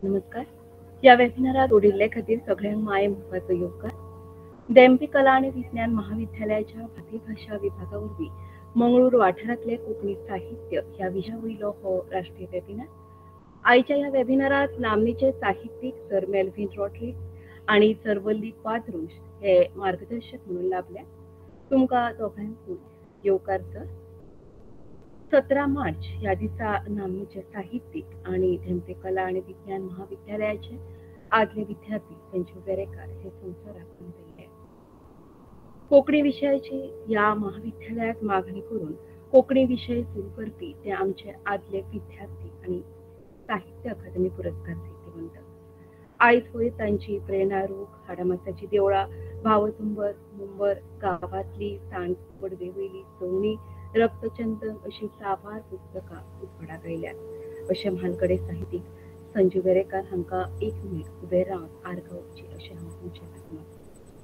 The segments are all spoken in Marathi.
नमस्कार. या वेबिनारात जोडिल्ले खातीर सगळ्यांक माये मोगाचो येवकार. देंपी कला आनी विज्ञान महाविद्यालयाच्या भारतीय भाशा विभागा वरवीं मंगळूर वाठारांतले कोंकणी साहित्य ह्या विशया वयलो हो राष्ट्रीय वेबिनार. आयच्या ह्या वेबिनारात नामनेचे साहित्यीक सर मेल्विन रॉड्रिग्स आणि सर वल्ली क्वाद्रूस हे मार्गदर्शक म्हणून लाभल्या. तुमकां दोगांकूय येवकार सर. 17 मार्च ह्या दिसा नामनेचे साहित्यीक आणि धेंपे कला आणि विज्ञान महाविद्यालयाचे आदले विद्यार्थी संजीव वेरेकार हे संवसाराक अंतरले. कोंकणी विशयाची ह्या महाविद्यालयात मागणी करून कोंकणी विशय सुरू करपी ते आमचे आदले विद्यार्थी आणि साहित्य अकादमी पुरस्कार जैतिवंत. आयज होय तांची प्रेरणारूख हाडामाताची देवळां, भावतुंबर, मुंबर गांवांतली सांज पडवे वयली सवणी, रक्तचंदन अशी साबार पुस्तकां उजवाडाक आयल्यात अशें म्हालगडे साहित्यीक संजीव वेरेकार हांकां एक मिनीट उबे रावन आर्गां ओपची अशें हांव तुमचे खातीर मागतां.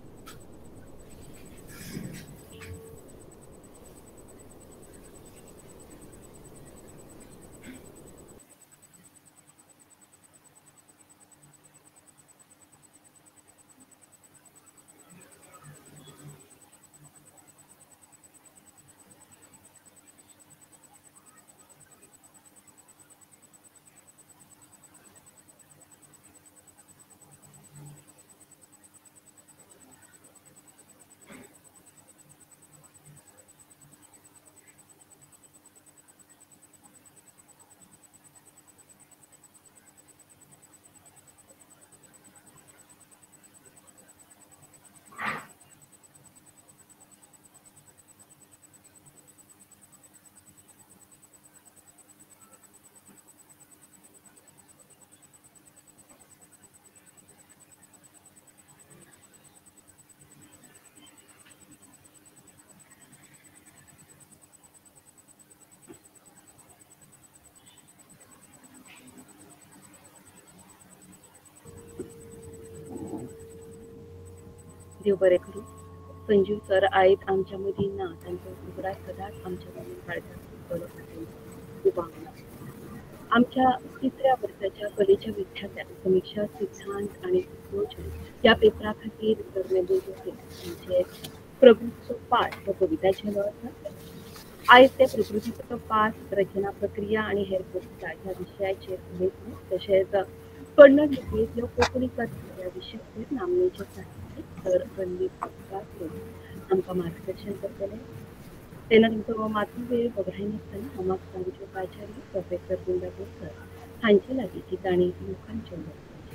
देव बरें करूं. संजीव सर आयज आमच्या मदीं ना, तांचो उगडास सदांच आमच्या मदीं काळजात. आमच्या 3ऱ्या वर्साच्या कलेच्या विद्यार्थ्यांक समीक्षा सिद्धांत आणि संयोजन या पेपरा खातीर सर मेल्विन रॉड्रिग्स हांचे प्रकृतीचो पाठ हो कविता झेलो आसा. आयज ते प्रकृतीचो पाठ, रचना प्रक्रिया आणि हेर कविता ह्या विशयाचेर उलयतले. तशेंच कन्नड लिपयेंतल्यो कोंकणी कथा ह्या विशयाचेर नामनेचे साहित्यीक सर वल्ली क्वाद्रूस आमकां मार्गदर्शन करतले. तेन्ना तुमचो मातूय वेळ वगडाय नासतना हांव मागतां आमचे उपाचार्य प्रोफेसर वृंदा बोरकर हांचे लागीं की तांणी लोकांचे उलोवपाचें.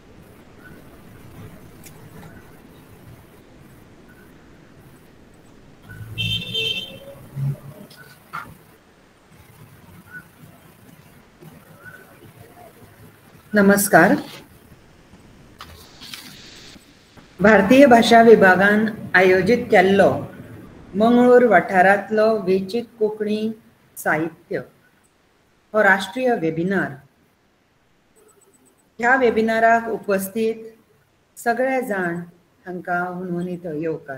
नमस्कार. भारतीय भाशा विभागान आयोजित केल्लो मंगळूर वाठारांतलो वेंचीत कोंकणी साहित्य हो राष्ट्रीय वेबिनार. ह्या वेबिनाराक उपस्थित सगळे जाण हांकां हुनहुनीत येवकार.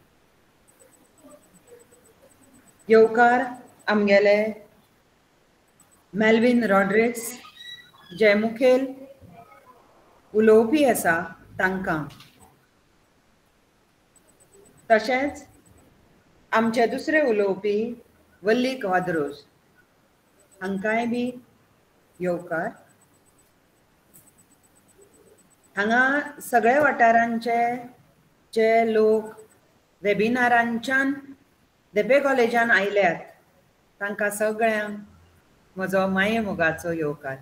येवकार आमगेले मेल्विन रॉड्रिग्स जे मुखेल उलोवपी आसा तांकां. तशेंच आमचे दुसरे उलोवपी वल्ली क्वाद्रूस हांकांय बी येवकार. हांगा सगळे वाठारांचे जे लोक वेबिनारांच्यान देपे कॉलेजान आयल्यात तांकां सगळ्यांक म्हजो माये मोगाचो येवकार.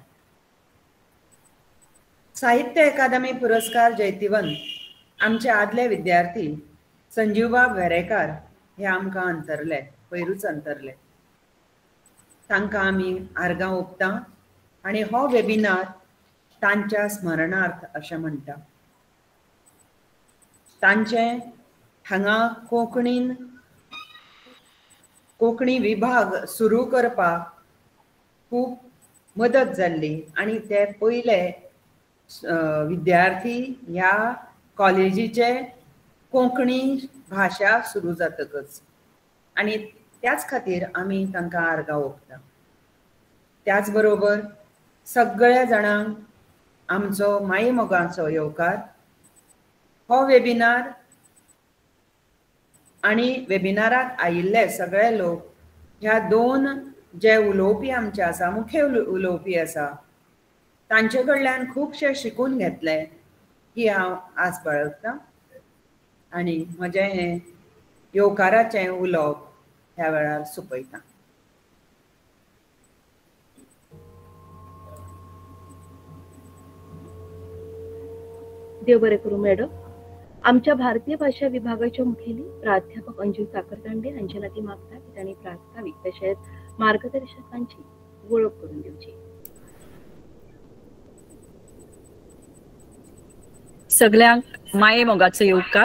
साहित्य अकादमी पुरस्कार जैतिवंत आमचे आदले विद्यार्थी संजीवबाब वेरेकार हे आमकां अंतरले, पयरूच अंतरले. तांकां आमी आर्गां ओंपता आनी हो वेबिनार तांच्या स्मरणार्थ अशें म्हणटा. तांचे हांगा कोंकणी विभाग सुरू करपाक खूब मदत जाल्ली आनी ते पयले विद्यार्थी ह्या कॉलेजीचे कोंकणी भाशा सुरू जातकच आनी त्याच खातीर आमी तांकां आर्गां ओंपता. त्याच बरोबर सगळ्या जाणांक आमचो माये मोगाचो येवकार हो वेबिनार आणि वेबिनाराक आयिल्ले सगळे लोक ह्या दोन जे उलोवपी आमचे आसा मुखेल उलोवपी आसा तांचे कडल्यान खुबशे शिकून घेतले ही हांव आस बाळगतां आनी म्हजें हें येवकाराचें उलोवप ह्या वेळार सोंपयतां. देव बरें करूं मॅडम. आमच्या भारतीय भाषा विभागाच्या मुखेली प्राध्यापक अंजू साखरतांडे हांचे नाती मागता की तांणी प्रास्ताविक तशेंच मार्गदर्शकांची वळख करून दिवची. सगळ्यांक माये मोगाचो येवकार.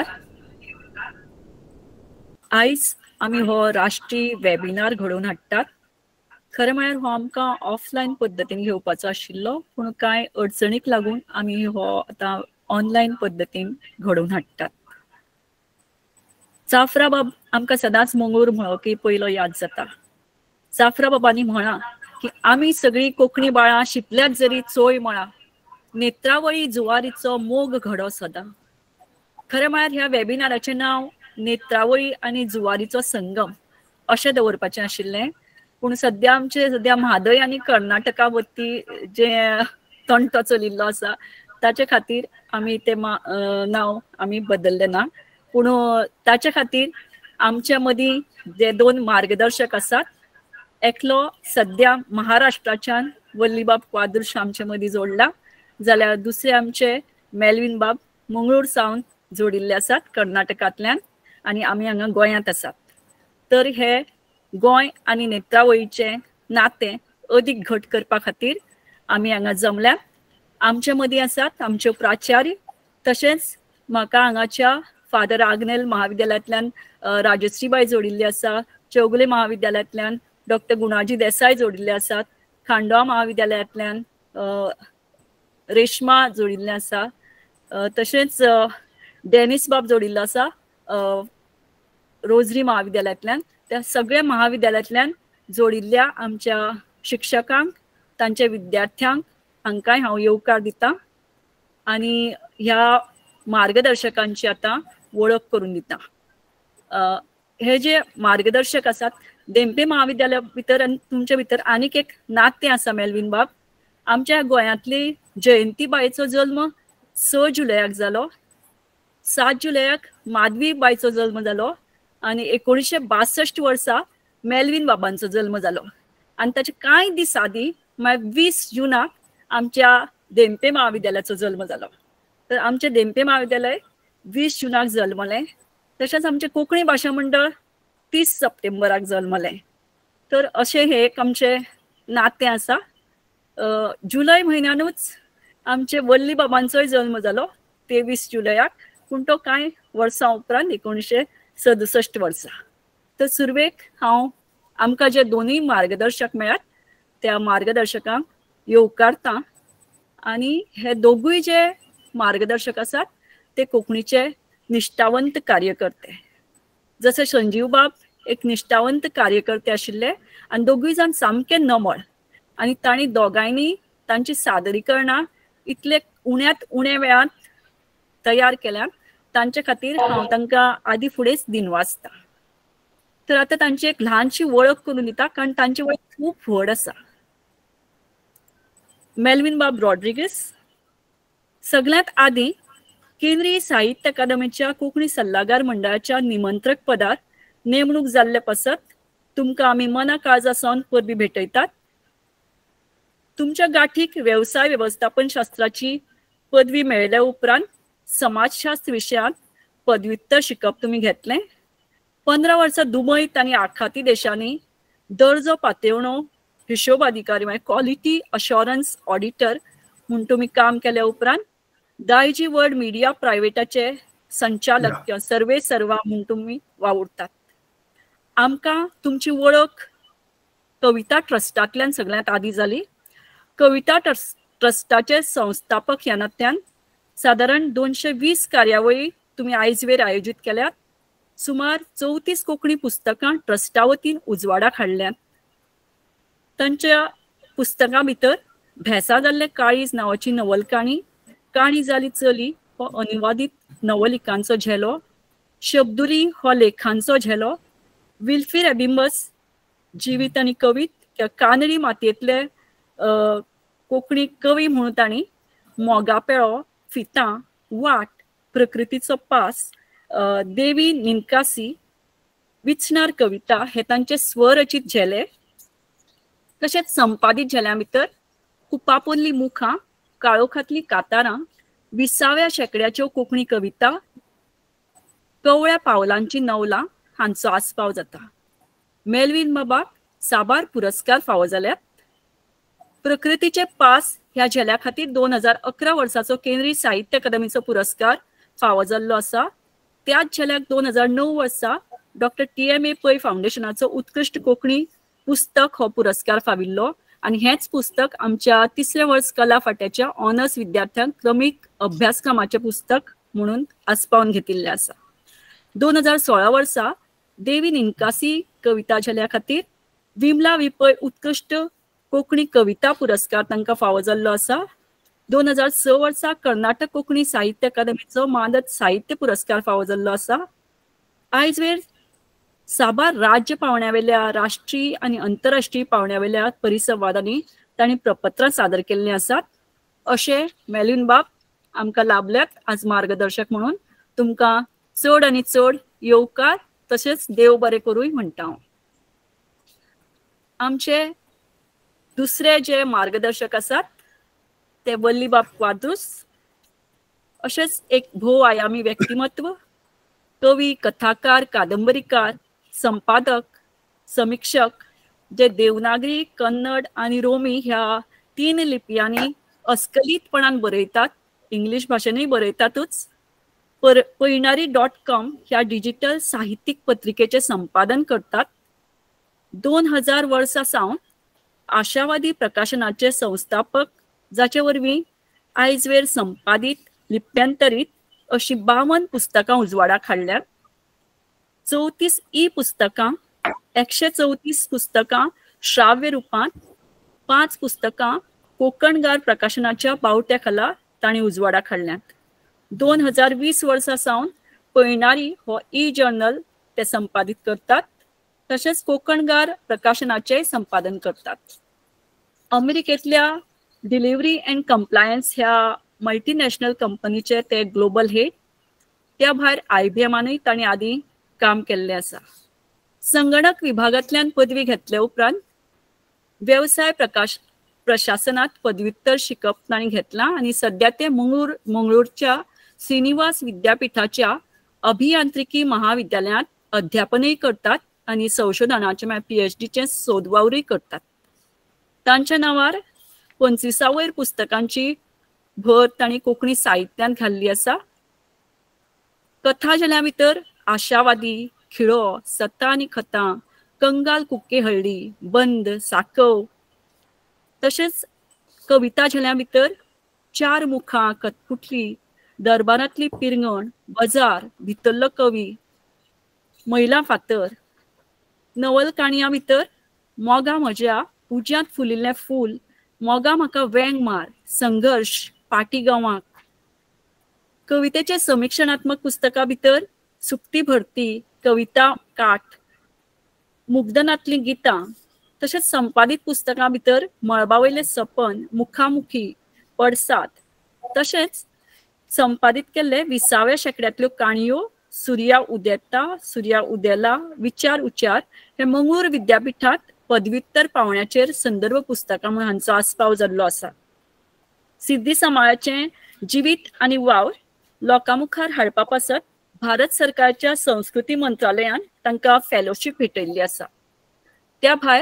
आयज आमी हो राष्ट्रीय वेबिनार घडोवन हाडटात. खरें म्हळ्यार हो आमकां ऑफलायन पद्दतीन घेवपाचो आशिल्लो, पूण कांय अडचणीक लागून आमी हो आतां ऑनलायन पद्दतीन घडोवन हाडटात. जाफराबाब आमकां सदांच मंगळूर म्हणलो की पयलो याद जाता. जाफराबाबांनी म्हणा की आमी सगळीं कोंकणी बाळां शिकल्यात जरी चोय म्हणा, नेत्रावळी जुवारीचो मोग घडो सदां. खरें म्हळ्यार ह्या वेबिनाराचें नांव नेत्रावळी आनी जुवारीचो संगम अशें दवरपाचें आशिल्लें, पूण सद्या म्हादय आनी कर्नाटका वरती जे तंटो चलिल्लो आसा ताचे खातीर आमी तें नांव आमी बदल्लें ना. पूण ताचे खातीर आमच्या मदीं जे दोन मार्गदर्शक आसात, एकलो सद्या महाराष्ट्राच्यान वल्लीबाब क्वाद्रुश आमचे मदीं जोडला, जाल्यार दुसरे आमचे मेलविन बाब मंगळूर सावन जोडिल्ले आसात कर्नाटकांतल्यान, आनी आमी हांगा गोंयांत आसात. तर हे गोंय आनी नेत्रावळीचें नातें अदीक घट करपा खातीर आमी हांगा जमल्यात. आमचे मदीं आसात आमच्यो प्राचार्य, तशेंच म्हाका हांगाच्या फादर आग्नेल महाविद्यालयांतल्यान राजश्रीबाई जोडिल्ली आसा, चौगुले महाविद्यालयांतल्यान डॉक्टर गुणाजी देसाय जोडिल्ले आसात, खांडोळा महाविद्यालयांतल्यान रेश्मा जोडिल्ले आसा, तशेंच डेनिस बाब जोडिल्लो आसा रोजरी महाविद्यालयांतल्यान. त्या सगळ्या महाविद्यालयांतल्यान जोडिल्ल्या आमच्या शिक्षकांक, तांच्या विद्यार्थ्यांक हांकांय हांव येवकार दितां आनी ह्या मार्गदर्शकांची आतां वळख करून दितां. हे जे मार्गदर्शक आसात देंपे महाविद्यालया भितर आनी तुमच्या भितर आनीक एक नातें आसा मेलविन बाब. आमच्या गोंयांतली जयंती बायचो जल्म 6 जुलयाक जालो, 7 जुलयाक माधवी बायचो जल्म जालो आनी 1962 वर्सा मेलविन बाबांचो जल्म जालो. आनी ताचे कांय दीस आदीं म्हळ्यार 20 जुनाक आमच्या देंपे महाविद्यालयाचो जल्म जालो. तर आमचें देंपे महाविद्यालय 20 जुनाक जल्मलें. तशेंच आमचें कोंकणी भाशा मंडळ 30 सप्टेंबराक जल्मलें. तर अशें हे एक आमचें नातें आसा. जुलय म्हयन्यानूच आमचे वल्ली बाबांचोय जल्म जालो 23 जुलयाक, पूण तो कांय वर्सां उपरांत 1967 वर्सा. तर सुरवेक हांव आमकां जे दोनूय मार्गदर्शक मेळ्ळ्यात त्या मार्गदर्शकांक येवकारतां. आनी हे दोगूय जे मार्गदर्शक आसात ते कोंकणीचे निश्ठावंत कार्यकर्ते. जसे संजीव बाब एक निश्ठावंत कार्यकर्ते आशिल्ले आनी दोगूय जाण सामके नमळ, आनी तांणी दोगांयनी तांची सादरीकरणां इतले उण्यांत उण्या वेळांत तयार केल्यात, तांचे खातीर हांव तांकां आदी फुडेंच दिनवासतां. तर आतां तांची एक ल्हानशी वळख करून दिता, कारण तांची वळख खूब व्हड आसा. मेलविन बाब रॉड्रिगीस सगळ्यांत आदीं केंद्रीय साहित्य अकादमीच्या कोंकणी सल्लागार मंडळाच्या निमंत्रक पदार नेमणूक जाल्ले पासत तुमकां आमी मना काळजा सावन परबी भेटयतात. तुमच्या गाठीक वेवसाय वेवस्थापन शास्त्राची पदवी मेळयल्या उपरांत समाजशास्त्र विशयांत पदव्युत्तर शिकप तुमी घेतलें. 15 वर्सां दुबयत आनी आखाती देशांनी दर्जो पातळवणो हिशोब अधिकारी म्हणजे क्वालिटी अश्योरन्स ऑडिटर म्हूण तुमी काम केल्या उपरांत दायजी वर्ल्ड मिडिया प्रायवेटाचे संचालक किंवा सर्वे सर्वा म्हूण तुमी वावुरतात. आमकां तुमची वळख कविता ट्रस्टांतल्यान सगळ्यांत आदीं जाली. कविता ट्रस्टाचे संस्थापक ह्या नात्यान सादारण 220 कार्यावळी तुमी आयज वेर आयोजीत केल्यात. सुमार 34 कोंकणी पुस्तकां ट्रस्टा वतीन उजवाडाक हाडल्यात. तांच्या पुस्तकां भितर भेसा जाल्ले काळीज नांवाची नवलकाणी, काणी जाली चली हो अनुवादीत नवलिकांचो झेलो, शब्दुरी हो लेखांचो झेलो, विल्फिर एबिंबस जिवीत आनी कवीत कानडी मातयेंतले कोंकणी कवी म्हणून तांणी मोगापेळो, फितां, वाट, प्रकृतीचो पास, देवी निनकासी, विचणार कविता हे तांचे स्वरचित झेले. तशेंच संपादीत झेल्या भितर कुपापोल्ली मुखां, काळोखातली कातारां, 20व्या शेंकड्याच्यो कोंकणी कविता, कवळ्या पावलांची नवलां हांचो आस्पाव जाता. मेल्विन बाबाक साबार पुरस्कार फावो जाल्यात. प्रकृतीचे पास ह्या झेल्या खातीर 2011 वर्साचो केंद्रीय साहित्य अकादमीचो पुरस्कार फावो जाल्लो आसा. त्याच झेल्याक 2009 वर्सा डॉक्टर TMA पै फाउंडेशनाचो उत्कृश्ट कोंकणी पुस्तक हो पुरस्कार फाविल्लो आनी हेच पुस्तक आमच्या 3रे वर्स कला फाट्याच्या ऑनर्स विद्यार्थ्यांक क्रमीक अभ्यासक्रमाचे पुस्तक म्हणून आस्पावन घेतिल्ले आसा. 2016 वर्सा देवी निनकासी कविता झेल्या खातीर विमला विपै उत्कृश्ट कोंकणी कविता पुरस्कार तांकां फावो जाल्लो आसा. 2006 वर्सा कर्नाटक कोंकणी साहित्य अकादमीचो मानद साहित्य पुरस्कार फावो जाल्लो आसा. आयज वेळ साबार राज्य पावण्यावेल्या राष्ट्रीय आनी आंतरराष्ट्रीय पावण्यावेल्या परिसंवादांनी तांणी प्रपत्रां सादर केल्लीं आसात. अशें मेल्विन बाब आमकां लाभल्यात आज मार्गदर्शक म्हणून. तुमकां चड आनी चड येवकार तशेंच देव बरें करूय म्हणटा हांव. आमचे दुसरे जे मार्गदर्शक आसात ते वल्लीबाब क्वाद्रूस. अशेंच एक भोवआयामी व्यक्तिमत्व, कवी, कथाकार, कादंबरीकार, संपादक, समीक्षक जे देवनागरी, कन्नड आनी रोमी ह्या 3 लिपयांनी अस्खलीतपणान बरयतात. इंग्लीश भाशेनूय बरयतातूच. पैणारी.com ह्या डिजिटल साहित्यीक पत्रिकेचे संपादन करतात. 2000 वर्सा सावन आशावादी प्रकाशनाचे संस्थापक, जाचे वरवीं आयज वेळ संपादीत, लिप्यांतरीत अशी 52 पुस्तकां उजवाडाक हाडल्यात. 34 पुस्तकां, 134 पुस्तकां श्राव्य रुपांत, 5 पुस्तकां कोकणगार प्रकाशनाच्या बावट्या खाला तांणी उजवाडाक हाडल्यात. 2020 वर्सा सावन पैणारी हो जर्नल ते संपादीत करतात. तशेंच कोकणगार प्रकाशनाचे संपादन करतात. अमेरिकेंतल्या डिलिव्हरी अँड कंप्लायन्स ह्या मल्टीनॅशनल कंपनीचे ते ग्लोबल हेड. त्या भायर IBMनूय तांणी आदीं काम केल्लें आसा. संगणक विभागांतल्यान पदवी घेतले उपरांत वेवसाय प्रशासनात पदव्युत्तर शिकप तांणी घेतलां आनी सध्या ते मंगळूरच्या श्रीनिवास विद्यापीठाच्या अभियांत्रिकी महाविद्यालयांत अध्यापनय करतात आनी संशोधनाचे PhDचे सोदवावरूय करतात. तांच्या नांवार 25 वयर पुस्तकांची भर तांणी कोंकणी साहित्यांत घाल्ली आसा. कथा जाल्या भितर आशावादी, खिळो, सत्ता आनी खतां, कंगाल कुक्के हळडी, बंद, साकव. तशेंच कविता जाल्या भितर 4 मुखां, कथपुटली, दरबारांतली पिरंगण, बजार, भितरलो कवी, मैला फातर. नवलकाणयां भितर मोगा म्हज्या, उज्यांत फुलिल्लें फूल, मोगा म्हाका वेंग मार, संघर्श, पाटी गांवांक. कवितेचे समीक्षणात्मक पुस्तकां भितर सुक्ती भरती, कविता काठ, मुग्धनांतलीं गितां. तशेंच संपादीत पुस्तकां भितर मळबावयले सपन, मुखामुखी, पडसाद. तशेंच संपादीत केल्ले 20व्या शेंकड्यांतल्यो काणयो, सूर्या उदेता, सूर्या उदेला, विचार उच्चार हे मंगळूर विद्यापीठांत पदव्युत्तर पावण्याचेर संदर्भ पुस्तकां म्हणून हांचो आस्पाव जाल्लो आसा. सिद्धी समाजाचें जिवीत आनी वावर लोकां मुखार हाडपा पासत भारत सरकारच्या संस्कृती मंत्रालयान तांकां फेलोशीप भेटयल्ली आसा. त्या भायर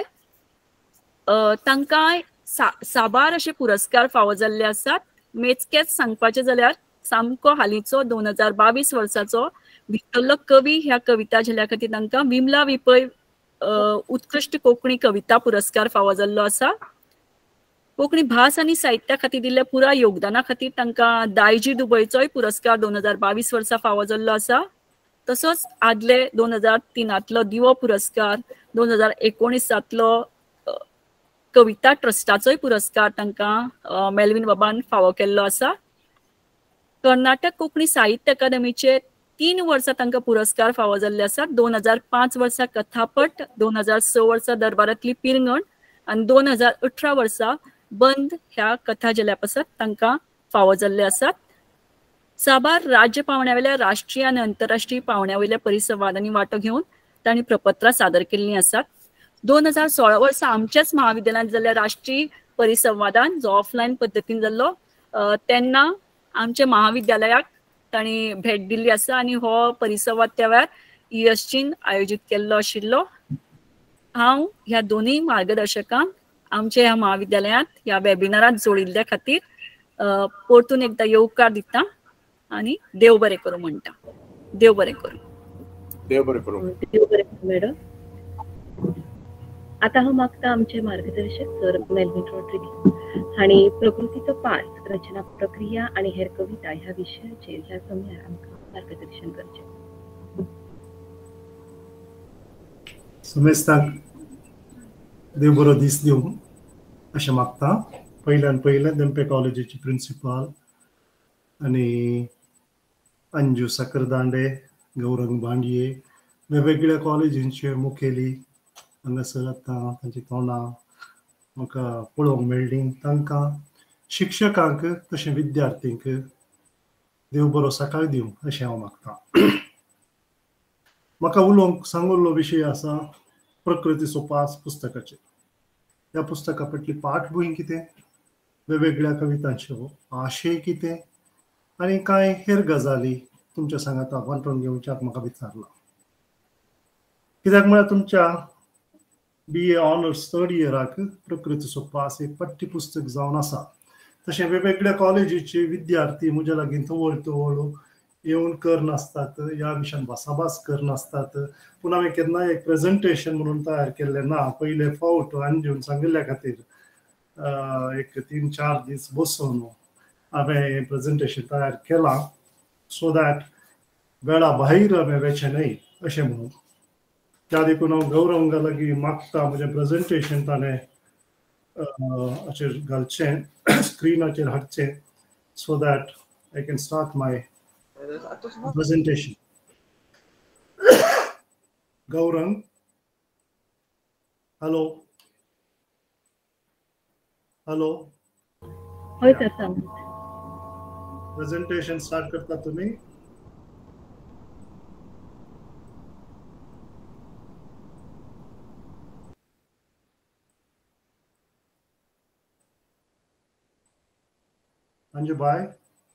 तांकां साबार अशे पुरस्कार फावो जाल्ले आसात. मेजकेच सांगपाचें जाल्यार सामको हालींचो 2022 वर्साचो भितरलो कवी ह्या कविता झेल्या खातीर तांकां विमला विपै उत्कृश्ट कोंकणी कविता पुरस्कार फावो जाल्लो आसा. कोंकणी भास आनी साहित्या खातीर दिल्ल्या पुराय योगदाना खातीर तांकां दायजी दुबयचोय पुरस्कार 2022 वर्सा फावो जाल्लो आसा. तसोच आदले 2003 दिवो पुरस्कार, 2019 कविता ट्रस्टाचोय पुरस्कार तांकां मेलविन बाबान फावो केल्लो आसा. कर्नाटक कोंकणी साहित्य अकादमीचे 3 वर्सां तांकां पुरस्कार फावो जाल्ले आसात. 2005 वर्सा कथापट, 2006 वर्सा दरबारांतली पिरंगण आनी 2018 वर्सा बंद ह्या कथा जेल्या पासत तांकां फावो जाल्ले आसात. साबार राज्य पावंड्यावेल्या राष्ट्रीय आनी आंतरराष्ट्रीय पावंड्यावयल्या परिसंवादांनी वांटो घेवन तांणी प्रपत्रां सादर केल्लीं आसात. 2016 वर्सा आमच्याच महाविद्यालयांत जाल्ल्या राष्ट्रीय परिसंवादान जो ऑफलायन पद्दतीन जाल्लो तेन्ना आमच्या महाविद्यालयाक तांणी भेट दिल्ली आसा आनी हो परिसंवाद त्या वेळार ESGीन आयोजीत केल्लो आशिल्लो. हांव ह्या दोनूय मार्गदर्शकांक आमच्या ह्या महाविद्यालयांत ह्या वेबिनारांत जोडिल्ल्या खातीर परतून एकदां येवकार दिता आनी देव बरें करूं म्हणटा. देव बरें करूं. देव बरें करूं. देव बरें करूं मॅडम. आता हांव मागता आमचे मार्गदर्शक सर मेलविन रॉड्रिगीस हांणी प्रकृतीचो पास, रचना प्रक्रिया आणि हेर कविता ह्या विशयाचेर ह्या समयार आमकां मार्गदर्शन करचें. समेस्तांक देव बरो दीस दिवं अशें मागता. पयल्यान देंपे कॉलेजीची प्रिंसिपाल आनी अंजू सकरदांडे, गौरंग भांडये, वेगवेगळ्या कॉलेजींचे मुखेली हांगासर आतां तांची तोंडां म्हाका पळोवंक मेळ्ळीं. तांकां शिक्षकांक तशें विद्यार्थींक देव बरो सकाळ दिवं अशें हांव मागतां. म्हाका उलोवंक सांगुल्लो विशय आसा प्रकृतीचो पास पुस्तकाचेर. ह्या पुस्तका फाटली पाठभूंय कितें, वेगवेगळ्या कवितांच्यो आशय कितें आनी कांय हेर गजाली तुमच्या सांगात वांटून घेवच्याक म्हाका विचारला. कित्याक म्हळ्यार तुमच्या BA ऑनर्स 3rd इयराक प्रकृतीचो पास एक पाठ्यपुस्तक जावन आसा. तशें वेगवेगळ्या कॉलेजीचे विद्यार्थी म्हज्या लागीं तवळ येवन करनासतात, ह्या विशयान भासाभास करनासतात. पूण हांवें केन्नाय एक प्रेझेंटेशन म्हणून तयार केल्लें ना. पयले फावट अंजून सांगिल्ल्या खातीर एक 3-4 दीस बसून हांवें प्रेझेंटेशन तयार केलां सो दॅट वेळा भायर हांवें वेचें न्हय अशें म्हणून. त्या देखून हांव गौरंगा लागीं मागता म्हजें प्रेझेंटेशन ताणें हाचेर घालचें, स्क्रिनाचेर हाडचें so that I can start my presentation. Gaurang, hello. होय सर सांग. Presentation start करता तुम्ही. Anju bye.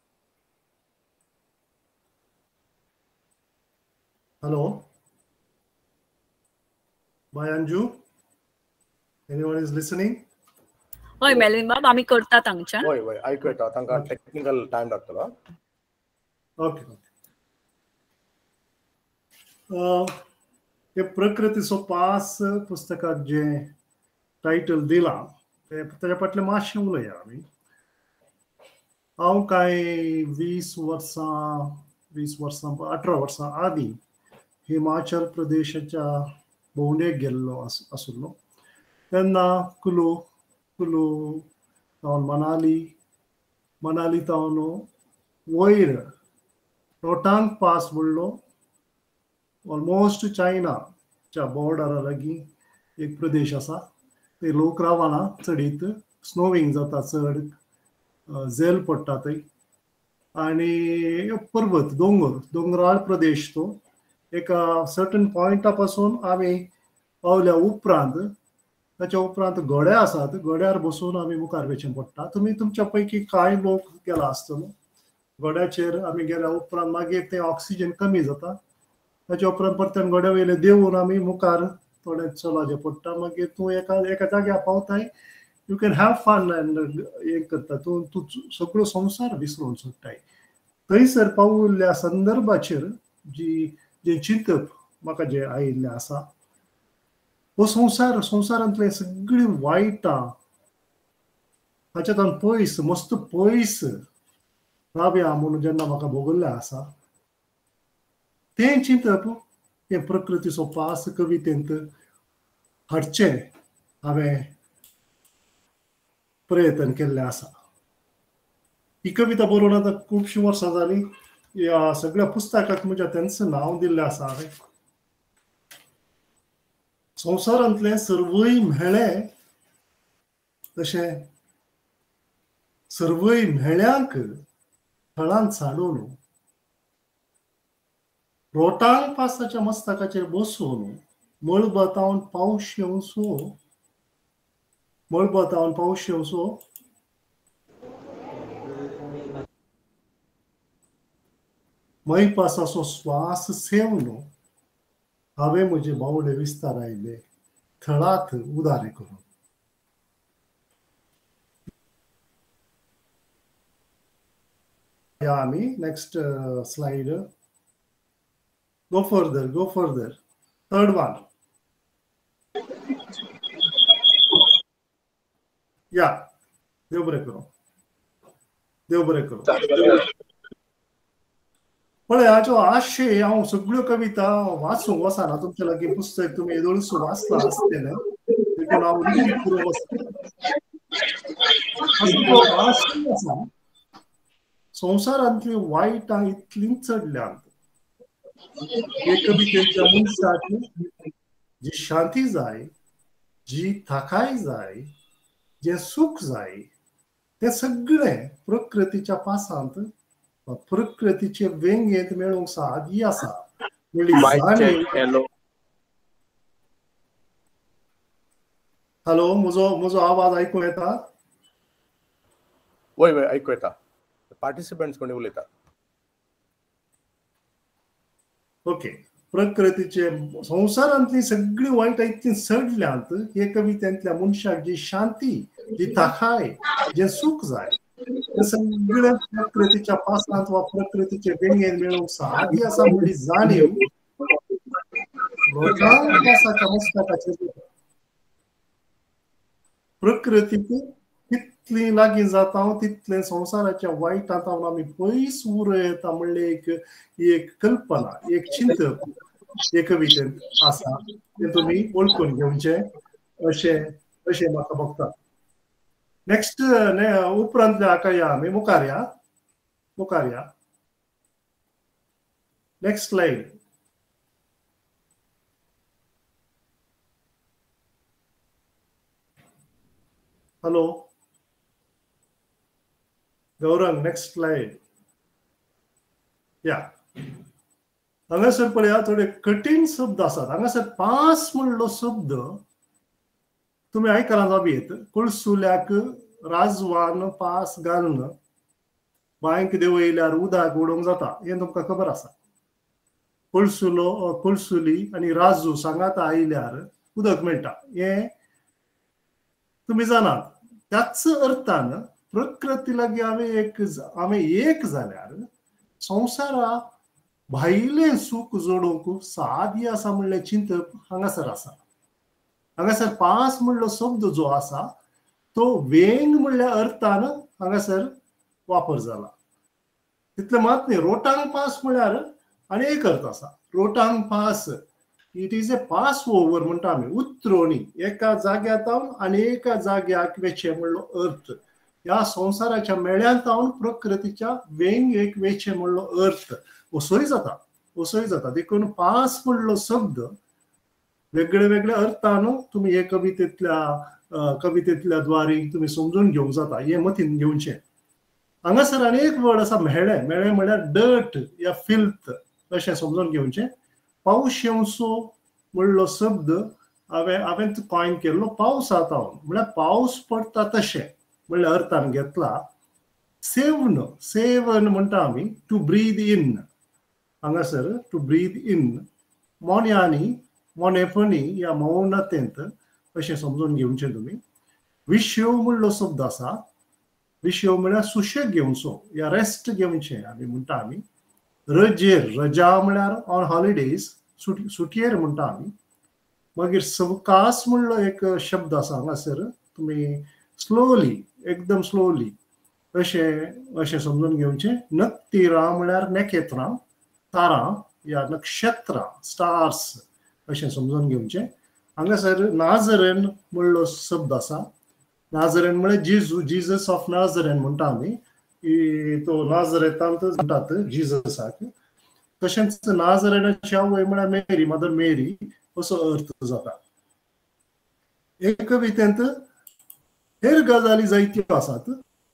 Hello. Bye Anju. Anyone is listening? हय मेलविन बाब आमी करतात हांगच्यान. हय आयकूं येता. तांकां टेक्निकल टायम लागतलो. ओके. हे प्रकृतीचो पास पुस्तकाक जे टायटल दिलां तेच्या फाटलें मातशें उलया आमी. हांव कांय 18 वर्सां आदीं हिमाचल प्रदेशाच्या भोंवडेक गेल्लो आसुल्लो. तेन्ना कुलू जावन मनाली जावन वयर रोहतांग पास म्हणलो ऑलमोस्ट चायनाच्या बॉर्डरा लागीं एक प्रदेश आसा. ते लोक रावना चडीत, स्नोविंग जाता चड, झेल पडटा थंय आनी पर्वत दोंगराळ प्रदेश तो. एका सर्टन पॉयंटा पासून आमी पावल्या उपरांत ताच्या उपरांत गड्या आसात, गड्यार बसून आमी मुखार वचचें पडटा. तुमी तुमच्या पैकी कांय लोक गेला आसतलो. गड्याचेर आमी गेल्या उपरांत मागीर तें ऑक्सिजन कमी जाता. ताच्या उपरांत परत्यान गड्या वयले देंवून आमी मुखार थोडें चलचें पडटा. मागीर तूं एका जाग्यार पावताय, you can have fun and हें करता. तूं सगळो संवसार विसरून सोडटाय. थंयसर पावुल्ल्या संदर्भाचेर जे चिंतप म्हाका जे आयिल्लें आसा, हो संवसारांतले सगळीं वायटां हाच्यातून मस्त पयस रावया म्हणून जेन्ना म्हाका भोगल्लें आसा, तें चिंतप हे प्रकृतीचो पास कवितेंत हाडचें हांवें प्रयत्न केल्ले आसा. ही कविता बरोवन आतां खुबशीं वर्सां जालीं. ह्या सगळ्या पुस्तकाक म्हज्या तेंचं नांव दिल्लें आसा हांवें. संवसारांतले सर्वय म्हेळे तशें सर्वय म्हेळ्यांक थळांत साडून रोटांग पासाच्या मस्तकाचेर बसून मळबतावन पावस येवचो मैपासाचो स्वास सेवन हांवें म्हजे बावडे विस्तारायले थळांत उदारे करून. या आमी next slide. Go further. Third one. या देव बरें करूं. पळय हाचो आशय हांव सगळ्यो कविता वाचूंक वचना. तुमचे लागीं पुस्तक तुमी येदोळीसूं वाचलां आसतलें, देखून हांव रिपीट करूंक वचना. हाचो आशय आसा संवसारांतली वायटां इतलीं चडल्यांत हे कवितेच्या मनशाक जी शांती जाय, जी थाकाय जाय, जे सूख जाय, ते सगळें प्रकृतीच्या पासांत प्रकृतीचे वेंगेंत मेळूंक सादी आसा. हॅलो, म्हजो आवाज आयकूंक येता? वय आयकूं येता. पार्टिसिपंट्स कोणी उलयता? ओके. प्रकृतीचे संवसारांतली सगळी वायटां इतलीं चडल्यांत हे कवितेंतल्या मनशाक जी शांती, जी थाकाय, जे सूख जाय, ते सगळे प्रकृतीच्या पासांत वा प्रकृतीचे वेंगेंत मेळूंक सादी आसा म्हणली जाणीव रोटांग पासाच्या मस्तकाचेर प्रकृतीक कितली लागीं जाता तितलें संवसाराच्या वायटांत आमी पयस उर येता म्हणले एक कल्पना, एक चिंतप हे कवितेंत आसा. ते तुमी वळखून घेवचे अशें म्हाका भोगता. नेक्स्ट उपरांतल्या हाका या आमी. मुखार या. Next slide. Hello Gaurang, next slide. या हांगासर पळया थोडे कठीण शब्द आसात. हांगासर पास म्हणलो शब्द तुमी आयकलां जाबीत. कुळसुल्याक राजवान पास घालून बांयक देंवयल्यार उदक उडोवंक जाता हें तुमकां खबर आसा. कुळसुली आनी राजू सांगात आयल्यार उदक मेळटा हें तुमी जाणात. त्याच अर्थान प्रकृती लागीं हांवें एक जाल्यार संवसारा भायलें सूख जोडूंक सादी आसा म्हणलें चिंतप हांगासर आसा. हांगासर पास म्हणलो शब्द जो आसा तो वेंग म्हणल्या अर्थान हांगासर वापर जाला. तितलें मात न्ही. रोटांग पास म्हळ्यार आनी एक अर्थ आसा. Rohtang pass it is a pass over म्हणटा आमी. उतरोवणी एका जाग्यातावन आनी एका जाग्याक वेचे म्हणलो अर्थ. ह्या संवसाराच्या मेळ्यांतावन प्रकृतीच्या वेंग एक वेचे म्हणलो अर्थ असोय जाता. देखून पास म्हणलो शब्द वेगळे वेगळे अर्थान तुम्ही हे कवितेतल्या द्वारे तुम्ही समजून घेवंक जाता. हे मतीन घेवचें. हांगासर आनी एक वर्ड आसा म्हेळे. म्हेळे म्हळ्यार डर्ट या फिल्थ अशें समजून घेवचें. पावस येवचो म्हणलो शब्द हांवें कॉयन केल्लो पावसातावन म्हळ्यार पावस पडटा तशें म्हणल्या अर्थान घेतला. सेवन म्हणटा आमी टू ब्रीद इन. हांगासर टू ब्रीद इन मोन्यांनी मोनेपणी या मौनतेंत अशें समजून घेवचें तुमी. विश्व म्हणलो शब्द आसा. विश्व म्हळ्यार सुशेग घेवचो या रेस्ट घेवचें आमी म्हणटा आमी. रजा म्हळ्यार ऑन हॉलिडेज सुटयेर म्हणटा आमी. मागीर सवकास म्हणलो एक शब्द आसा. हांगासर तुमी स्लोली एकदम स्लोली अशें समजून घेवचें. नक्तिरां म्हळ्यार नखेत्रां तारां या नक्षत्रां स्टार्स अशें समजून घेवचें. हांगासर नाजरेन म्हणलो शब्द आसा. नाझरेन म्हळ्यार जेजू, जीजस ऑफ नाझरेन म्हणटा आमी, तो नाझरेतांतच म्हणटात जिजसाक. तशेंच नाझरेनाची आवय म्हळ्यार मेरी, मदर मेरी असो अर्थ जाता. हे कवितेंत हेर गजाली जायत्यो आसात.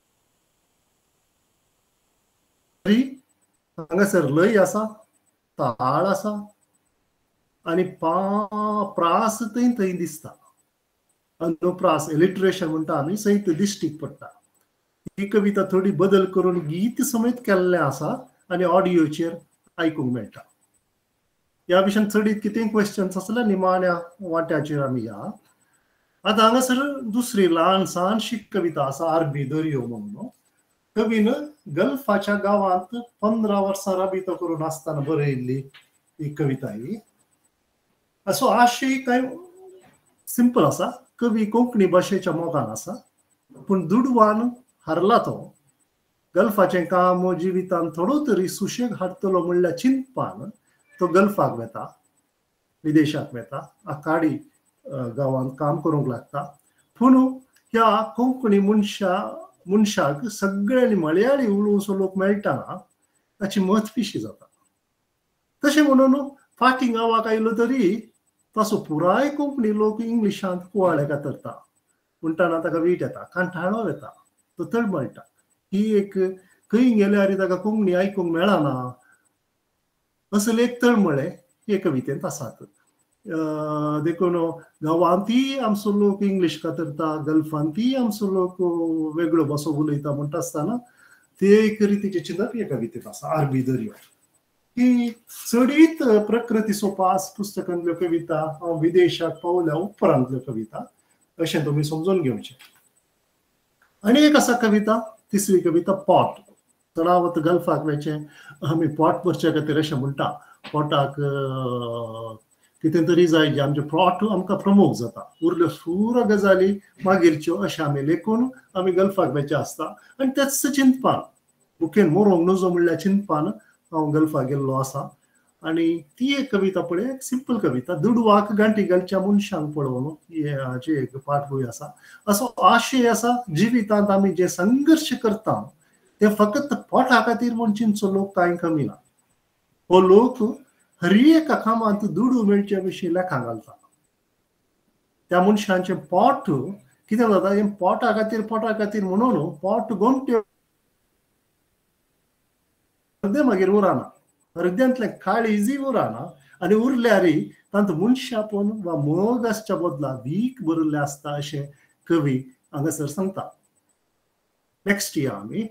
हांगासर लय आसा, ताळ आसा आनी प्रास थंय दिसता. अनुप्रास, एलिट्रेशन म्हणटा आमी, सैत दिश्टीक पडटा. ही कविता थोडी बदल करून गीत समेत केल्लें आसा आनी ऑडियोचेर आयकूंक मेळटा. ह्या विशयान चडीत कितें क्वेश्चन्स आसल्यार निमाण्या वाट्याचेर आमी या. आतां हांगासर दुसरी ल्हानसानशी कविता आसा, आरबी दर्यो म्हणून. कवीन गल्फाच्या गांवांत 15 वर्सां राबितो करून आसतना बरयल्ली ही कविता. ही असो आशय काय सिंपल आसा. कवी कोंकणी भाशेच्या मोगान आसा, पूण दुडवान हारला तो. गल्फाचें काम जिवितान थोडो तरी सुशेग हाडटलो म्हणल्यार चिंतपान तो गल्फाक वेता, विदेशाक वेता, आकाडी गांवांत काम करूंक लागता. पूण ह्या कोंकणी मनशाक सगळ्यांनी मलयाळी उलोवचो लोक मेळटाना ताची मतपिशी जाता. तशें म्हणून फाटीं गांवाक आयलो तरी तसो पुराय कोंकणी लोक इंग्लिशांत कुवाळे कातरता. म्हणटाना ताका वीट येता, कांठाळो येता, तो तळमळटा. ही एक खंय गेल्यार ताका कोंकणी आयकूंक मेळना असले एक तळमळे हे कवितेंत आसात. देखून गांवांतय आमचो लोक इंग्लीश कातरता, गल्फांतय आमचो लोक वेगळो भासो उलयता म्हणटा आसतना ते एक रितीचे चिंतप हे कवितेंत आसा, आरबी दर्यो. ही चडीत प्रकृती सोपास पुस्तकांतल्यो कविता, हांव विदेशाक पावल्या उपरांतल्यो कविता अशें तुमी समजून घेवचें. आनी एक आसा कविता, तिसरी कविता, पॉट. चडावत गल्फाक वेचें आमी पॉट भरचे खातीर अशें म्हणटा. पॉटाक कितें तरी जाय जे आमचे पॉट आमकां प्रमोग जाता. उरल्यो सूर गजाली मागीरच्यो अशें आमी लेखून आमी गल्फाक वेचे आसता. आनी तेच चिंतपान मुखेल मोरोंक नजो म्हणल्यार चिंतपान हांव गल्फाक गेल्लो आसा. आनी ती एक कविता पळय, एक सिंपल कविता. दुडवाक गांठी घालच्या मनशांक पळोवन हाची एक पाठबोय आसा. असो आशय आसा, जिवितांत आमी जे संघर्श करता ते फकत पोटा खातीर म्हूण चिंतचो लोक कांय कमी ना. हो लोक हर एका कामांत दुडू मेळचे विशीं लेखां घालता. त्या मनशांचें पोट कितें जाता, हें पोटा खातीर म्हणून पोट गोमट्यो अर्दे मागीर उरना, अर्द्यांतलें काळीजय उरना. आनी उरल्यारय तांत मनशापण वा मोग आसच्या बदला वीक बरयल्लें आसता अशें कवी हांगासर सांगता. नेक्स्ट या आमी.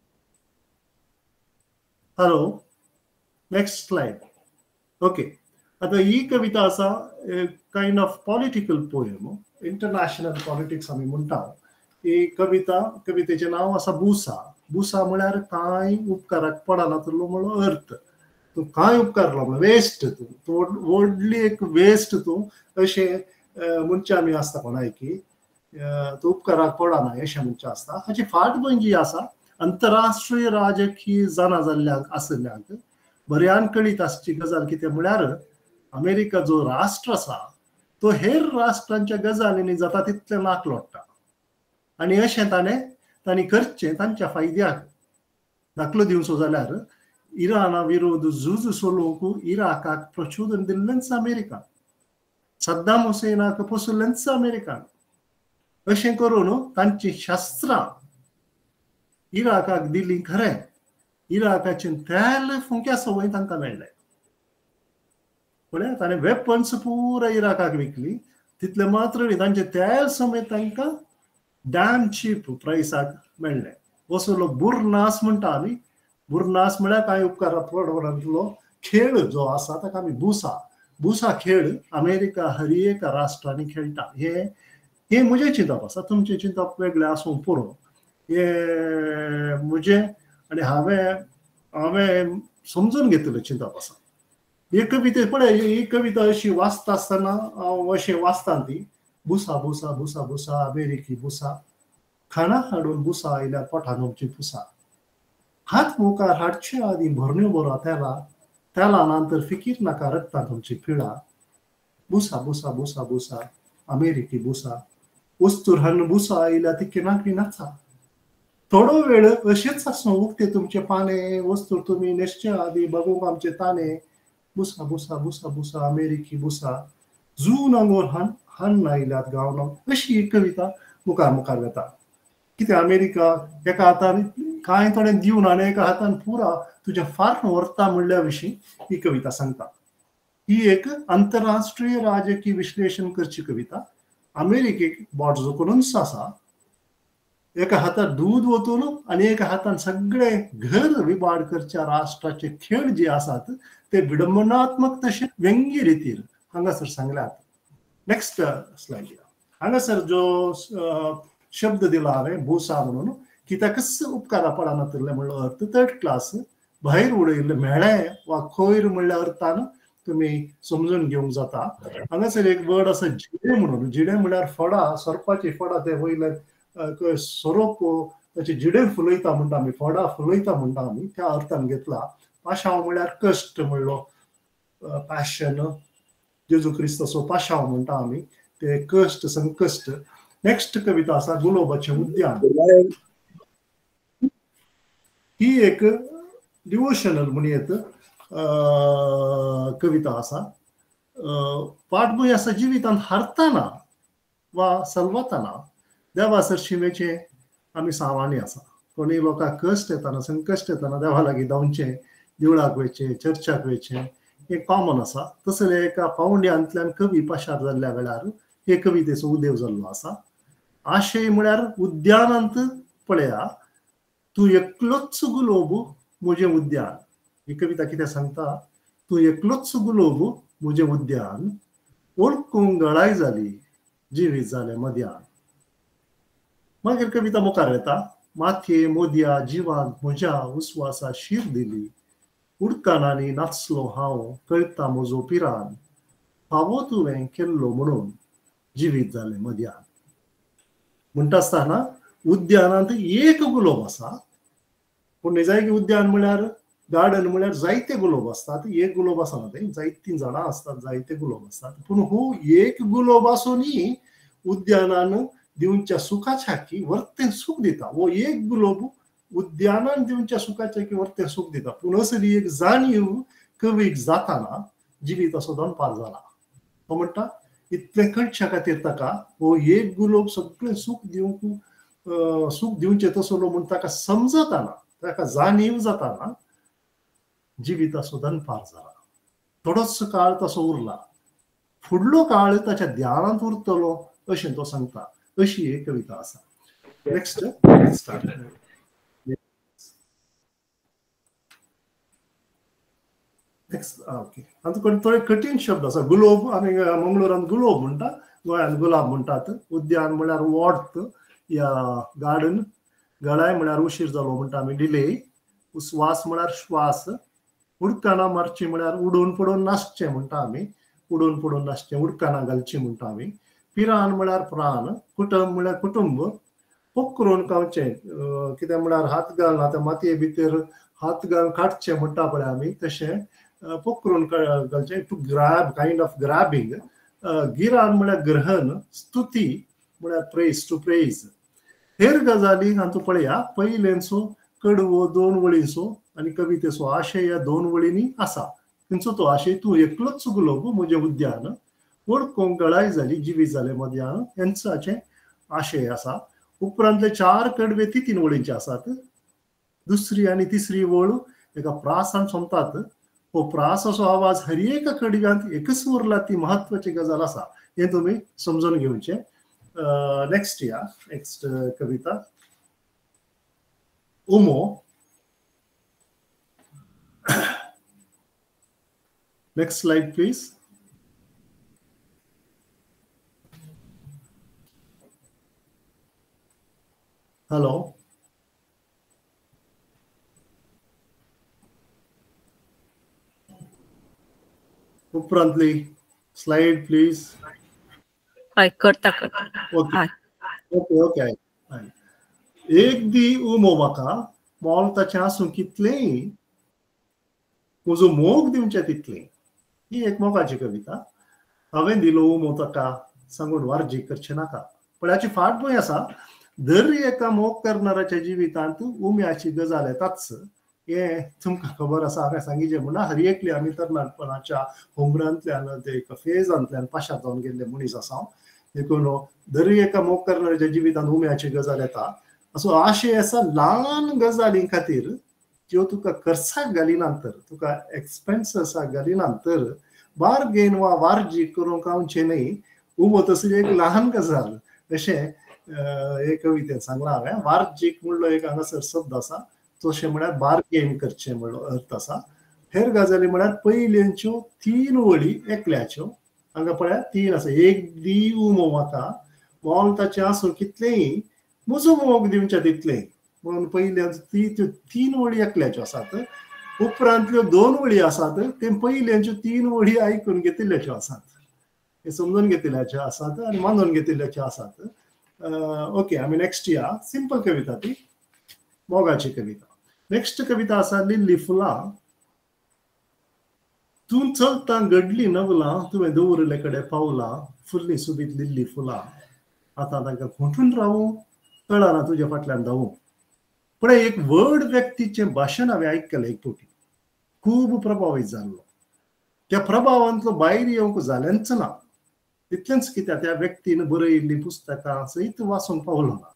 Hello, next slide. ओके, आतां ही कविता आसा kind of political poem, international politics आमी म्हणटा. ही कवितेचें नांव आसा बुसा. बुसा म्हळ्यार कांय उपकाराक पडना तो म्हणलो अर्थ. तूं कांय उपकारलो म्हळ्यार वेस्ट, तूं व्हडली एक वेस्ट तूं अशें म्हणचे आमी आसता कोणाय की तूं उपकाराक पडना अशें म्हणचे आसता. हाची फाटभुंयी आसा आंतरराष्ट्रीय राजकीय जाणा जाल्ल्याक आसल्याक बऱ्यान कळीत आसची गजाल कितें म्हळ्यार अमेरिका जो राष्ट्र आसा तो हेर राष्ट्रांच्या गजालींनी जाता तितलें नाक लोडटा. आनी अशें तांणी करचें तांच्या फायद्याक. दाखलो दिवचो जाल्यार इराणा विरोध झूज चलोवंक इराकाक प्रचोदन दिल्लेंच अमेरिकान, सद्दाम हुसेनाक पसुल्लेंच अमेरिकान. अशें करून तांची शस्त्रां इराकाक दिली खरें, इराकाचें तेल फुंक्या सवय तांकां मेळ्ळें. पळय, ताणें वेपन्स पुराय इराकाक विकली, तितले मात्र न्ही, तांचें तेल समेत तांकां डॅम चीप प्रायसाक मेळ्ळें. असो लोक बुरनास म्हणटा आमी. बुरनास म्हळ्यार कांय उपकार पडनातलो खेळ जो आसा ताका आमी बुसा खेळ अमेरिका हर एका राष्ट्रांनी खेळटा. हे म्हजें चिंतप आसा, तुमचें चिंतप वेगळें आसूं पुरो. हे म्हजें आनी हांवें समजून घेतलें चिंतप आसा. ही कविता पळय, ही कविता अशी वाचता आसतना हांव अशें वाचता ती. बुसा बुसा बुसा बुसा अमेरिकी बुसा, खाणां हाडून बुसा आयल्यार पोटान आमची पुसा. हात मुखार हाडचे आदी भरण्यो बरो तेला नंतर फिकीर नाका रक्तांत आमची पिळा. बुसा बुसा बुसा बुसा अमेरिकी बुसा, वस्तूर हन बुसा आयल्या ती किनाकरी नाचा. थोडो वेळ अशेंच आसूं उक्ते तुमचे पाने, वस्तूर तुम्ही निश्चय आदी बघूंक आमचे ताने, बुसा बुसा बुसा बुसा अमेरिकी बुसा, जून अंगोर हन आयल्यात गावनो. अशी ही कविता मुखार मुखार वता. कितें अमेरिका एका हातान कांय थोडे दिवन आनी एका हातान पुरा तुज्या फार व्हरता म्हणल्या विशीं ही कविता सांगता. ही एक आंतरराष्ट्रीय राजकीय विश्लेषण करची कविता. अमेरिकेक बोटजो करून आसा. एका हातान दूध वतून आणि एका हातान सगळे घर विबाड करच्या राष्ट्राचे खेळ जे आसात ते विडंबनात्मक तशे व्यंग्य रितीन हांगासर सांगल्यात. Next slide. हांगासर जो शब्द दिला हांवें भुसा म्हणून, कित्याकच उपकारा पडना तरले म्हणलो अर्थ थर्ड क्लास भायर उडयल्ले मेळे वा खोयर म्हणल्या अर्थान तुम्ही समजून घेवंक जाता. हांगासर एक वर्ड आसा जिडे म्हणून. जिडे म्हळ्यार फडा, सरपाची फडा ते वयले सोरोप ताचे जिडे फुलयता म्हणटा आमी, फडा फुलयता म्हणटा आमी, त्या अर्थान घेतला. पाशांव म्हळ्यार कश्ट म्हणलो, पॅशन, जेजू क्रिस्ताचो पाशांव म्हणटा आमी, ते कश्ट संकश्ट. नेक्स्ट कविता आसा गुलोबाचे उद्यान. ही एक डिवोशनल म्हणून कविता आसा. पाठभूंय आसा जिवितांत हारतना वा सलवतना देवासर शिमेचे आमी सावाणी आसा. कोणी लोकांक कश्ट येताना संकश्ट येताना देवा लागीं धांवचें, देवळाक वयचें, चर्चाक वयचें, हे कॉमन आसा. तसले एका पावंड्यांतल्यान कवी पाशार जाल्ल्या वेळार हे कवितेचो उदेव जाल्लो आसा. आशय म्हळ्यार उद्यानांत पळया, तूं एकलोच गुलोब म्हजें उद्यान. ही कविता कितें सांगता? तूं एकलोच गुलोब म्हजें उद्यान, ओळखूंक गळाय जाली, जिवीत जालें मद्यान. मागीर कविता मुखार येता. माथये मोदया जिवाक म्हज्या उस्वासा शीर दिली, उडकानांनी नाचलो हांव कळटा म्हजो पिरान, फावो तुवें केल्लो म्हणून जिवीत जालें मद्यान. म्हणटा आसतना उद्यानांत एक गुलोब आसा. पूण निजायकी उद्यान म्हळ्यार गार्डन म्हळ्यार जायते गुलोब असतात. एक गुलोब आसना, ते जायतीं झाडां असतात, जायते गुलोब असतात. पूण हो एक गुलोब आसूनय उद्यानान दिवच्या सुखाच्या की वर्तें सुख दिता. हो एक गुलोब उद्यानान दिवच्या सुखाचे की वर्तें सुख दिता. पूण असली एक जाणीव कवीक जाताना जिवीत असो दनपार जाला. तो म्हणटा इतलें कळच्या खातीर ताका हो एक गुलोब सगळें सुख दिवचें तसलो म्हूण ताका समजताना, ताका जाणीव जाताना जिवीत असो दनपार जाला. थोडोच काळ तसो उरला, फुडलो काळ ताच्या ध्यानांत उरतलो अशें तो सांगता. अशी एक कविता आसा. Next start. ओके. आतां थोडे कठीण शब्द आसा. गुलोब आमी मंगळुरांत गुलोब म्हणटा, गोंयांत गुलाब म्हणटात. उद्यान म्हळ्यार वॉर्थ या गार्डन. गळाय म्हळ्यार उशीर जालो म्हणटा आमी, डिले. उस्वास म्हळ्यार श्वास. उडकाना मारची म्हळ्यार उडून पडून नाचचें म्हणटा आमी, उडून पडून नाचचें, उडकाना घालची म्हणटा आमी. पिरान म्हळ्यार प्राण. कुटुंब म्हळ्यार कुटुंब. पोकरून कावचें, कितें म्हळ्यार हात घालून आतां मातये भितर हात घालून काडचें म्हणटा पळय आमी, तशें पोकरून घालचें. To grab, kind of grabbing. गिरान म्हळ्यार ग्रहण. स्तुती म्हळ्यार प्रेज, टू प्रेज. हेर गजाली हातूंत पळया. पयलेंचो कडवो 2 वळींचो आनी कवितेचो आशय ह्या 2 वळींनी आसा. तेंचो तो आशय तूं एकलोच गुलोब म्हजें उद्यान, ओळखूंक गळाय जाली, जिवीत जालें मद्यान, हेंचाचें आशय आसा. उपरांतले 4 कडवे 3 वळींचे आसात. दुसरी आनी तिसरी वळ एका प्रासान सोंपतात. हो प्रासाचो आवाज हर एका कडव्यांत एकच उरला, ती म्हत्वाची गजाल आसा. हें तुमी समजून घेवचें. नेक्स्ट या नेक्स्ट कविता. उमो. Next slide please. हॅलो. उपरांतली स्लाइड प्लीज. हय करता. Okay okay okay. एक दी उमो म्हाका मोल ताचें आसूं कितलेंय, म्हजो मोग दिवचें तितलें. ही एक मोगाची कविता. हांवें दिलो उमो ताका, सांगून वारजी करचें नाका. पण हाची फाटभूंय आसा, दर एका मोग करणाऱ्याच्या जिवितांत उम्याची गजाल येताच. हे तुमकां खबर आसा, हांवें सांगिचें म्हणा हर एकली आमी तरणाटपणाच्या हुमरांतल्यान ते एका फेजांतल्यान पाशार जावन गेल्ले मनीस आसा. देखून दर एका मोग करणाऱ्याच्या जिवितांत उम्याची गजाल येता. असो आशय आसा ल्हान गजाली खातीर ज्यो तुका खर्चाक घालिनांतर, तुका एक्सपेन्ससाक घालिनांतर बार्गेन वा वार्जीक करूंक गावचें न्हय. उबो तसली एक ल्हान गजाल अशें एक कवितेन सांगलां हांवें. वार्जीक म्हणलो एक हांगासर शब्द आसा, तशें म्हळ्यार बार्गेन करचें म्हणलो अर्थ आसा. हेर गजाली म्हळ्यार पयल्यांच्यो 3 वळी एकल्याच्यो. हांगा पळयात 3 आसा. एक दी उमो म्हाका, मोल ताचें आसूं कितलेंय, म्हजो मोग दिवचें तितलें. म्हणून पयल्यांच्यो 3 वळी एकल्याच्यो आसात. उपरांतल्यो 2 वळी आसात, ते पयल्यांच्यो 3 वळी आयकून घेतिल्ल्याच्यो आसात. हे समजून घेतिल्ल्याच्यो आसात आनी मानून घेतिल्ल्याच्यो आसात. ओके, आमी नेक्स्ट या. सिंपल कविता ती, मोगाची कविता. नेक्स्ट कविता आसा लिल्ली फुलां. तूं चलता घडली नवलां, तुवें दवरले कडेन पावलां, फुल्ली सुबीत लिल्ली फुलां. आतां तांकां घोंटून रावूं, कळना तुज्या फाटल्यान धांवूं. पण एक व्हड व्यक्तीचें भाशण हांवें आयकलें एक फावटी, खूब प्रभावीत जाल्लो. त्या प्रभावांतलो भायर येवंक जालेंच ना. तितलेंच कित्याक त्या व्यक्तीन बरयिल्लीं पुस्तकां सयत वाचूंक पावलो ना.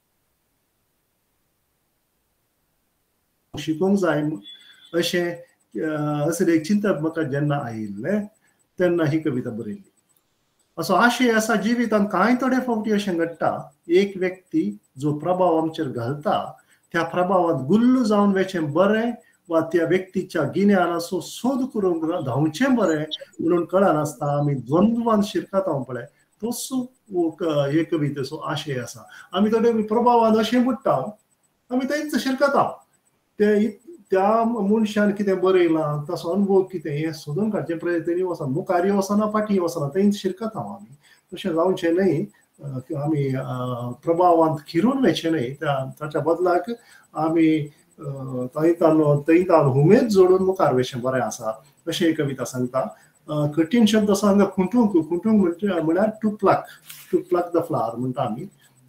शिकोवंक जाय अशें असले एक चिंतप म्हाका जेन्ना आयिल्लें तेन्ना ही कविता बरयल्ली. असो आशय आसा जिवितांत कांय थोडे फावटी अशें घडटा, एक व्यक्ती जो प्रभाव आमचेर घालता त्या प्रभावांत गुल्ल जावन वेचें बरें, वा त्या व्यक्तीच्या गिन्यानाचो सोद करूंक धांवचें बरें म्हणून कळनासता आमी द्वंद्वान शिरकाता पळय, तसो हे कवितेचो आशय आसा. आमी थोडे प्रभावान अशें म्हणटा, आमी थंयच शिरकाता. त्या मनशान कितें बरयलां, ताचो अनुभव कितें हें सोदून काडचें प्रयत्न वचना. मुखार वचना, फाटीं वचना, थंयच शिरकाता आमी. तशें जावचें न्हय. आमी प्रभावांत खिरून वचचें न्हय. ताच्या बदलाक आमी थंयतान उमेद जोडून मुखार वचचें बरें आसा अशें ही कविता सांगता. कठीण शब्द आसा हांगा खुंटूंक. खुंटूंक म्हळ्यार टू प्लक द फ्लावर म्हणटा आमी.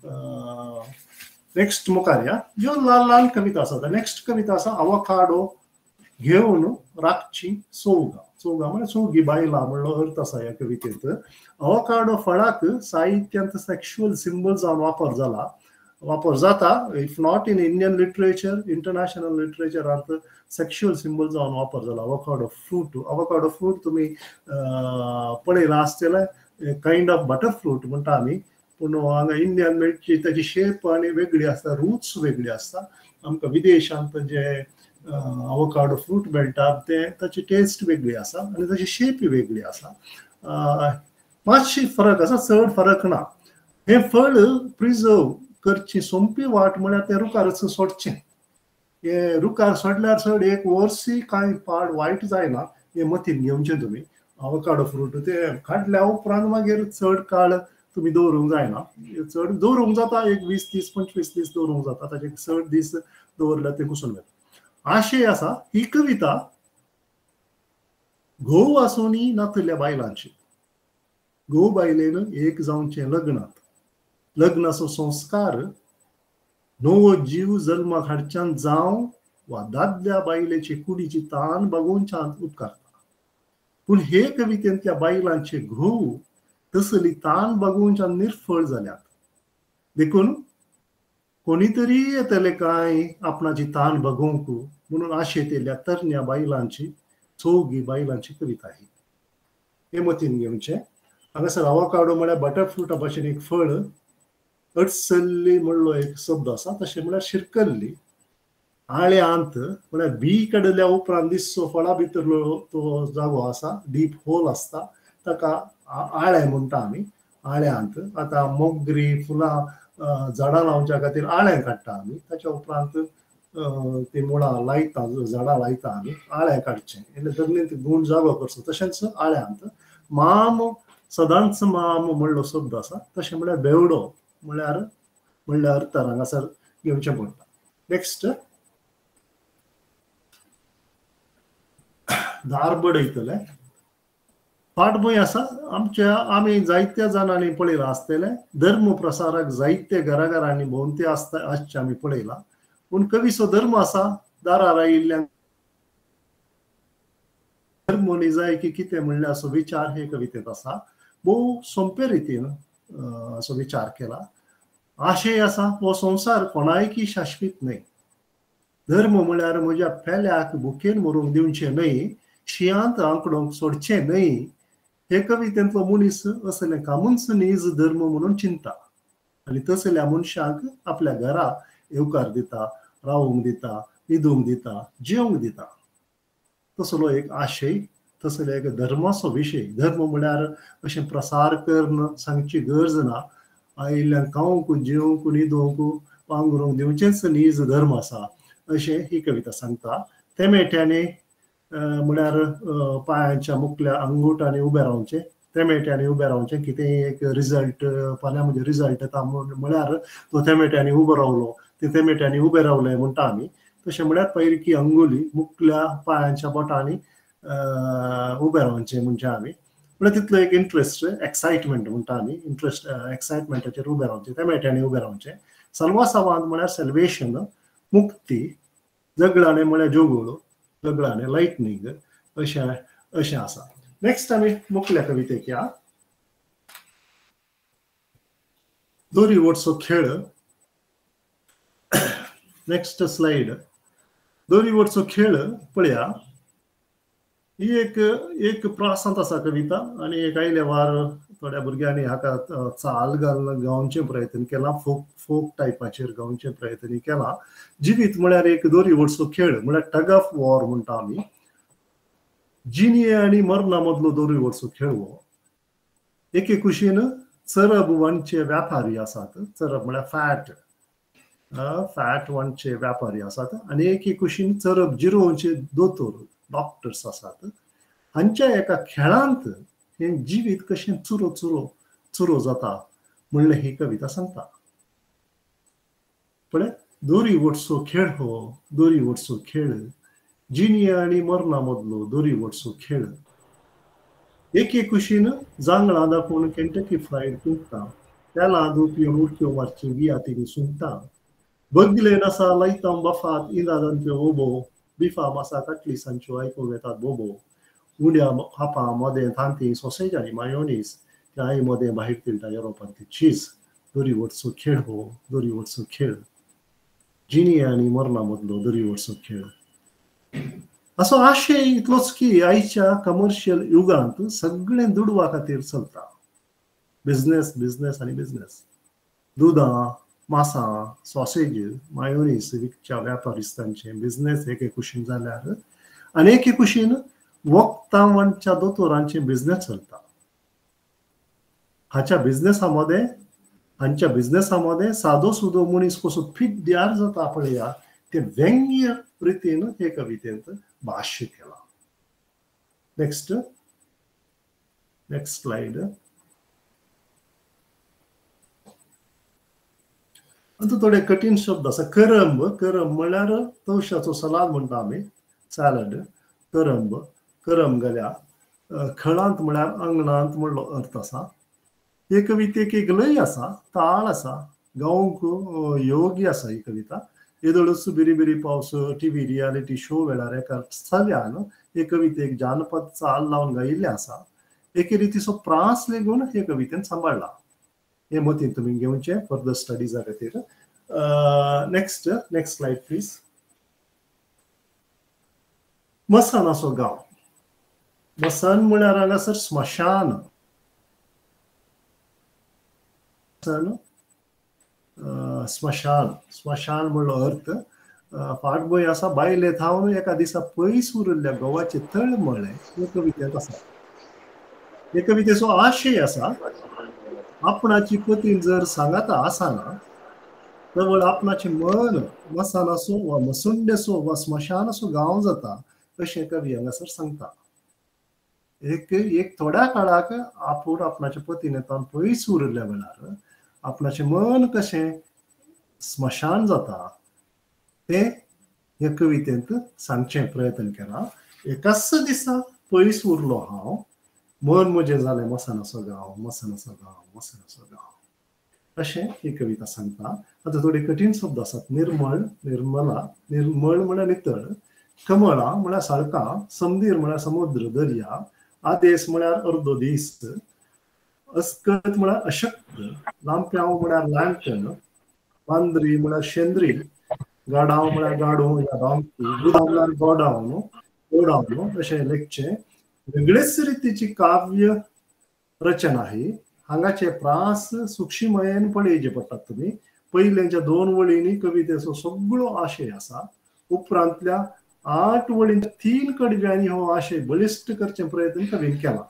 नेक्स्ट मुखार या. ज्यो ल्हान ल्हान कविता आसा. नेक्स्ट कविता आसा आवोकाडो घेवन राखची चौगा. चौगा म्हळ्यार चौगी बायलां म्हणलो अर्थ आसा ह्या कवितेंत. आवोकाडो फळाक साहित्यांत सेक्शुअल सिंबल जावन वापर जाता. If not in Indian literature, international लिटरेचरांत सेक्शुअल सिंबल जावन वापर जाला आवोकाडो फ्रूट. आवोकाडो फ्रूट तुमी पळयलां आसतलें, कायंड ऑफ बटर फ्रूट म्हणटा आमी. पूण हांगा इंडियान मेळची ताची शेप आनी वेगळी आसता, रूट्स वेगळी आसता. आमकां विदेशांत जे आवोकाडो फ्रूट मेळटा ते ताची टेस्ट वेगळी आसा आनी ताची शेप वेगळी आसा. मातशी फरक आसा, चड फरक ना. हे फळ प्रिजर्व करची सोंपी वाट म्हळ्यार ते रुखारच सोडचें. हे रुखार सोडल्यार चड एक वर्सी कांय पाड वायट जायना, हें मतीन घेवचें तुमी. आवोकाडो फ्रूट ते काडल्या उपरांत मागीर चड काळ तुमी दवरूंक जायना. चड दवरूंक जाता, एक 20, 30, 25 दीस दवरूंक जाता. ताचे चड दीस दवरल्यार ते कुसून वता. आशय आसा ही कविता घोव आसुनी नातल्या बायलांची. घोव बायलेन एक जावचें लग्नांत. लग्नाचो संस्कार नवो जीव जल्माक हाडच्यान जावं वा दादल्या बायलेची कुडीची तान बागोवच्यान उपकारता. पूण हे कवितेंत त्या बायलांचे घोव तसली तान बागोवच्यान निर्फळ जाल्यात. देखून कोणी तरी येतले काय आपणाची तान बागोवंक म्हणून आशेतेल्या तरण्या बायलांची, चौगी बायलांची कविता ही. हे मतीन घेवचें. हांगासर आवोकाडो म्हळ्यार बटर फ्रूटा भाशेन एक फळ. अडसल्ली म्हणलो एक शब्द आसा, तशें म्हळ्यार शिरकल्ली. आळे आंत म्हळ्यार बी काडल्या उपरांत दिसचो फळा भितरलो तो जागो आसा, डीप होल आसता, ताका आळे म्हणटा आमी. आळे आंत. आतां मोगरी फुलां झाडां लावच्या खातीर आळे काडटा आमी. ताच्या उपरांत ती मुळां लायता, झाडां लायता आमी. आळे काडचें એટલે जमनींत गूण जागो करचो, तशेंच आळे आंत. माम सदांच माम म्हणलो शब्द आसा, तशें म्हळ्यार बेवडो म्हणल्यार अर्थान हांगासर घेवचें पडटा. नेक्स्ट. दार बडयतले. फाटभूंय आसा आमच्या आमी जायत्या जाणांनी पळयलां आसतलें धर्म प्रसारक जायते घराघरांनी भोंवती आसचे आमी पळयलां पूण कविसो धर्म आसा दारार आयिल्ल्यांक धर्म न्ही जाय की कितें म्हणल्यार असो विचार हे कवितेंत आसा भोव सोंपे रितीन असो विचार केला आशय आसा हो संवसार कोणायकी शाश्वीत न्हय धर्म म्हळ्यार म्हज्या पेल्याक भुकेन मरूंक दिवचें न्हय शियांत आंकडोंक सोडचें न्हय हे कवितेंतलो मनीस असलें कामूच नीज धर्म म्हणून चिंता आनी तसल्या मनशाक आपल्या घरा येवकार दिता रावूंक दिता न्हिदूंक दिता जेवंक दिता तसलो एक आशय तसले एक धर्माचो विशय धर्म म्हळ्यार अशें प्रसार करन सांगची गरज ना आयिल्ल्यांक खावंक जेवंक न्हिदोवंक पांघरूंक दिवचेंच नीज धर्म आसा अशें ही कविता सांगता ते मेट्यांनी म्हळ्यार पांयांच्या मुखल्या अंगुठांनी उबें रावचें ते मेट्यांनी उबें रावचें कितेंय एक रिजल्ट फाल्यां म्हणजे रिजल्ट येता म्हळ्यार तो ते मेट्यांनी उबो रावलो ते मेट्यांनी उबे रावले म्हणटा आमी तशें म्हळ्यार पैरकी अंगुली मुखल्या पांयांच्या बोटांनी उबें रावचें म्हणजे आमी म्हळ्यार तितलो एक इंट्रस्ट एक्सायटमेंट म्हणटा आमी इंट्रस्ट एक्सायटमेंटाचेर उबें रावचें त्या मेट्यांनी उबें रावचें सल्वासावांत म्हळ्यार सेल्वेशन मुक्ती जगलाणे म्हळ्यार जोगोळ जगलाणे लायटनींग अशें आसा नेक्स्ट आमी मुखल्या कवितेक या दोरी वोटचो खेळ नेक्स्ट स्लाइड दोरी वोटचो खेळ पळया ही एक प्रासांत आसा कविता आनी एक आयले वार थोड्या भुरग्यांनी हाका चाल घालून गावचे प्रयत्न केला फोक टायपाचेर गावचे प्रयत्न केला जिवीत म्हळ्यार एक दोरी वोटचो खेळ म्हळ्यार टग ऑफ वॉर म्हणटा आमी जिनिये आनी मरणा मदलो दोरी वोटचो खेळ हो एके कुशीन चरब वणचे व्यापारी आसात चरब म्हळ्यार फॅट वणचे व्यापारी आसात आनी एके कुशीन चरब जिरोवचे दोतोर डॉक्टर्स आसात हांच्या एका खेळांत हे जिवीत कशें चुरो जाता म्हणलें ही कविता सांगता पळय दोरी वोटचो खेळ हो दोरी वोटचो खेळ जिनिये आनी मरणा मदलो दोरी वोटचो खेळ एके कुशीन जांगळां दाखोवन केंटकी फ्रायड तुंकता तेलां धुवपी उडक्यो मारची बियातीनी सुंगटा बगले नसा लायता बफात इनादांत्यो ओबो बिफा मासा कटलिसांच्यो आयकूंक येतात बोबो उड्या हापा मदें थांती सॉसेज आनी मायोनीस त्या आई मदें भायर तिळटा युरोपांतली चीज दोरी वोटचो खेळ हो दोरी वोटचो खेळ जिनिये आनी मरणा मदलो दोरी वोटचो खेळ असो आशय इतलोच की आयच्या कमर्शियल युगांत सगळें दुडवा खातीर चलता बिझनेस बिझनेस आनी बिझनेस दुदां मांसां सॉसेज मायोनीस विकच्या व्यापारिस्तांचे बिझनेस एके कुशीन जाल्यार आनी एके कुशीन वखदां वणच्या दोतोरांचे बिझनेस चलता हांच्या बिझनेसा मध्ये सादो सुदो मनीस कसो पिड्ड्यार जाता पळया ते व्यंग्य रितीन हे कवितेंत भाष्य केला नेक्स्ट स्लाइड आता थोडे कठीण शब्द आसा करंब म्हळ्यार तवशाचो सलाद म्हणटा आमी सॅलड करंब गेल्या खळांत म्हळ्यार अंगणांत म्हणलो अर्थ आसा हे कवितेक एक लय आसा ताळ आसा गावंक योग्य आसा ही कविता येदोळूच बिरी बिरी पावस टीव्ही रियालिटी शो वेळार एका स्थळ्यान हे कवितेक जानपद चाल लावन गायिल्ले आसा एके रितीचो प्रास लेगून हे कवितेन सांबाळला हे मतीन तुमी घेवचे फर्दर स्टडीजा खातीर नेक्स्ट स्लाइड प्लीज मसानाचो गांव मसन म्हळ्यार हांगासर स्मशान स्मशान म्हणलो अर्थ फाटभूंय आसा बायले थावन एका दिसा पयस उरिल्ल्या गोवाचे तळमळे हे कवितेंत आसा हे कवितेचो आशय आसा आपणाची पती जर सांगाता आसाना केवळ आपणाचे मन मसानाचो वा मसुंडेचो वा स्मशानाचो गांव जाता अशें कवी हांगासर सांगता एक थोड्या काळाक आपूण आपणाच्या पतीन पयस उरिल्ल्या वेळार आपणाचें मन कशें स्मशान जाता ते ह्या कवितेंत सांगचे प्रयत्न केला एकाच दिसा पयस उरलो हांव मन म्हजें जालें मसनाचो गांव, मसनाचो गांव, मसनाचो गांव, अशें ही कविता सांगता. आतां थोडे कठीण शब्द आसात. निर्मळ, निर्मला, निर्मळ म्हळ्यार नितळ, कमळा म्हळ्यार साळकां, समदीर म्हळ्यार समुद्र दर्या, आदेस म्हळ्यार अर्दो दीस, अस्कत म्हळ्यार अशक्त, लांप्याव म्हळ्यार ल्हानपण, बांद्री म्हळ्यार शेंद्री, गाडाव म्हळ्यार गाडो या डॉंकी, गुदाव म्हळ्यार गोडावन, गोडावन अशें लेखचें. वेगळेच रितीची काव्य रचना ही. हांगाचे प्रास सुक्षिमयेन पळयचे पडटात तुमी. पयलेच्या 2 वळींनी कवितेचो सगळो आशय आसा. उपरांतल्या 8 वळींच्या 3 कडव्यांनी हो आशय बलिश्ट करचे प्रयत्न कवीन केला.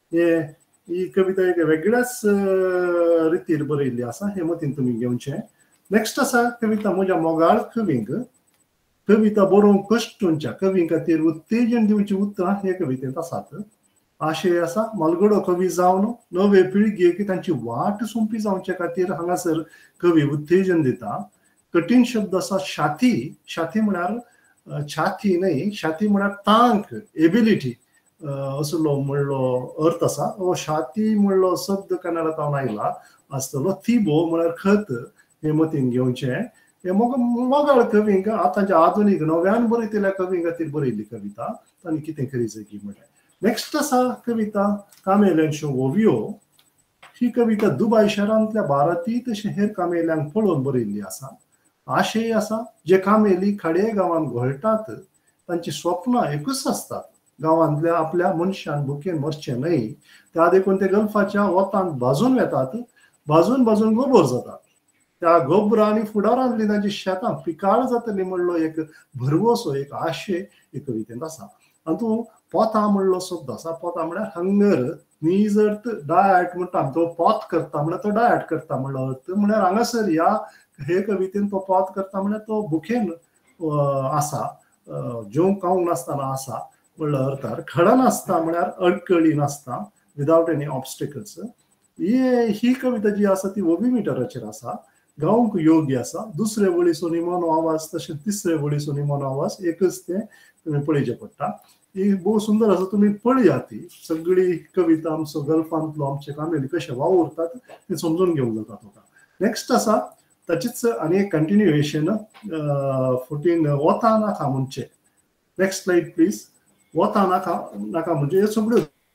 ही कविता एक वेगळ्याच रितीर बरयल्ली आसा, हे मतीन तुमी घेवचें. नेक्स्ट आसा कविता म्हज्या मोगाळ कवींक. कविता बरोवंक कश्टूंच्या कवी खातीर उत्तेजन दिवची उतरां हे कवितेंत आसात. आशय आसा मलगडो कवी जावन नवे पिळगेक तांची वाट सोंपी जावचे खातीर हांगासर कवी उत्तेजन दिता. कठीण शब्द आसा शाथी. शाथी म्हळ्यार छाती न्हय, शाथी म्हळ्यार तांक, एबिलिटी असलो म्हणलो अर्थ आसा. हो शाथी म्हणलो शब्द कन्नडांतल्यान आयला आसतलो. थिबो म्हळ्यार खत, हे मतीन घेवचें. हे मोगाळ कवींक आतांच्या आधुनीक नव्यान बरयतल्या कवी खातीर बरयल्ली कविता. तांणी कितें करी जगी म्हळ्यार. नेक्स्ट आसा कविता कामेल्यांच्यो ओवियो. ही कविता दुबाय शारांतल्या भारती तशें हेर कामेल्यांक पळोवन बरयल्ली आसा. आशय आसा जे कामेली खाडे गांवांत घोळटात तांची स्वप्नां एकूच आसतात. गांवांतल्या आपल्या मनशान भुकेन मरचें न्हय, त्या देखून ते गल्फाच्या वतांत भाजून येतात. भाजून भाजून गोबर जातात. त्या गोबरा आनी फुडारांतली तांची शेतां पिकाळ जातली म्हणलो एक भरवसो एक आशय हे कवितेंत आसा. आनी तूं पोतां म्हणलो शब्द आसा. पोतां म्हळ्यार हंगर. न्ही जर डायट म्हणटा तो पोत करता म्हळ्यार तो डायट करता म्हणलो अर्थ. म्हळ्यार हांगासर ह्या हे कवितेन तो पोत करता म्हळ्यार तो भुकेन आसा, जेवंक खावंक नासतना आसा म्हणलो अर्थार. खडा नासता म्हळ्यार अडकळी नासता, विदावट एनी ऑब्स्टिकल्स. ही कविता जी आसा ती ओबी मिटराचेर आसा. गावंक योग्य आसा. दुसरे वळीचो निमोनो आवाज तशें तिसरे वळीचो निमोनो आवाज एकच ते तुमी पळयचे पडटा. ही भोव सुंदर आसा. तुमी पळया ती सगळी कविता आमचो गल्फांतलो आमचे कामेली कशे वावुरतात ते समजून घेवंक जाता तुका. नेक्स्ट आसा ताचीच आनी एक कंटिन्युएशन 14 वता नाका म्हणचे. Next slide please. वता नाका नाका म्हणजे हे सगळ्यो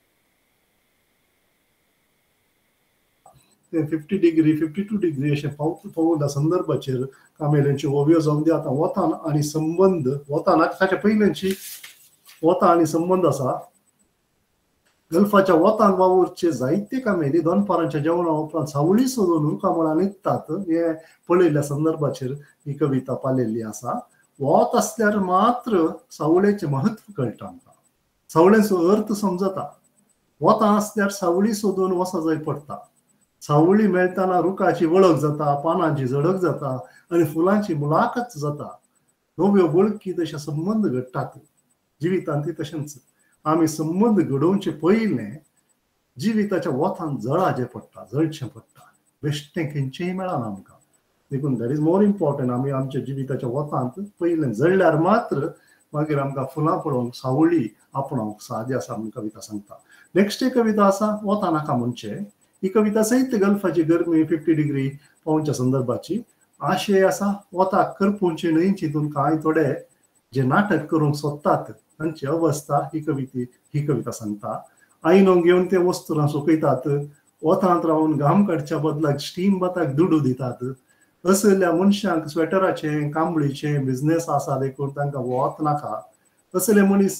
50 डिग्री 52 डिग्री अशें पावल्या संदर्भाचेर कामेल्यांची ओवियो जावन दी. आतां वतान आनी संबंद. वतान ताच्या पयलींची वता आनी संबंद आसा. गल्फाच्या वतान वावुरचे जायते कामेली दनपारांच्या जेवणा उपरांत सावळी सोदून उकामळा न्हिदतात. हे पळयल्ल्या संदर्भाचेर ही कविता पालयल्ली आसा. वत आसल्यार मात्र सावळेचें महत्व कळटा आमकां. सावळेचो अर्थ समजता. वतां आसल्यार सावळी सोदून वसा जाय पडटा. सावळी मेळटना रुखाची वळख जाता, पानांची झडक जाता आनी फुलांची मुलाखत जाता. नव्यो वळखी तशे संबंद घडटात. जिवितांत तशेंच आमी संबंद घडोवचे पयलें जिविताच्या वतान जळाचें पडटा, जळचें पडटा. बेश्टें खंयचेंय मेळना आमकां. देखून दॅट इज मोर इम्पॉर्टंट. आमी आमच्या जिविताच्या वतांत पयलें जळ्ळ्यार मात्र मागीर आमकां फुलां पळोवंक सावळी आपणावंक सादी आसा म्हूण कविता सांगता. नेक्स्ट एक कविता आसा वता नाका म्हणचे. ही कविता सयत गल्फाची गरमी 50 डिग्री पावच्या संदर्भाची. आशय आसा वताक करपुंचे न्हय चिंतून कांय थोडे जे नाटक करूंक सोदतात तांची अवस्था ही कविता सांगता. आयनो घेवन ते वस्तूरां सुकयतात. वतांत रावन घाम काडच्या बदलाक स्टीम बाताक दुडू दितात. असल्या मनशांक स्वेटराचे कांबळीचे बिझनेस आसा देखून तांकां वत नाका. असले मनीस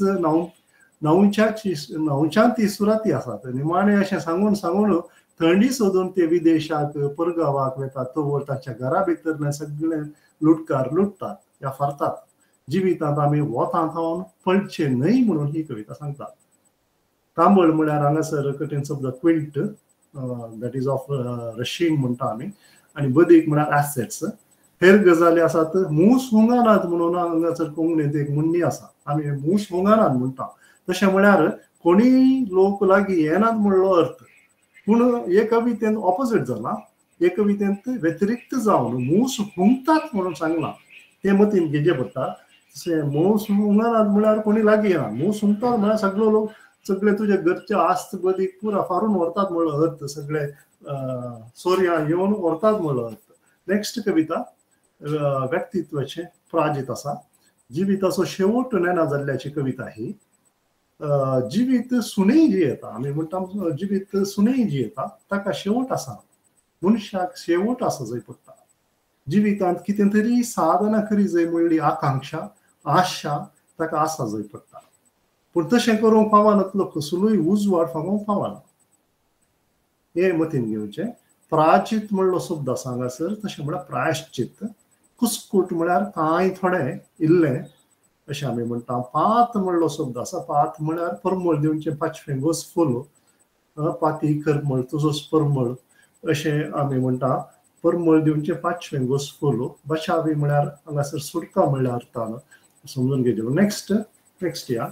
न्हवच्याची सुराती आसात. निमाणे अशें सांगून सांगून थंडी सोदून ते विदेशाक परगावाक वतात. तो तांच्या घरा भितरले सगळे लुटकार लुटतात या फरतात. जिवितांत आमी वतांत रावन पडचे न्हय म्हणून ही कविता सांगता. कांबळ म्हळ्यार हांगासर कठीण शब्द क्विंट, दॅट इज ऑफ रशीन म्हणटा आमी. आनी बदीक म्हळ्यार एसेट्स. हेर गजाली आसात. मूस हुंगानात म्हणून हांगासर कोंकणींत एक म्हणणी आसा. आमी मूस हुंगानात म्हणटा. तशें म्हळ्यार कोणीय लोक लागीं येनात म्हणलो अर्थ. पूण हे कवितेंत ऑपोजीट जाला. हे कवितेंत व्यतिरिक्त जावन मूस हुंगतात म्हणून सांगला. ते मतीन घेवचें पडटा. मूस हुंगानात म्हळ्यार कोणी लागीं येना. मूस हुंगतात म्हळ्यार सगळो लोक सगळे तुझे घरचे आस्त बदीक पुरा फारून व्हरतात म्हणलो अर्थ, सगळे सोर्या येवन व्हरतात म्हणलो अर्थ. नेक्स्ट कविता व्यक्तित्वाचे प्राजित असा. जिविताचो शेवट नेना जाल्ल्याची कविता ही. जिवीत सुणेय जी येता, आमी म्हणटा जिवीत सुणेय जी येता ताका शेवट आसा. मनशाक शेवट आसा जंय पडटा. जिवितांत कितें तरी साधना करी जंय म्हणली आकांक्षा, आशा ताका आसा जंय पडटा. पूण तशें करूंक पावना, कसलोय उजवाड फागोवंक पावना. हे मतीन घेवचें. प्राचित म्हणलो शब्द आसा हांगासर, तशें म्हळ्यार प्रायश्चित. कुस्कूट म्हळ्यार कांय थोडें इल्लें अशें आमी म्हणटा. पात म्हणलो शब्द आसा. पात म्हळ्यार परमळ दिवचें, पांचवें घोस फूल. पाती करमळ तुजोच परमळ अशें आमी म्हणटा. परमळ दिवचें पांचवें घोस फूल. बचावी म्हळ्यार हांगासर सुटका म्हणल्यार अर्थान समजून घेवचें. नेक्स्ट या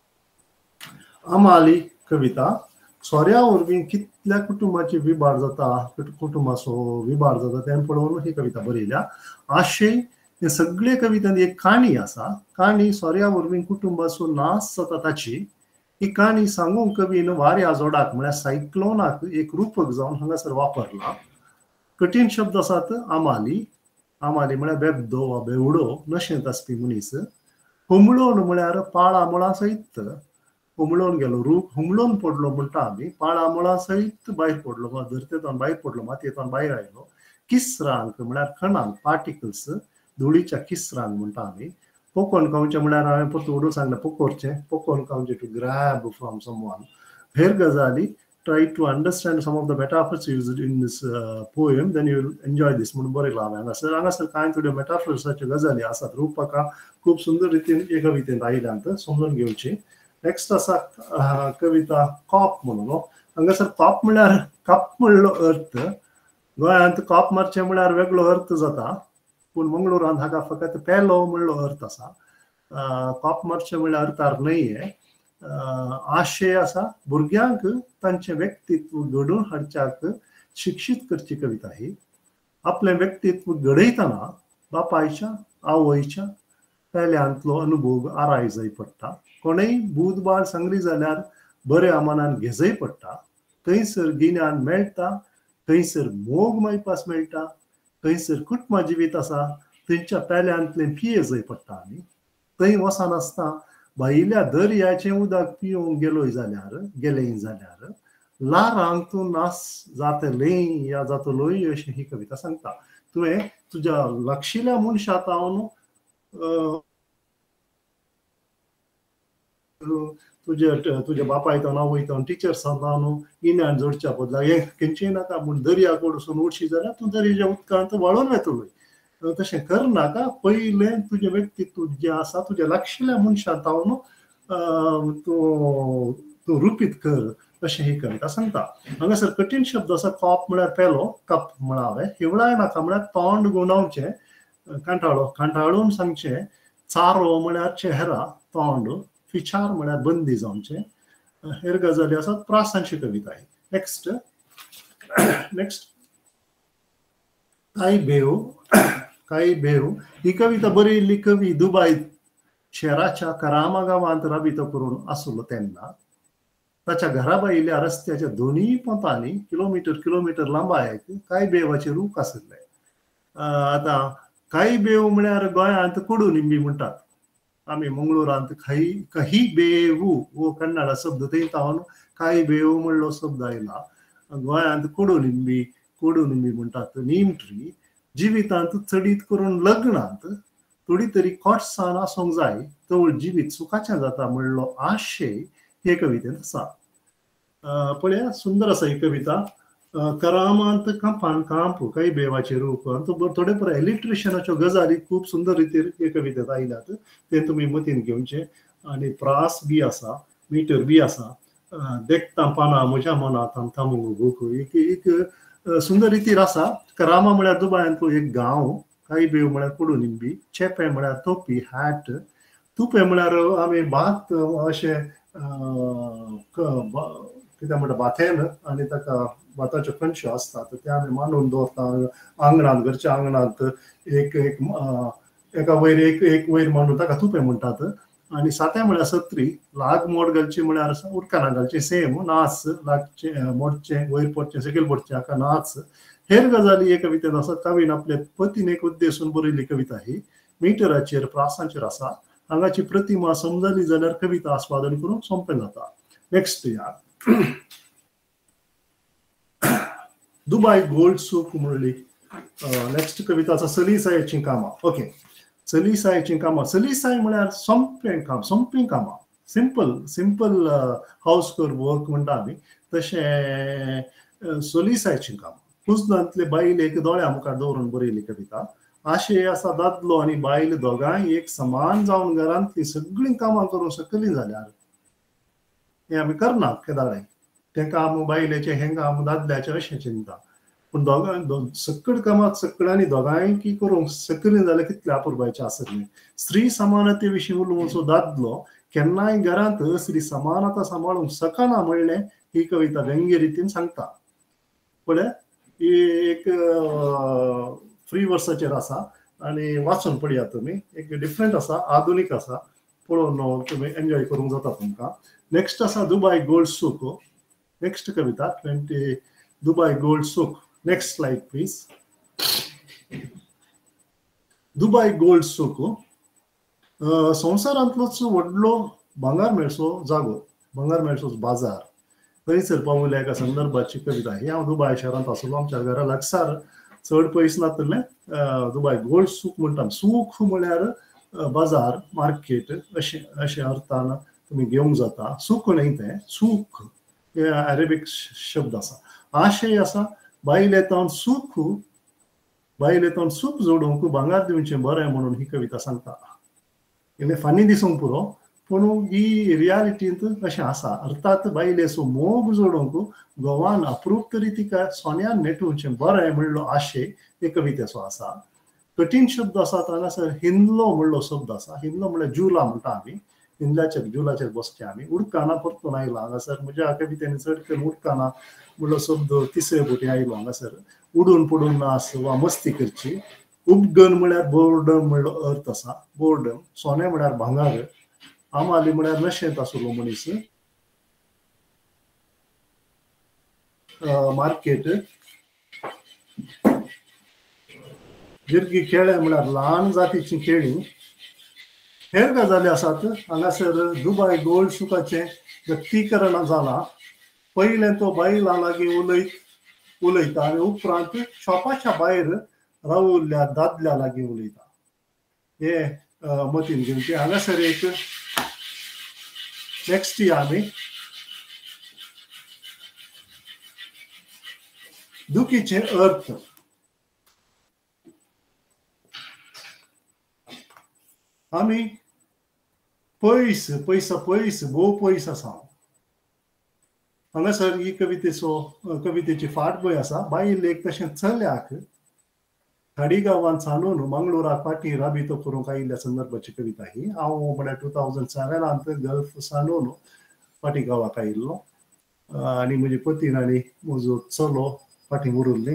आमाली कविता. सोऱ्या वरवीं कितल्या कुटुंबाची विभार जाता, कुटुंबाचो विभार जाता तें पळोवन ही कविता बरयल्या. आशय हे सगळे कवितांत एक काणी आसा. काणी सोऱ्या वरवीं कुटुंबाचो नाश जाता ताची. ही काणी सांगूंक कवीन वाऱ्या जोडाक म्हळ्यार सायक्लोनाक एक रुपक जावन हांगासर वापरला. कठीण शब्द आसात. आमाली. आमाली म्हळ्यार बेबदो वा बेवडो, नशेंत आसपी मनीस. हुमळोन म्हळ्यार पाळा मुळा सयत. हुमळोन गेलो रूख, हुमळोन पडलो म्हणटा आमी. पाळा मुळा सयत भायर पडलो वा धरतेतून भायर पडलो, मातयेतून भायर आयलो. किसरांक म्हळ्यार खणांक, पार्टिकल्स, धुळीच्या किसरांक म्हणटा आमी. पोकोन कावचें म्हळ्यार हांवें परतून सांगलें पोकोरचें. पोकोन कावचें टू ग्रॅब फ्रॉम समवन. हेर गजाली try to understand some of the metaphors used in this poem, then you will enjoy this. म्हणून बरयलां हांवें हांगासर कांय थोड्यो मेटाफर्साच्यो गजाली आसात. रुपकां खूब सुंदर रितीन हे कवितेंत आयल्यांत समजून घेवची. नेक्स्ट आसा कविता कॉप म्हणून. हांगासर कॉप म्हळ्यार कप म्हणलो अर्थ. गोंयांत कॉप मारचें म्हळ्यार वेगळो अर्थ जाता, पूण मंगळुरांत हाका फकत पेलो म्हणलो अर्थ आसा. कॉप मारचें म्हळ्यार अर्थार न्हय. आशय आसा भुरग्यांक तांचें व्यक्तित्व घडोवन हाडच्याक शिक्षीत करची कविता ही. आपलें व्यक्तित्व घडयतना बापायच्या, आवयच्या पेल्यांतलो अनुभव आराय जाय पडटा. कोणेय बुधबार सांगली जाल्यार बरे अमानान घेजय पडटा. थंयसर गिन्यान मेळटा, थंयसर मोग मायपास मेळटा, थंयसर कुटुंबा जिवीत आसा, थंयच्या पेल्यांतलें पिये जाय पडटा आमी. थंय वचनासतना भायल्या दर्याचें उदक पिवंक गेलें जाल्यार लारांक तूं नास जातलें या जातलोय अशें ही कविता सांगता. तुवें तुज्या लागशिल्ल्या मनशाक हांव तुज्या बापायतान आवयतान टिचर्सांतान गिन्यान जोडच्या बदला हें खंयचेंय नाका. पूण दर्या कडसून उडशी जाल्यार तूं दर्याच्या उदकांत वाळून येतलोय. तशें करनाका. पयलें तुजें व्यक्तित्व जें आसा तुज्या लागशिल्ल्या मनशाक हांव तूं रुपीत कर अशें ही कविता सांगता. हांगासर कठीण शब्द आसा. कॉप म्हळ्यार पेलो, कप म्हळ्यार हांवें. हिवळाय नाका म्हळ्यार तोंड गुंडावचें. कांठाळून सांगचें. चारो म्हळ्यार चेहरा, तोंड. विचार म्हळ्यार बंदी जावचें. हेर गजाली आसात. प्रासांची कविता ही. नेक्स्ट काई बेव ही कविता बरयल्ली कवी दुबय शहराच्या करामा गांवांत राबितो करून आसलो तेन्ना. ताच्या घरा भायल्या रस्त्याच्या दोनूय पोंतांनी किलोमीटर लांबायक कांय बेवाचे रूख आसले. आतां कांय बेव म्हळ्यार गोंयांत कोडुलिंबी म्हणटात. आमी मंगळुरांत काही बेवू हो कन्नड शब्द थंय तावन कांय बेव म्हणलो शब्द आयला. गोंयांत कोडुलिंबी म्हणटात. नीम ट्री. जिवितांत चडीत करून लग्नांत थोडी तरी खोटसाण आसूंक जाय तवळ जिवीत सुखाचें जाता म्हणलो आशय हे कवितेंत आसा. पळया सुंदर आसा ही कविता. करामांत कांपान कांप काही बेवाचे रूप. थोडे पळय इलिट्रेशनाच्यो गजाली खूब सुंदर रितीन हे कवितेंत आयल्यात. ते तुमी मतीन घेवचें. आनी प्रास बी आसा, मिटर बी आसा. देखता पाना म्हज्या मनांत थांबूंक भूक एक सुंदर रितीन आसा. करामा म्हळ्यार दुबयांतलो एक गांव. कांय बेव म्हळ्यार कोडुलिंबी. चेपे म्हळ्यार टोपी, हॅट. तुपे म्हळ्यार आमी भात अशें कितें म्हणटा भातेन आनी ताका भाताच्यो कणश्यो आसतात ते आमी मांडून दवरता आंगणांत. घरच्या आंगणांत एका वयर एक वयर मांडून ताका तुपें म्हणटात. आणि 7 म्हळ्यार सत्री, लाग मोड घालची म्हळ्यार उदकाना घालचे सेम, नाच लागचे मोडचे वयर पडचे सकयल पडचे हाका नाच. हेर गजाली हे कवितेत आसा. कवीन आपल्या पतीनेक उद्देशून बरयल्ली कविता ही मिटराचेर प्रासांचेर आसा. हांगाची प्रतिमा समजली जाल्यार कविता आस्वादन करून सोंपें जाता. नेक्स्ट या दुबाय गोल्ड सूक म्हणली नेक्स्ट कविता आसा सलीसायेचीं कामां. ओके, सलीसायेचीं कामां. सलीसाय म्हळ्यार सोंपें कामां, सिंपल हाऊस वर्क म्हणटा आमी तशें सलीसायचीं कामां. कुजनांतले बायलेक दोळ्या मुखार दवरून बरयल्ली कविता. आशे आसा दादलो आनी बायल दोगांय एक समान जावन घरांतलीं सगळीं कामां करूं शकलीं जाल्यार हे आमी करनात केदाळे. तें काम बायलेचें हें काम दादल्याचें अशें चिंता. पूण दोगां सकड कामाक सकडांनी दोगांय की करूंक शकलीं जाल्यार कितलें अपुरबायचें आसतलें. स्त्री समानते विशीं उलोवचो दादलो केन्नाय घरांत स्त्री समानता सांबाळूंक शकना म्हणलें ही कविता व्यंग्य रितीन सांगता. पळय ही एक फ्री वर्साचेर आसा आनी वाचून पळया तुमी. एक डिफरंट आसा, आधुनीक आसा, पळोवन तुमी एन्जॉय करूंक जाता तुमकां. नेक्स्ट आसा दुबाय गोल्ड सूक. नेक्स्ट कविता 20 Dubai gold souk. Next slide please. Dubai gold souk संवसारांतलोच व्हडलो भांगार मेळचो जागो, भांगार मेळचो बाजार थंयसर पावल्या एका संदर्भाची कविता ही. हांव दुबाय शारांत आसलो, आमच्या घरा लागसार चड पयस नातलें दुबाय गोल्ड सूक म्हणटा. सूक म्हळ्यार बाजार, मार्केट अशें अर्थान तुमी घेवंक जाता. सूक न्हय तें, सूक हे अरेबीक शब्द आसा. आशय आसा बायल येतावन सूख जोडूंक भांगार दिवचें बरें म्हणून ही कविता सांगता. इल्लें फानी दिसूंक पुरो पूण ही रियालिटींत अशें आसा. अर्थात बायलेचो मोग जोडूंक घोवान अप्रूप तरी तिका सोन्यान नेटोवचें बरें म्हणलो आशय हे कवितेचो आसा. कठीण शब्द आसात हांगासर हिंदलो म्हणलो शब्द आसा. हिंदलो म्हळ्यार जुला म्हणटा आमी, जुलाचेर बसचे आमी. उडकाना परतून आयला हांगासर. म्हज्या कवितेन चड करून उडकाना म्हणलो शब्द तिसरे फावटी आयलो हांगासर. उडून पडून नास वा मस्ती करची. उपगन म्हळ्यार बोर्डम म्हणलो अर्थ आसा. बोर्डम. सोने म्हळ्यार भांगार. आमाली म्हळ्यार नशेंत आसलो मनीस. मार्केट. गिरगी खेळे म्हळ्यार ल्हान जातीची खेळी. हेर गजाली आसात हांगासर. दुबाय गोल्ड सूकाचें व्यक्तीकरण जालां. पयलें तो बायलां लागीं उलयता आनी उपरांत शॉपाच्या भायर रावल्ल्या दादल्या लागीं उलयता. हे मतीन घेवचें. हांगासर एक नेक्स्ट या आमी दुखीचे अर्थ. आमी भोव पयस आसा. हांगासर ही कवितेची फाट गोंय आसा. बायल एक तशें चल्याक खाडी गांवांत सानून मंगळुराक फाटीं राबितो करूंक आयिल्ल्या संदर्भाची कविता ही. हांव म्हळ्यार 2007 गल्फ सानून फाटीं गांवाक आयिल्लो आनी म्हजे पतीन आनी म्हजो चलो फाटीं उरिल्लीं.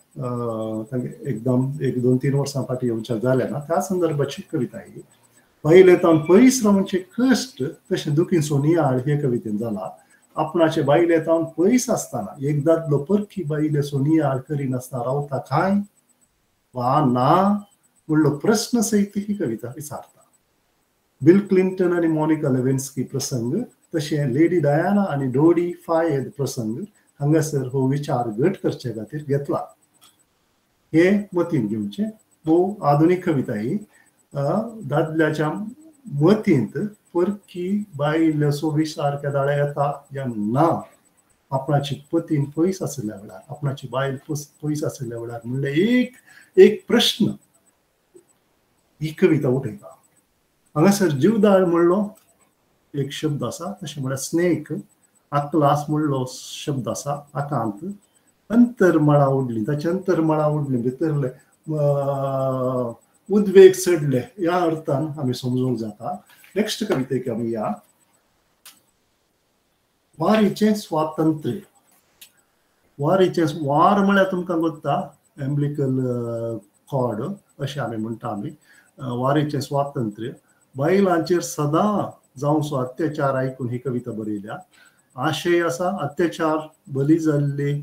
एकदम 1-2-3 वर्सां फाटीं येवच्या जालें ना. त्या संदर्भाची कविता ही. बायल येतावन पयस रावचे कश्ट तशें दुखी सोनियाळ हे कवितेन जाला. आपणाचे बायल येतावन पयस आसतना एक दादलो परकी बायले सोनियाळ करिनासतना रावता काय वा ना म्हणलो प्रश्न सहित ही कविता विचारता. बिल क्लिंटन आनी मोनिका लेविन्स्की प्रसंग तशें लेडी डायना आनी डोडी फायेद प्रसंग हांगासर हो विचार गट करचे खातीर घेतला. हे मतीन घेवचें. भोव आधुनीक कविता ही. दादल्याच्या मतींत परकी बायलेचो विचार केदाळे येता या ना. आपणाची पतीन पयस आसल्या वेळार, आपणाची बायल पयस आसल्या वेळार म्हणले एक प्रश्न ही कविता उठयता. हांगासर जीवदाळ म्हणलो एक शब्द आसा. तशें म्हळ्यार स्नेक. आक्लास म्हणलो शब्द आसा. आकांत. अंतर्मळा उडली. ताचे अंतर्मळा उडली भितरले उद्वेग चडले ह्या अर्थान आमी समजूंक जाता. नेक्स्ट कवितेक आमी या. वारीचें स्वातंत्र्य. वार म्हळ्यार तुमकां कोत्ता एम्ब्लिकल कॉर्ड अशें आमी म्हणटा आमी. वारीचें स्वातंत्र्य. बायलांचेर सदां जावंसो अत्याचार आयकून ही कविता बरयल्या. आशय आसा अत्याचार बली जाल्ली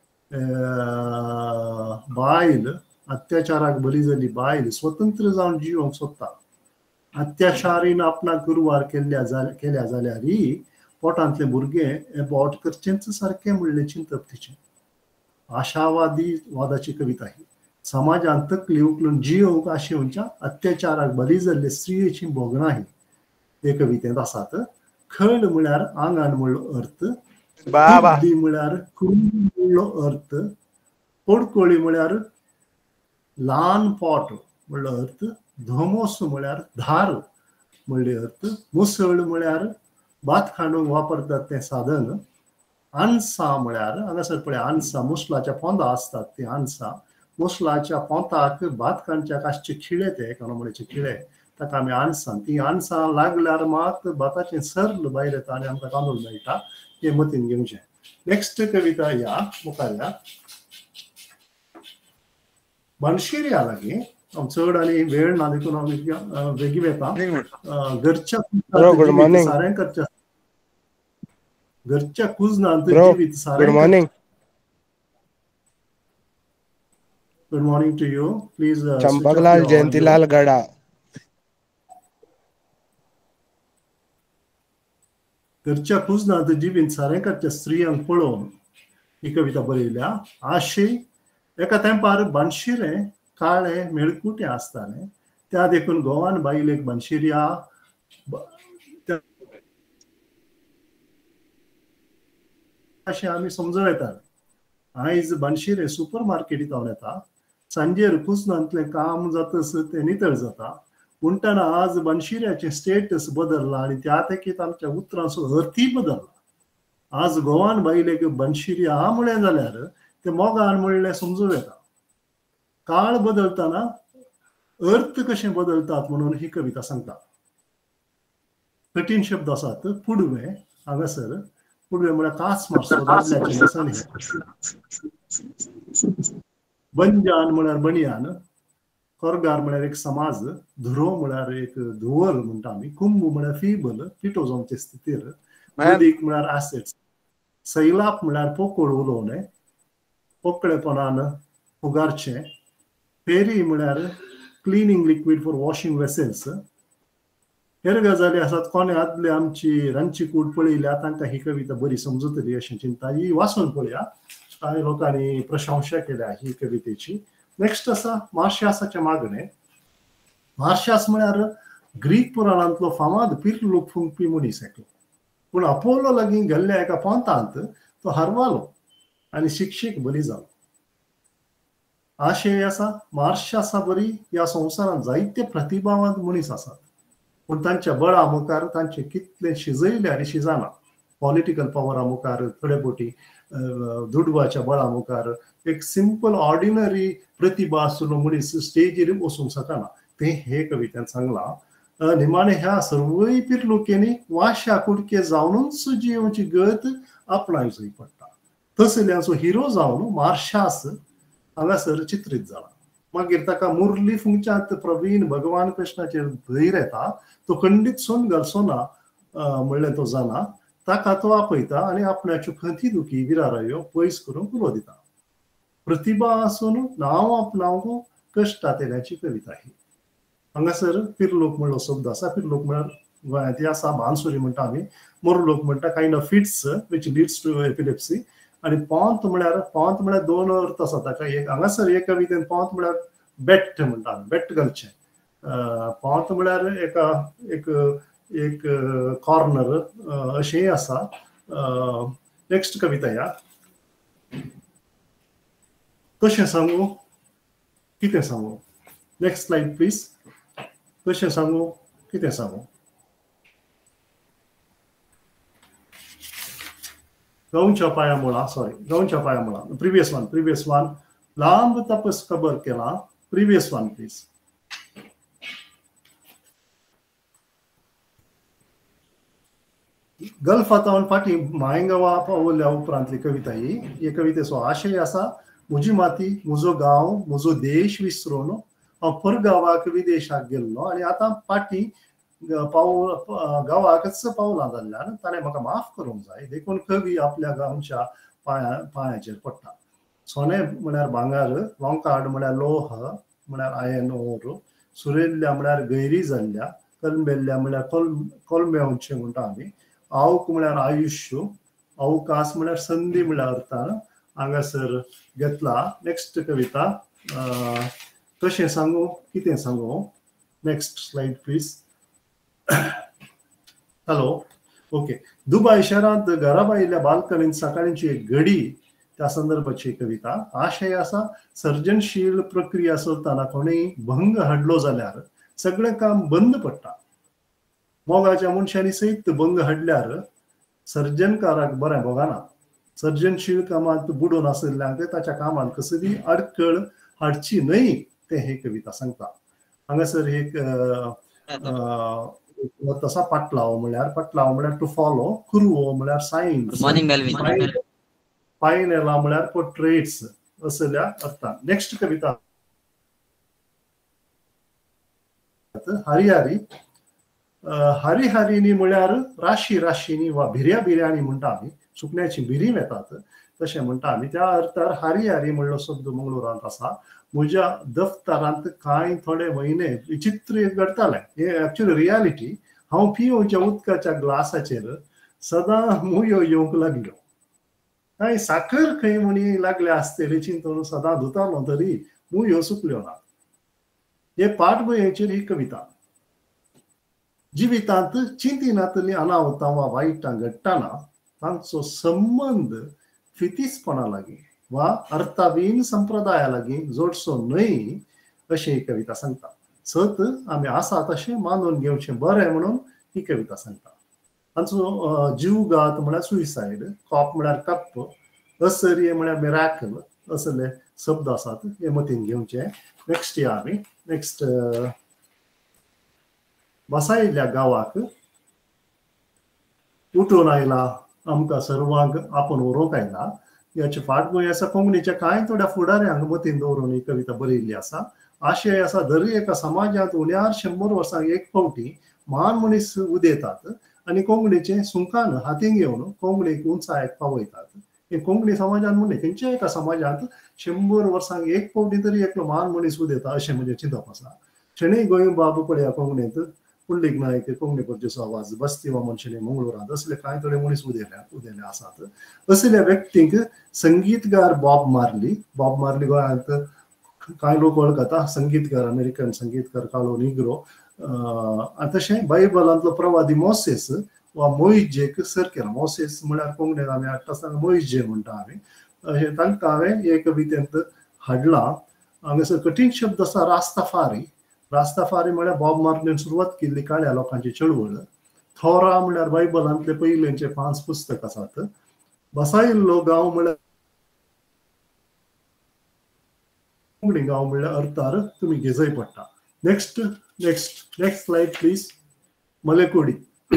बायल, अत्याचाराक बली जाल्ली बायल स्वतंत्र जावन जिवंक सोदता. अत्याचारीन आपणाक गुरवार केल्या जाल्यारय पोटांतले भुरगे बोट करचेंच सारकें म्हणलें चिंतप तिचें. आशावादी वादाची कविता ही. समाजांत तकली उखलून जियोंक आशेवच्या अत्याचाराक बली जाल्ले स्त्रियेची भोगणां ही हे कवितेंत आसात. खळ म्हळ्यार आंगान म्हणलो अर्थ, कुड्डी म्हळ्यार कुंडी म्हणलो अर्थ, पडकोळी म्हळ्यार ल्हान पोट म्हणलो अर्थ, धोमोस म्हळ्यार धार म्हणले अर्थ, मुसळ म्हळ्यार भात खाणूंक वापरतात तें साधन, आनसां म्हळ्यार हांगासर पळय आनसां मुसलाच्या पोंदां असतात ती आनसां, मुसलाच्या पोंताक भात खाणच्या काशचे खिळे ते कोणामणेचे खिळे ताका आमी आनसां, ती आनसां लागल्यार मात भाताचें सरल भायर येता आनी आमकां तांदूळ मेळटा हे मतीन घेवचें. नेक्स्ट कविता या मुखार या. बनशिर्या लागीं चड आनी वेळ ना देखून हांव बेगीन येता. घरच्या सारें करचें, घरच्या कुजनांत जिवीत सारें. Good morning to you. Please Champaklal Jayantilal Gada. घरच्या कुजनांत जिवीत सारें करच्या स्त्रियांक पळोवन ही कविता बरयल्या. आशय एका तेंपार बनशिरें काळे मेळकुटें आसतालें, त्या देखून गोवान बायलेक बनशिर्या अशें आमी समजूं येताले. आयज बनशिरें सुपर मार्केटींत जावन येता. सांजेर कुजनांतलें काम जातस तें नितळ जाता. म्हणटना आज बनशिऱ्याचें स्टेटस बदलला आनी त्या तेकीत आमच्या उतरांचो अर्थय बदलला. आज गोवान बायलेक बनशिर्या म्हळें जाल्यार तें मोगान म्हणलें समजूं येता. काळ बदलतना अर्थ कशें बदलतात म्हणून ही कविता सांगता. कठीण शब्द आसात. पुडवे हांगासर पुडवे म्हळ्यार कास मारचो दादल्याचें नसन हें. बंजान म्हळ्यार बनियान, कोरगार म्हळ्यार एक समाज, धुरो म्हळ्यार एक धुवर म्हणटा आमी, कुंभ म्हळ्यार फिबल पिटो जावचे स्थितीर, नदीक म्हळ्यार एसेट्स, सैलाप म्हळ्यार पोकळ उलोवणें पोकळेपणान उगारचें, फेरी म्हळ्यार cleaning liquid for washing vessels. हेर गजाली आसात. कोणे आदले आमची रांदची कूड पळयल्या तांकां ही कविता बरी समजतली अशें चिंता. ही वाचून पळया. कांय लोकांनी प्रशंसा केल्या ही कवितेची. नेक्स्ट आसा मार्शियासाचें मागणें. मार्शियास म्हळ्यार ग्रीक पुराणांतलो फामाद पिर्लूक फुंकपी मनीस एकलो. पूण अपोलो लागीं गेल्ल्या एका पोंतांत तो हारवालो आनी शिक्षेक बली जालो. आशय आसा मार्शियासा बरी ह्या संवसारांत जायते प्रतिभावंत मनीस आसात, पूण तांच्या बळा मुखार तांचे कितले शिजयले आनी शिजना. पॉलिटिकल पावरा मुखार, थोडे फावटी दुडवाच्या बळा मुखार एक सिंपल ऑर्डिनरी प्रतिभा आसलो मनीस स्टेजीर बसूंक शकना. ते हे कवितेंत सांगलां. निमाणे ह्या सर्वय पिर्लुकेनी वाश्या कुडके जावनूच जियोची गत आपणायची पडटा. तसल्यांचो हिरो जावन मार्शास हांगासर चित्रीत जाला. मागीर ताका मुरली फुंकच्यांत प्रवीण भगवान कृष्णाचेर धैर्य येता. तो खंडीत सोन घालसोना म्हणलें तो जाणा. ताका तो आपयता आनी आपणाच्यो खंती दुखी विरारायो पयस करूंक उलो दिता. प्रतिभा आसून नांव आपणावंक कश्टांत येण्याची कविता ही. हांगासर पिर्लोक म्हणलो शब्द आसा. पिर्लोक म्हळ्यार गोंयांत आसा भानसुरी म्हणटा आमी. मुरलोक म्हणटा kind of fits which leads to epilepsy. आनी पोंत म्हळ्यार दोन अर्थ आसा ताका. एक हांगासर एक कवितेन पोंत म्हळ्यार बेट्ट म्हणटा, बेट्ट घालचें. पोंत म्हळ्यार एक एक कॉर्नर अशेंय आसा. नेक्स्ट कविता या. कशें सांगू कितें सांगू. Next slide please. कशें सांगू कितें सांगू. गौंच्या पांया मुळा. प्रिवियस वन लांब तपस खबर केला. Previous one please. गल्फातावन फाटी मायंगावा पावल्या उपरांतली कविता ही. हे कवितेचो आशय आसा म्हजी माती, म्हजो गांव, म्हजो देश विसरून हांव परगांवाक विदेशाक गेल्लो आनी आतां फाटी पाऊल गांवाकच पावलां जाल्ल्यान ताणें म्हाका माफ करूंक जाय. देखून कवी आपल्या गांवच्या पांयाचेर पडटा. सोने म्हळ्यार भांगर, लोंकाड म्हळ्यार लोह म्हळ्यार आयन ओर, सुरेल्ल्या म्हळ्यार गैरी जाल्ल्या, कलमेल्ल्या म्हळ्यार कोलमेवचे म्हणटा आमी, आवक म्हळ्यार आयुश्य, अवकाश म्हळ्यार संधी म्हळ्यार अर्थान हांगासर घेतला. नेक्स्ट कविता कशें सांगू कितें सांगू. Next slide please. Hello. Okay. Dubai शहरांत घरा भायल्या बाल्कनींत सकाळची एक घडी त्या संदर्भाची कविता. आशय असा, सर्जनशील प्रक्रिया चलतना कोणीय भंग हाडलो जाल्यार सगळें काम बंद पडटा. मोगाच्या मनशांनी सयत भंग हाडल्यार सर्जनकाराक बरें भोगना. सर्जनशील कामांत बुडून आशिल्ल्यांक ताच्या कामांत कसली आडखळ हाडची न्हय ते हे कविता सांगता. हांगासर एक तसा पाटलाव म्हळ्यार टू फॉलो, कुरवो म्हळ्यार सायन्स, पायनेला म्हळ्यार पोर्ट्रेट्स असल्या अर्थान. नेक्स्ट कविता हरिहरी. हरिहरीनी म्हळ्यार राशी राशीनी वा भिऱ्या भिऱ्यांनी म्हणटा आमी, सुकण्याची भिरी येतात तशें म्हणटा आमी. त्या अर्थार हरिहरी म्हणलो शब्द मंगळुरांत आसा. म्हज्या दफ्तरांत कांय थोडे म्हयने विचित्र घडताले. हे एक्चुअली रियालिटी. हांव पिवच्या उदकाच्या ग्लासाचेर सदां मुयो येवंक लागल्यो. कांय साखर खंय म्हणी लागल्या आसतली चिंतून सदां धुतालो तरी मुयो सुकल्यो ना. हे पाठभुंयेचेर ही कविता. जिवितांत चिंतिनातली अनाहुतां वा वायटां घडटाना तांचो संबंध फितीसपणा लागीं वा अर्थावीन संप्रदाया लागीं जोडचो न्हय अशी ही कविता सांगता. सत आमी आसा तशें मानून घेवचें बरें म्हणून ही कविता सांगता. तांचो जीवघात म्हळ्यार सुइसायड, कॉप म्हळ्यार कप्प, असर्य म्हळ्यार मिराकल असले शब्द आसात हे मतीन घेवचे. नेक्स्ट या आमी. नेक्स्ट बसायिल्ल्या गांवाक उठून आयला आमकां सर्वांक आपूण व्हरोंक आयला. याचे फाटभुंय आसा कोंकणीच्या कांय थोड्या फुडाऱ्यांक मतीन दवरून ही कविता बरयल्ली आसा. आशय आसा, दर एका समाजांत उण्यार 100 वर्सांक एक फावटी महान मनीस उदेतात आनी कोंकणीचे सुंकान हातीन घेवन कोंकणीक उंचायेक पावयतात. हे कोंकणी समाजांत म्हणजे खंयच्या एका समाजांत 100 वर्सांक एक फावटी तरी एकलो महान मनीस उदेता अशें म्हणजे चिंतप आसा. शणै गोंय बाब पळया कोंकणींत पुंडलीक नायक, कोंकणी परदेसो आवाज, बस्ती वा मनशेने मंगळुरांत असले कांय थोडे मनीस उदेले आसात. असल्या व्यक्तींक संगीतकार बॉब मार्ली गोंयांत कांय लोक वळखता, संगीतकार, अमेरिकन संगीतकार, कालो निग्रो. तशें बायबलांतलो प्रवादी मोसेस वा मोइजेक सर केला. मोसेस म्हळ्यार कोंकणीन आमी आसतना मोइजे म्हणटा आमी. तांकां हांवें हे कवितेंत हाडला. हांगासर कठीण शब्द आसा रास्ताफारी. रास्ताफारी म्हळ्यार बॉब मार्लीन सुरवात केल्ली काळ्या लोकांची चळवळ. थोरा म्हळ्यार बायबलांतले पयलेंचे 5 पुस्तक आसात. बसायिल्लो गांव म्हळ्यार कोंकणी गांव म्हळ्यार अर्थार तुमी घेजय पडटा. Next slide please. मलेकोडी.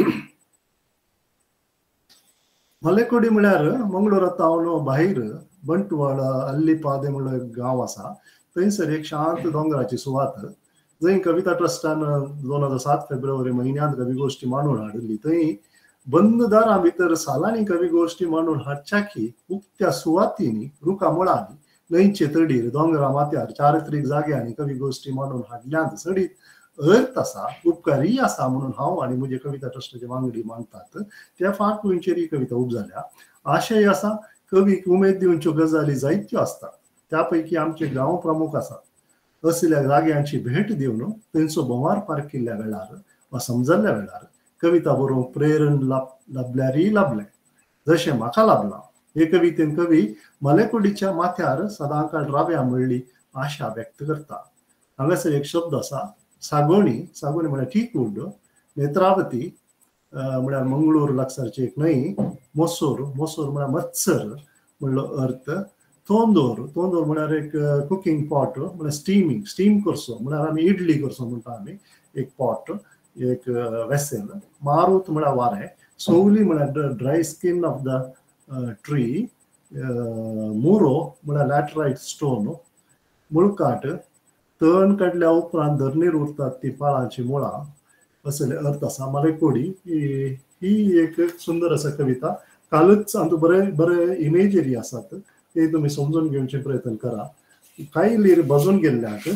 मलेकोडी म्हळ्यार मंगळुरांतावन भायर बंटवाड अल्लीपादे म्हणून एक गांव आसा. थंयसर एक शांत दोंगराची सुवात. जंय कविता ट्रस्टान 2007 फेब्रुवारी म्हयन्यांत कविगोश्टी मांडून हाडली. थंय बंद दारां भितर सालांनी कविगोश्टी मांडून हाडच्याकी उक्त्या सुवातींनी, रुखा मुळांनी, न्हंयचे तडीर, दोंगरा माथ्यार, चारित्रीक जाग्यांनी कविगोश्टी मांडून हाडल्यांत सडीत अर्थ आसा, उपकारी आसा म्हणून हांव आनी म्हजे कविता ट्रस्टाचे वांगडी मानतात. त्या फाटभुंयेचेर ही कविता उपजाल्या. आशय आसा, कवीक उमेद दिवच्यो गजाली जायत्यो आसतात. त्या पैकी आमचे गांव प्रमुख आसात. असल्या जाग्यांची भेट दिवन थंयचो बोवार पारकिल्ल्या वेळार वा समजल्ल्या वेळार कविता बरोवंक प्रेरण लाभल्यारय लाभलें, जशें म्हाका लाभलां. हे कवितेन कवी मलेकोडीच्या माथ्यार सदांकाळ राव्या म्हणली आशा व्यक्त करता. हांगासर एक शब्द आसा सागोणी. सागोणी म्हळ्यार ठीकवूड. नेत्रावती म्हळ्यार मंगळूर लागसारची एक न्हंय. मोसोर म्हळ्यार मत्सर म्हणलो अर्थ. तोंदोर म्हळ्यार एक कुकिंग पॉट म्हळ्यार स्टीम करचो म्हळ्यार आमी इडली करचो म्हणटा आमी, एक पॉट, एक वेसेल. मारूत म्हळ्यार वारें. सोवली म्हळ्यार dry skin of the tree. मुरो म्हळ्यार लॅटरायट स्टोन. मुळकाट तण काडल्या उपरांत धरणीर उरतात ती पाळांची मुळां. असले अर्थ आसा मालेकोडी ही एक सुंदर असा कविता. कालच आमचे बरे बरे इमेजरी आसात ते तुम्ही समजून घेवचे प्रयत्न करा. काही लीर बजून गेल्ल्याक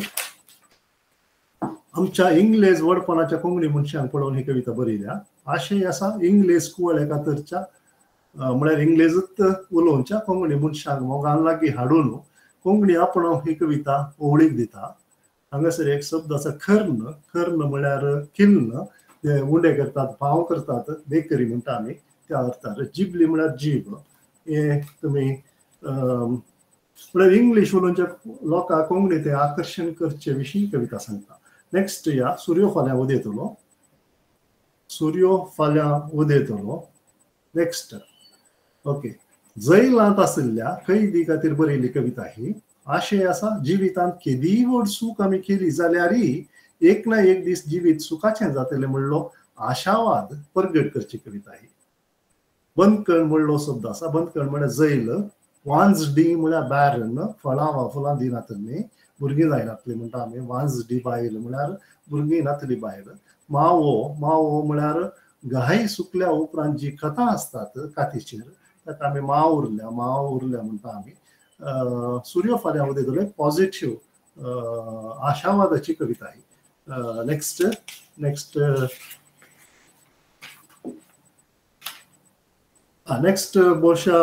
आमच्या इंग्लेज वडपणाच्या कोंकणी मनशांक पळोवन ही कविता बरयल्या. आशय आसा इंग्लेज कुवळ एकातरच्या म्हळ्यार इंग्लेजूच उलोवच्या कोंकणी मनशांक मोगान लागीं हाडून कोंकणी आपणाव ही कविता ओवळीक दिता. हांगासर एक शब्द आसा खर्ण. खर्ण म्हळ्यार किल्ल, ते उंडे करतात, पाव करतात, बेकरी म्हणटा आमी त्या अर्थार. जिबली म्हळ्यार जीब. हे तुमी म्हळ्यार इंग्लीश उलोवच्या लोकांक कोंकणी ते आकर्शण करचे विशीं कविता सांगता. नेक्स्ट या सूर्यो फाल्यां उदेतलो. सूर्यो फाल्यां उदेतलो. Next okay. जैलांत आशिल्ल्या कैदी खातीर बरयल्ली कविता ही. आशय आसा जिवितांत केदीय व्हड सूख आमी केली जाल्यारय एक ना एक दीस जिवीत सुखाचें जातलें म्हणलो आशावाद प्रगट करची कविता ही. बंदकण म्हणलो शब्द आसा. बंदकण म्हळ्यार जैल. वांजडी म्हळ्यार बॅरन, फळां फुलां दिनातली, भुरगीं जायनातली म्हणटा आमी. वांजडी बायल म्हळ्यार भुरगीं नातली बायल. मावो. मावो म्हळ्यार घाय सुकल्या उपरांत जी कथा असतात कातीचेर ताका आमी माव उरल्या म्हणटा आमी. सूर्यो फाल्यां उदेतलो पॉझिटिव्ह आशावादाची कविता ही. नेक्स्ट नेक्स्ट बोशा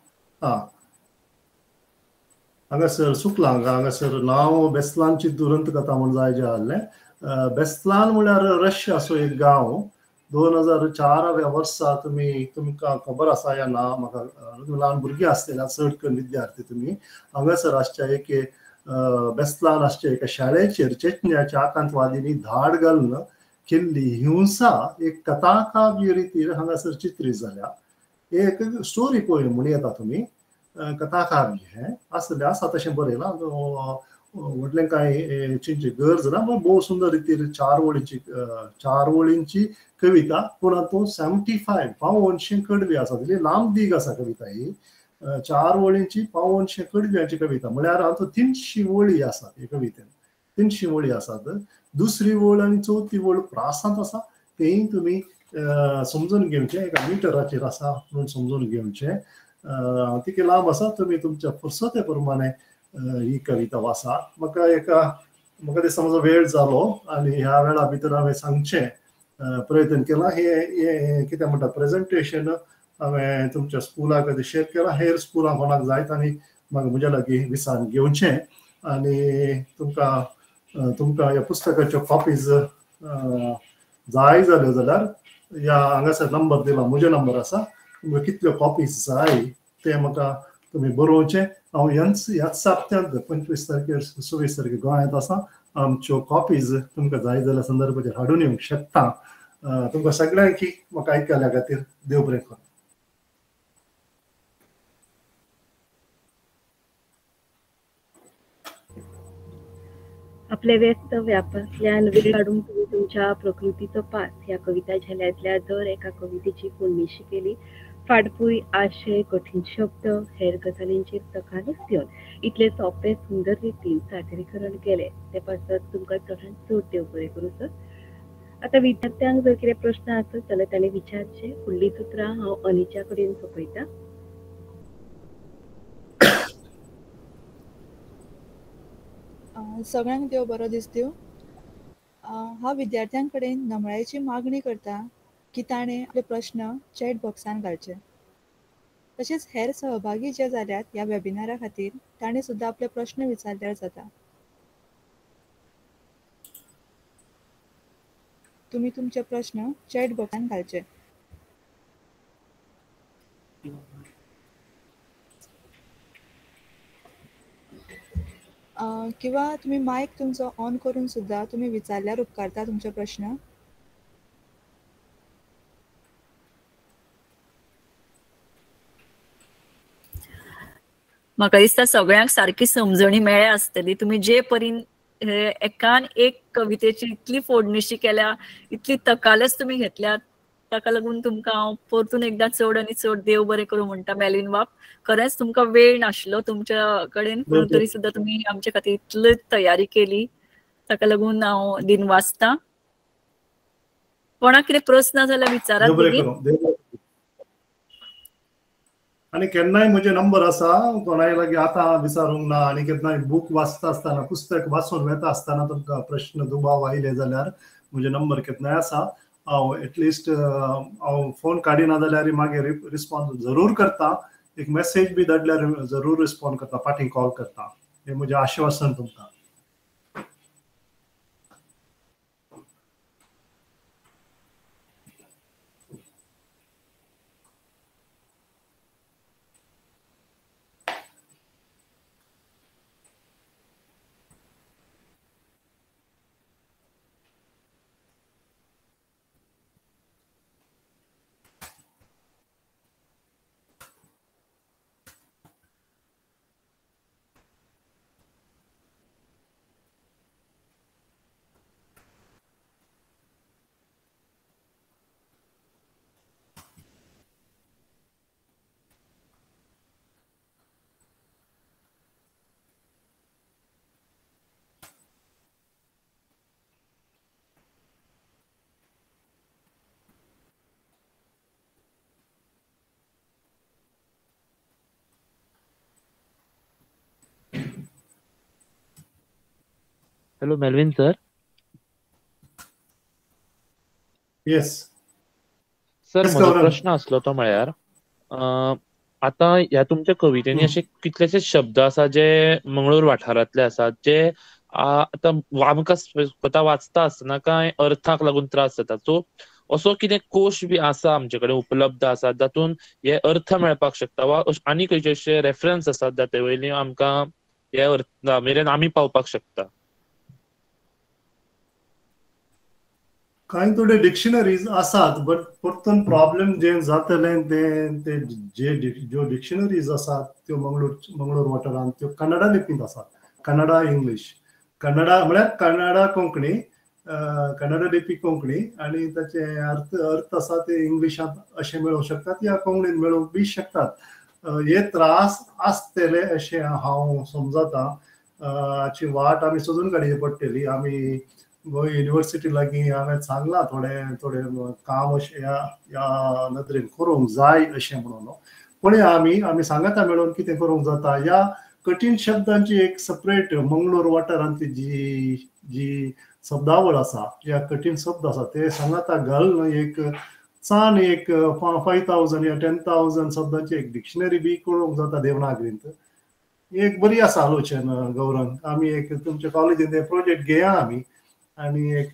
हांगासर सुकलांक हांगासर नांव बेस्लानची दुरंत कथा म्हूण जाय जे आहलें. बेस्लान म्हळ्यार रशियाचो एक गांव. 2004व्या वर्सा तुमकां खबर आसा या ना म्हाका ल्हान भुरगीं आसलेल्या चड करून विद्यार्थी तुमी हांगासर आसच्या एक बेस्लान आसच्या एका शाळेचेर चेचन्याच्या आतंकवादींनी धाड घालून केल्ली हिंसा एक कथाकाव्य रितीर हांगासर चित्रीत जाल्या. एक स्टोरी पोयम म्हूण येता तुमी. कथाकाव्य हें आसलें आसा तशें बरयलां. म्हटलें कांय चिंचे गरज ना, पूण भोव सुंदर रितीर 4 वळींची कविता. पूण हातूंत 75 500 कडवी आसा. तितली लांब दीग आसा कविता ही. 4 वळींची 500 कडव्यांची कविता म्हळ्यार हातूंत 300 वळी आसात हे कवितेन. 300 वळी आसात. दुसरी वळ आनी चवथी वळ प्रासांत आसा. तेय तुमी समजून घेवचें. एका मिटराचेर आसा म्हणून समजून घेवचें. तिके लांब आसा. तुमी तुमच्या फुरसते प्रमाणे ही कविता वाचा. म्हाका दिसता म्हजो वेळ जालो आनी ह्या वेळा भितर हांवें सांगचें प्रयत्न केला. हे कितें म्हणटा प्रेजेंटेशन हांवें तुमच्या स्कुलाक शेअर केलां. हेर स्कुलां कोणाक जायत आनी म्हाका म्हज्या लागीं विसान घेवचें. आनी तुमकां ह्या पुस्तकाच्यो कॉपीज जाय जाल्यो जाल्यार ह्या हांगासर नंबर दिला, म्हजो नंबर आसा. तुमकां कितल्यो कॉपीज जाय ते म्हाका तुमी बरोवचें. हांव ह्याच साप्त्यांत 25 तारखेर 26 तारखेर गोंयांत आसा. आमच्यो कॉपीज तुमकां जाय जाल्यार संदर्भाचेर हाडून येवंक शकता. तुमकां सगळ्यांक म्हाका आयकल्या खातीर देव बरें करूं. आपल्या व्यस्त व्यापातल्यान वेळ काढून तुम्ही तुमच्या प्रकृतीचो पास ह्या कविता झेल्यांतल्या दर एका कवितेची पोलमिशी केली. फाटभूंय आशय कठीण शब्द हेर गजालींचेर तकालस दिवन इतले सोंपे सुंदर रितीन सादरीकरण केले ते पासत तुमकां चडांत चड देव बरें करूं सर. आतां विद्यार्थ्यांक जर कितें प्रश्न आसत जाल्यार ताणें विचारचे. फुडलीं सुत्रां हांव अनिच्या कडेन सोंपयतां. सगळ्यांक देव बरो दीस दिवं. हांव विद्यार्थ्यां कडेन नमळायेची मागणी करता की ताणें आपले प्रश्न चॅट बॉक्सान घालचे. तशेंच हेर सहभागी जे जाल्यात ह्या वेबिनारा खातीर ताणें सुद्दां आपले प्रश्न विचारल्यार जाता. तुमी तुमचे प्रश्न चॅट बॉक्सान घालचे. किंवा तुम्ही मायक तुमचो ऑन करून सुद्दां तुम्ही विचारल्यार उपकारता तुमचे प्रश्न. म्हाका दिसता सगळ्यांक सारकी समजणी मेळ्ळ्या आसतली. तुमी जे परीन एकान एक कवितेची इतली फोडणीशी केल्या, इतली तकालस तुमी घेतल्यात, ताका लागून तुमकां हांव परतून एकदां चड आनी चड देव बरें करूं म्हणटा. मेलीन बाब, खरेंच तुमकां वेळ नाशिल्लो तुमच्या कडेन, पूण तरी सुद्दां तुमी आमचे खातीर इतली तयारी केली, ताका लागून हांव दिनवासतां. कोणाक कितें प्रश्न आसा जाल्यार विचारात देव बरें बेगीन. करूं, देव बरें करूं. आनी केन्नाय म्हजे नंबर आसा, कोणाय लागीं आतां विचारूंक ना, आनी केन्नाय बूक वाचता आसतना, पुस्तक वाचून वेता आसतना तुमकां प्रश्न दुबाव आयले जाल्यार म्हजे नंबर केन्नाय आसा. हांव एटलिस्ट हांव फोन काडिना जाल्यार मागीर रिस्पॉन्स जरूर करता. एक मेसेज बी धाडल्यार जरूर रिस्पॉन्ड करता, फाटीं कॉल करता. हें म्हजें आश्वासन तुमकां. Hello Melvin sir. Yes sir yes म्हजो गौरव. प्रश्न आसलो तो म्हळ्यार आतां ह्या तुमच्या कवितेनी अशे कितलेशे शब्द आसा जे मंगळूर वाठारांतले आसात, जे आतां आमकां स्वता वाचता आसतना कांय अर्थाक लागून त्रास जाता. सो असो कितें कोश बी आसा आमचे कडेन उपलब्ध आसा जातून हे अर्थ मेळपाक शकता, वा आनी खंयचे अशे रेफरन्स आसात जाते वयली आमकां हे अर्था मेरेन आमी पावपाक शकता? कांय थोडे डिक्शनरीज आसात, बट परतून प्रॉब्लेम जे जातलें ते ज्यो डिक्शनरीज आसात त्यो मंगळूर वाठारांत त्यो कन्नडा लिपींत आसात. कन्नडा इंग्लीश. कन्नडा म्हळ्यार कन्नडा कोंकणी, कन्नडा लिपी कोंकणी, आनी ताचे अर्थ आसा ते इंग्लिशांत अशे मेळूंक शकतात या कोंकणीन मेळूंक बी शकतात. हे त्रास आसतले अशें हांव समजता. हाची वाट आमी सोदून काडची पडटली. आमी गोंय युनिवर्सिटी लागीं हांवें सांगलां थोडे काम अशें ह्या नदरेन करूंक जाय अशें म्हणून. पळया आमी सांगाता मेळून कितें करूंक जाता. ह्या कठीण शब्दांची एक सपरेट मंगळूर वाठारांतली जी शब्दावळ आसा, ह्या कठीण शब्द आसा ते सांगाता घालून एक 5000 या 10,000 शब्दांची एक डिक्शनरी बी करूंक जाता देवनागरींत. एक बरी आसा आलोचना गौरंग. आमी एक तुमच्या कॉलेजीन ते प्रोजेक्ट घेया आमी, आनी एक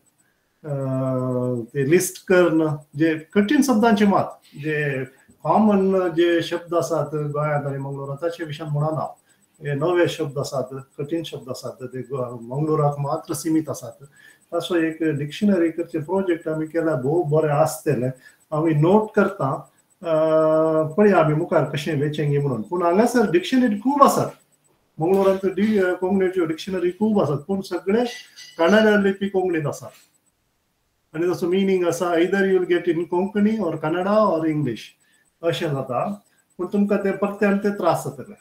ते लिस्ट करून जे कठीण शब्दांचे मात जे कॉमन जे शब्द आसात गोंयांत आनी मंगळुरांत ताचे विशयान म्हणना. हे नवे शब्द आसात, कठीण शब्द आसात, ते मंगळुराक मात्र सीमीत आसात. तसो एक डिक्शनरी करचे प्रोजेक्ट आमी केला, भोव बरें आसतलें. आमी नोट करता. पळया आमी मुखार कशें वेचेंगी म्हणून. पूण हांगासर डिक्शनरी खूब आसात. मंगळुरांत कोंकणीच्यो डिक्शनरी खूब आसात, पूण सगळे कन्नडा लिपी कोंकणींत आसात. आनी तसो मिनींग आसा either you will get in Konkani or Kannada or English अशें जाता. पूण तुमकां ते परत्यान ते त्रास जातले.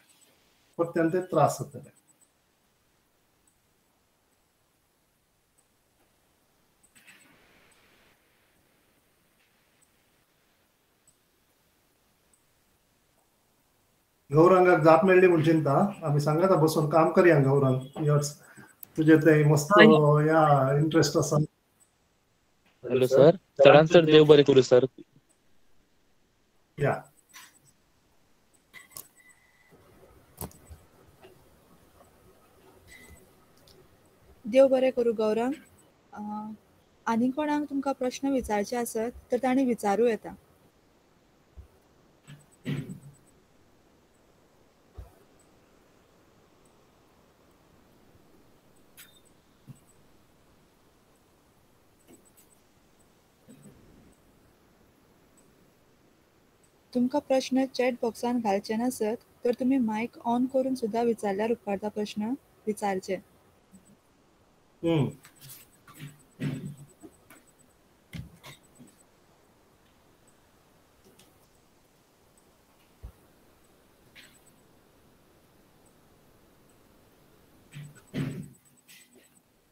गौरांगाक जाप मेळ्ळी म्हूण चिंता. आमी सांगाता बसून काम करया गौरांग. यस तुजे ते मस्त या इंट्रस्ट आसा. Hello sir. चडांत चड देव बरें करूं सर. या देव बरें करूं गौरंग. आनी कोणाक तुमकां प्रश्न विचारचे आसत तर तांणी विचारूं येता. तुमकां प्रश्न चॅट बॉक्सान घालचे नासत तर तुमी मायक ऑन करून सुद्दां विचारल्यार उपकारता प्रश्न विचारचे.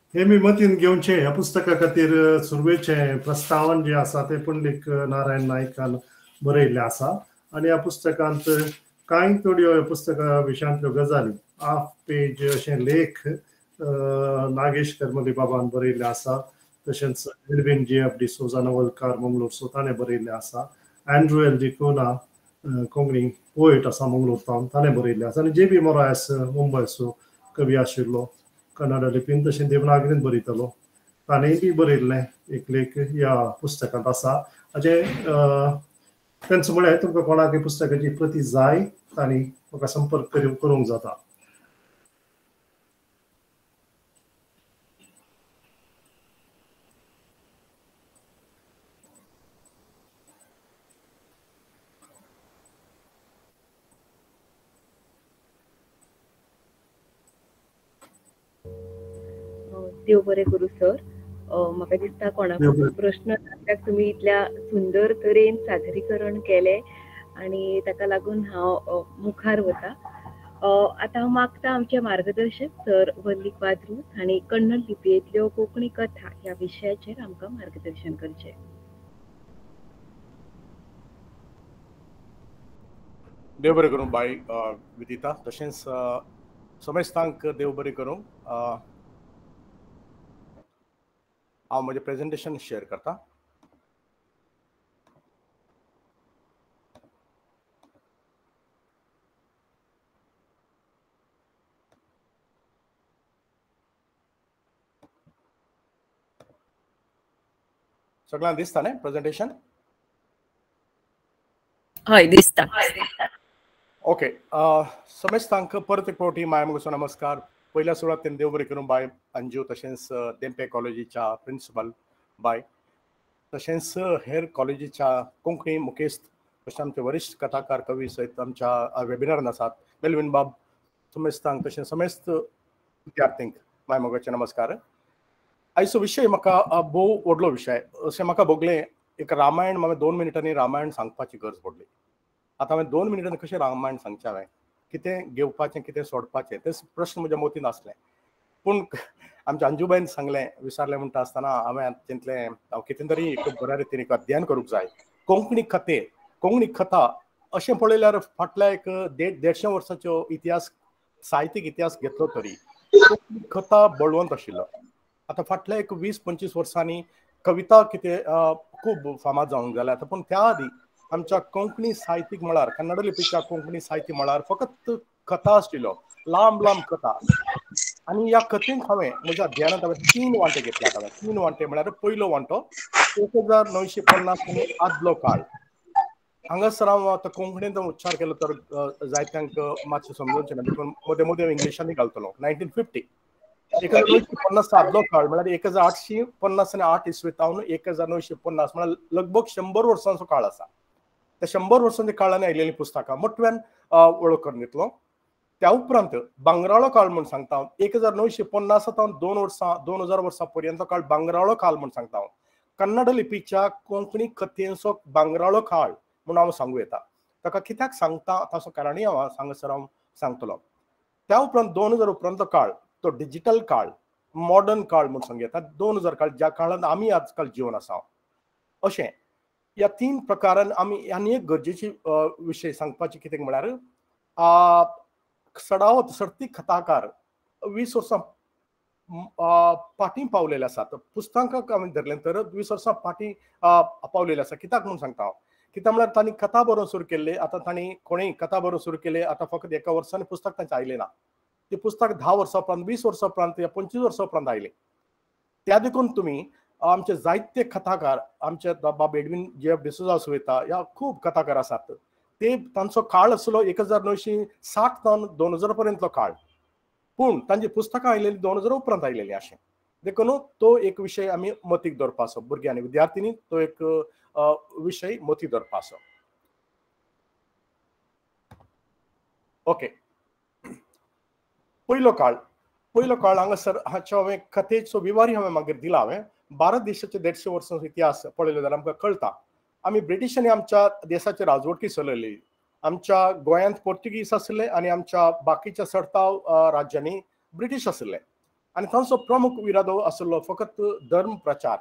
हे मी मतीन घेवचे ह्या पुस्तका खातीर सुरवेचे प्रस्तावन जे आसा ते पंडीत नारायण नायकान बरयल्लें आसा आनी ह्या पुस्तकांत कांय थोड्यो ह्या पुस्तका विशयांतल्यो गजाली हाफ पेज अशे लेख नागेश करमली बाबान बरयल्ले आसा. तशेंच एडविन J.F. डिसोजा नवलकार मंगळूरचो ताणें बरयल्लें आसा. एंड्रू एल डिकोना कोंकणी पोएट आसा मंगळूरतावन ताणें बरयल्लें आसा. आनी J.B. मोरायस मुंबयचो कवी आशिल्लो कन्नड लिपीन तशें देवनागरीन बरयतलो ताणेंय बी बरयल्लें एक लेख ह्या पुस्तकांत आसा. हाचे तांचो म्हळ्यार तुमकां कोणाक पुस्तकाची प्रती जाय तांणी म्हाका संपर्क करूंक जाता. देव बरें करूं सर. म्हाका दिसता कोणाक प्रश्न जाल्यार तुमी इतल्या सुंदर तरेन सादरीकरण केलें आनी ताका लागून हांव मुखार वता. आतां हांव मागता आमचे मार्गदर्शक सर वल्ली क्वाद्रूस हांणी कन्नड लिपयेंतल्यो कोंकणी कथा ह्या विशयाचेर आमकां मार्गदर्शन करचें. देव बरें करूं बाय विदिता. तशेंच समेस्तांक देव बरें करूं. हांव म्हजें प्रेजेंटेशन शेअर करता. सगळ्यांक दिसता न्ही प्रेजेंटेशन? हय दिसता. ओके. समेस्तांक परत एक फावटी मायेमोगाचो नमस्कार. पयल्या सुरवातेन देव बरें करूं बाय अंजू, तशेंच देंपे कॉलेजीच्या प्रिंसिपल बाय, तशेंच हेर कॉलेजीच्या कोंकणी मुखेस्त तशेंच आमचे वरिश्ठ कथाकार कवी सयत आमच्या वेबिनारान आसात मेलविन बाब, समेस्तांक तशेंच समेस्त विद्यार्थींक मायेमोगाचे नमस्कार. आयचो विशय म्हाका भोव व्हडलो विशय अशें म्हाका भोगलें. एक रामायण हांवें 2 मिनटांनी रामायण सांगपाची गरज पडली. आतां हांवें 2 मिनटांनी कशें रामायण सांगचें, हांवें कितें घेवपाचें कितें सोडपाचें ते प्रश्न म्हज्या मतीन आसले. पूण आमच्या अंजूबाईन सांगलें विचारलें म्हणटा आसतना हांवें चिंतलें हांव कितें तरी बऱ्या रितीन एक अध्ययन करूंक जाय. कोंकणी कथा अशें पळयल्यार फाटल्या एक 150 वर्सांचो इतिहास साहित्यीक इतिहास घेतलो तरी कोंकणी कथा बळवंत आशिल्लो. आतां फाटल्या एक 20-25 वर्सांनी कविता कितें खूब फामाद जावंक जाल्या. पूण त्या आदी आमच्या कोंकणी साहित्यीक मळार कन्नड लिपीच्या कोंकणी साहित्य मळार फकत कथा आशिल्लो, लांब लांब कथा. आनी ह्या कथेंक हांवें म्हज्या अध्ययनांत 3 वांटे घेतल्यात. 3 वांटे म्हळ्यार पयलो वांटो 1950 आनी आदलो काळ. हांगासर हांव आतां कोंकणींत उच्चार केलो तर जायत्यांक मातशें समजूंचें ना, देखून मदें मदें इंग्लिशांनी घालतलो. 1950 1950 आदलो काळ म्हळ्यार 1850 इसवेतावन 1950 म्हळ्यार लगभग 100 वर्सांचो काळ आसा. त्या 100 वर्सांच्या काळांनी आयिल्लीं पुस्तकां मोठ्यान वळख करून घेतलो. त्या उपरांत बांगराळो काळ म्हूण सांगता. 1950 2000 वर्सां पर्यंत काळ बांगराळो काळ म्हूण सांगता. कन्नड लिपीच्या कोंकणी कथेचो बांगराळो काळ म्हूण हांव सांगूं येता. ताका कित्याक सांगता ताचो कारणी हांगासर हांव सांगतलो. त्या उपरांत 2000 उपरांत काळ तो डिजिटल काळ, मॉडर्न काळ म्हूण सांगूं येता. 2000 काळ ज्या काळांत आमी आजकाल जिवन आसा. अशें ह्या 3 प्रकारान आमी आनी एक गरजेची विशय सांगपाची कितें म्हळ्यार सडावत सर्ती कथाकार 20 वर्सां फाटीं पावलेले आसात. पुस्तकांक हांवें धरलें तर 20 वर्सां फाटीं पावलेले आसा. कित्याक म्हूण सांगता हांव? कित्याक म्हळ्यार तांणी कथा बरोवंक सुरू केल्ली. आतां तांणी कोणेंय कथा बरोवंक सुरू केली. आतां फकत एका वर्सांनी पुस्तक तांचें आयलें ना. ती पुस्तक 10 वर्सां उपरांत 20 वर्सां उपरांत या 25 वर्सां उपरांत आयलें. त्या देखून तुमी आमचे जायते कथाकार आमचे बाब एडविन J.F. डिसोजा वयता ह्या खूब कथाकार आसात. ते तांचो काळ आसलो 1960 सावन 2000 पर्यंतलो काळ. पूण तांची पुस्तकां आयलेलीं 2000 उपरांत आयलेलीं अशें. देखून तो एक विशय आमी मतीक दवरपाचो. भुरगीं आनी विद्यार्थीनी तो एक विशय मतीक दवरपाचो. ओके. पयलो काळ हांगासर हाचो हांवें कथेचो विवारी हांवें मागीर दिला. हांवें भारत देशाचे 150 वर्सांचो इतिहास पळयलो जाल्यार आमकां कळटा आमी ब्रिटिशांनी आमच्या देशाची राजवटी चलयली. आमच्या गोंयांत पोर्तुगीज आसले आनी आमच्या बाकीच्या सरताव राज्यांनी ब्रिटीश आसले. आनी तांचो प्रमुख विरादो आशिल्लो फकत धर्म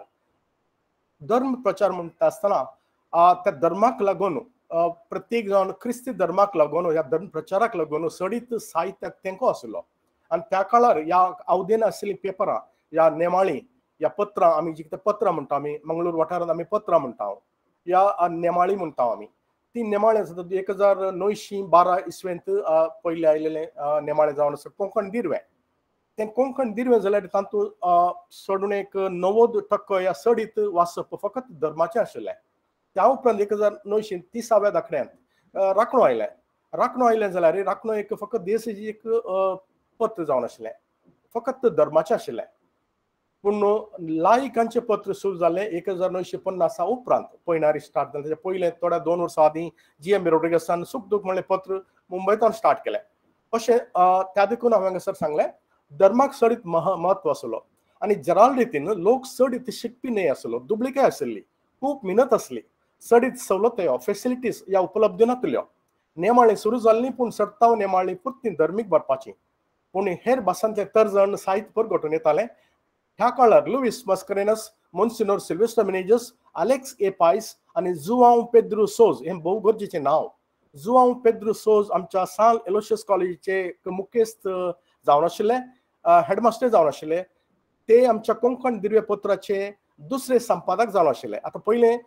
प्रचार म्हणटा आसतना त्या धर्माक लागून प्रत्येक जावन क्रिस्ती धर्माक लागून ह्या धर्म प्रचाराक लागून सडीत साहित्याक तेंको आशिल्लो आनी त्या काळार ह्या आवदेन आशिल्लीं पेपरां ह्या नेमाळी ह्या पत्रां आमी जी पत्रां म्हणटा आमी मंगळूर वाठारांत आमी पत्रां म्हणटा ह्या नेमाळी म्हणटा आमी ती नेमाळे 1912 इसवेंत पयले आयलेले नेमाळे जावन आसा कोंकण दिरवें ते कोंकण दिरवें जाल्यार तातूंत सोडून एक 90% ह्या सडीत वाचप फकत धर्माचें आशिल्लें त्या उपरांत 1930व्या दाखड्यांत राखणो आयलें जाल्यार राखणो एक फकत देसाची एक पत्र जावन आशिल्लें फकत धर्माचें आशिल्लें पूण लायकांचें पत्र सुरू जालें 1950 उपरांत पयणारी स्टार्ट जालें तेच्या पयलें थोड्या 2 वर्सां आदीं GM रोड्रिगेसान सुख दूख म्हणलें पत्र मुंबयतान स्टार्ट केलें अशें त्या देखून हांवें हांगासर सांगलें धर्माक चडीत महत्व आसलो आनी जराल रितीन लोक चडीत शिकपी न्हय आसलो दुबळीकाय आशिल्ली खूब मिनत आसली चडीत सवलतो फेसिलिटीज ह्या उपलब्ध नासल्यो नेमाळी सुरू जाल्ली पूण सत्ताव नेमाळी पुर्ती धर्मीक भरपाची पूण हेर भासांतले तर्जण साहित्य परगटून येताले ह्या काळार लुईस मस्करेनस मोन्सिनोर सिल्वेस्टर मेनेजस अलेक्स ए पायस आनी जुआंव पेद्रू सोज हे भोव गरजेचें नांव जुआंव पेद्रू सोज आमच्या सान एलोशियस कॉलेजीचे मुखेस्त जावन आशिल्ले हेडमास्टर जावन आशिल्ले ते आमच्या कोंकण दिरवे पत्राचे दुसरे संपादक जावन आशिल्ले आता पयलें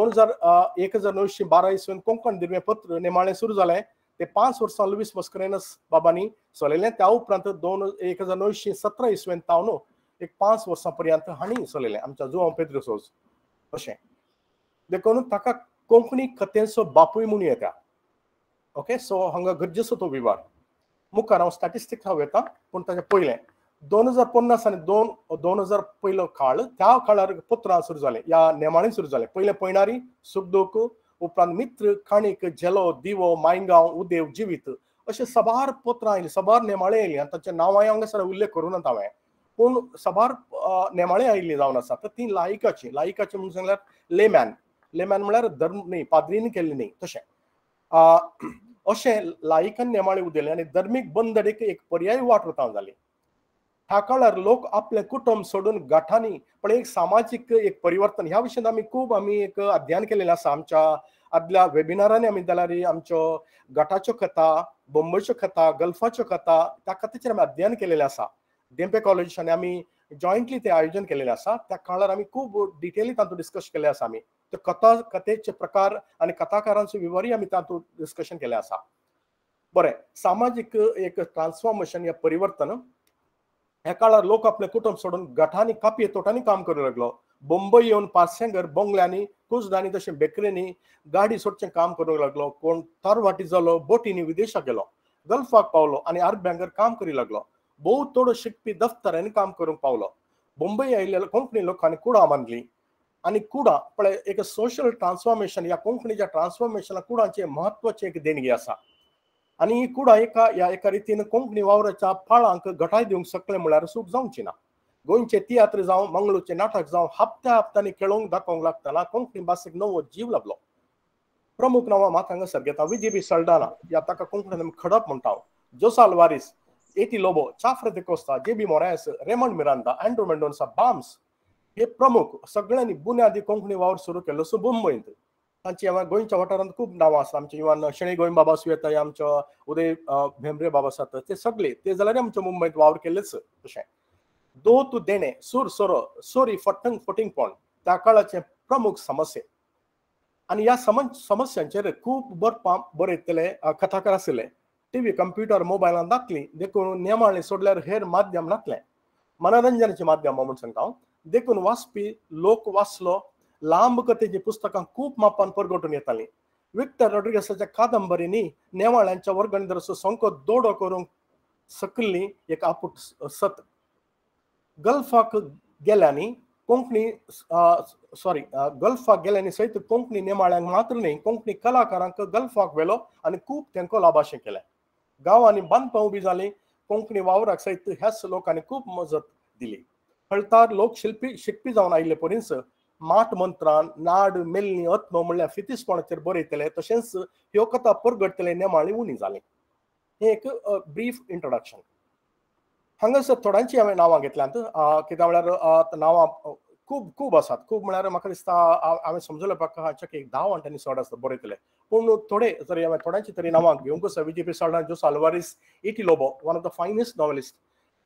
1912 इसवेंत कोंकण दिरवे पत्र नेमाळें सुरू जालें ते 5 वर्सां लुईस मस्करेनस बाबांनी चलयलें त्या उपरांत 1917 इसवेंत तावन एक 5 वर्सां पर्यंत हांणी चलयलें आमच्या जुआंव पेद्रू सोज अशें देखून ताका कोंकणी कथेचो बापूय म्हणून येता ओके सो हांगा गरजेचो तो विवाद मुखार हांव स्टॅटिस्टिक्स येता पूण ताचे पयलें 2050 आनी 2000 पयलो काळ त्या काळार पत्रां सुरू जालें ह्या नेमाळी सुरू जालें पयलें पयणारी सुख दूख उपरांत मित्र खाणीक जेलो दिवो मायगांव उदेव जिवीत अशें सबार पत्रां आयलीं सबार नेमाळे आयलीं आनी ताचें नांव हांगासर उल्लेख करूं ना हांवें पूण सबार नेमाळे आयिल्लीं जावन आसा तर ती लायकाची म्हणून सांगल्यार लेमॅन म्हळ्यार धर्म न्ही पाद्रीनी केल्ली न्ही तशें अशें लायकान नेमाळे उदेले आनी धर्मीक बंदडेक एक पर्यायी वाट वता जाली ह्या काळार लोक आपले कुटुंब सोडून गाठांनी पण एक सामाजीक एक परिवर्तन ह्या विशयान आमी एक अध्ययन केलेलें आसा आमच्या आदल्या वेबिनारांनी आमी जाल्यार आमच्यो गटाच्यो कथा बंबयच्यो कथा गल्फाच्यो कथा त्या कथेचेर आमी अध्ययन केलेलें आसा डेंपे कॉलेज आनी आमी जॉयंटली ते आयोजन केलेलें आसा त्या काळार आमी खूब डिटेली तातूंत डिस्कस केलें आसा आमी कथेचे प्रकार आनी कथाकारांचो विवरूय आमी तातूंत डिस्कशन केलें आसा बरें सामाजीक एक ट्रान्सफॉर्मेशन या परिवर्तन ह्या काळार लोक आपले कुटुंब सोडून गटांनी कापये तोटांनी काम करूं लागलो मुंबय येवन पार्सेंगर बंगल्यांनी कुजदांनी तशें बेकरेनी गाडी सोडचें काम करूंक लागलो कोण तरवाटी जालो बोटींनी विदेशाक गेलो गल्फाक पावलो आनी आर्बँगर काम करूं लागलो भोव तोडो शिकपी दफ्तरांनी काम करूंक पावलो मुंबय आयिल्ल्या कोंकणी लोकांनी कुडां बांदली आनी कुडां पळय एक सोशल ट्रान्सफॉर्मेशन ह्या कोंकणीच्या ट्रान्सफॉर्मेशनाक कुडांचें म्हत्वाचें एक देणगी आसा आनी ही कुडां एका रितीन कोंकणी वावराच्या पाळांक घटाय दिवंक शकले म्हळ्यार चूक जावची ना गोंयचे तियात्र जावं मंगळूरचे नाटक जावं हप्त्यानी खेळोवंक दाखोवंक लागतना कोंकणी भाशेक नवो जीव लागलो प्रमुख नांवां म्हाका हांगासर घेता विजीबी सल्डाना ह्या ताका कोंकणीन आमी खडप म्हणटा जोस आल्वारीस एटी लोबो चाफ्रा दे कोस्ता जेबी मोरायस रेमंड मिरांदा अँड्रू मेंडोन्सा बाम्स हे प्रमुख सगळ्यांनी बुन्यादी कोंकणी वावर सुरू केल्लो सो मुंबयंत तांची गोंयच्या वाठारांत खूब नांवां आसा आमचे इवन शेणी गोंय बाबा सुयेताय आमचो उदय भेंब्रे बाबा आसात ते सगळे ते जाल्यार आमच्या मुंबयंत वावर केल्लेच तशें दो तू देणे सूर सोरो सोरी फटंग फटिंगपण त्या काळाचे प्रमुख समस्या आनी ह्या समस्यांचेर खूब बरयतले कथाकार आशिल्ले टीव्ही कंप्युटर मोबायलांत दाखली देखून नेमाळे सोडल्यार हेर माध्यम नासलें मनोरंजनाचें माध्यम म्हणून सांगता हांव देखून वाचपी लोक वाचलो लांब कथेची पुस्तकां खूब मापान परगटून येतालीं विक्टर रॉड्रिगेसाच्या कादंबरींनी नेमाळ्यांच्या वर्गणीचो संको दोडो करूंक सकल्ली एक आपूट सत गल्फाक गेल्यांनी कोंकणी गल्फाक गेल्यांनी सयत कोंकणी नेमाळ्यांक मात्र न्ही कोंकणी कलाकारांक गल्फाक व्हेलो आनी खूब तेंको लाभाशें केलें गांवांनी बांदपां उबी जालीं कोंकणी वावराक सयत ह्याच लोकांनी खूब मजत दिली फळतार लोक शिकपी जावन आयिल्ले पर्यंत माट मंत्रान नाड मेलनी अत्म म्हणल्यार फितीसपणाचेर बरयतले तशेंच ह्यो कथा परगटतले नेमाळी उणी जाली हे एक ब्रीफ इंट्रोडक्शन हांगासर थोड्यांची हांवें नांवां घेतल्यांत कित्याक म्हळ्यार नांवां खूब खूब आसात. खूब म्हळ्यार म्हाका दिसता हांवें समजले पक्का हाचे एक 10 वांट्यांनी चड आसता बरयतले. पूण थोडे जरी हांवें थोड्यांची तरी नांवां घेवंक आसा. V J P Saldanha Jose Alvares A T Lobo, one of the finest novelist.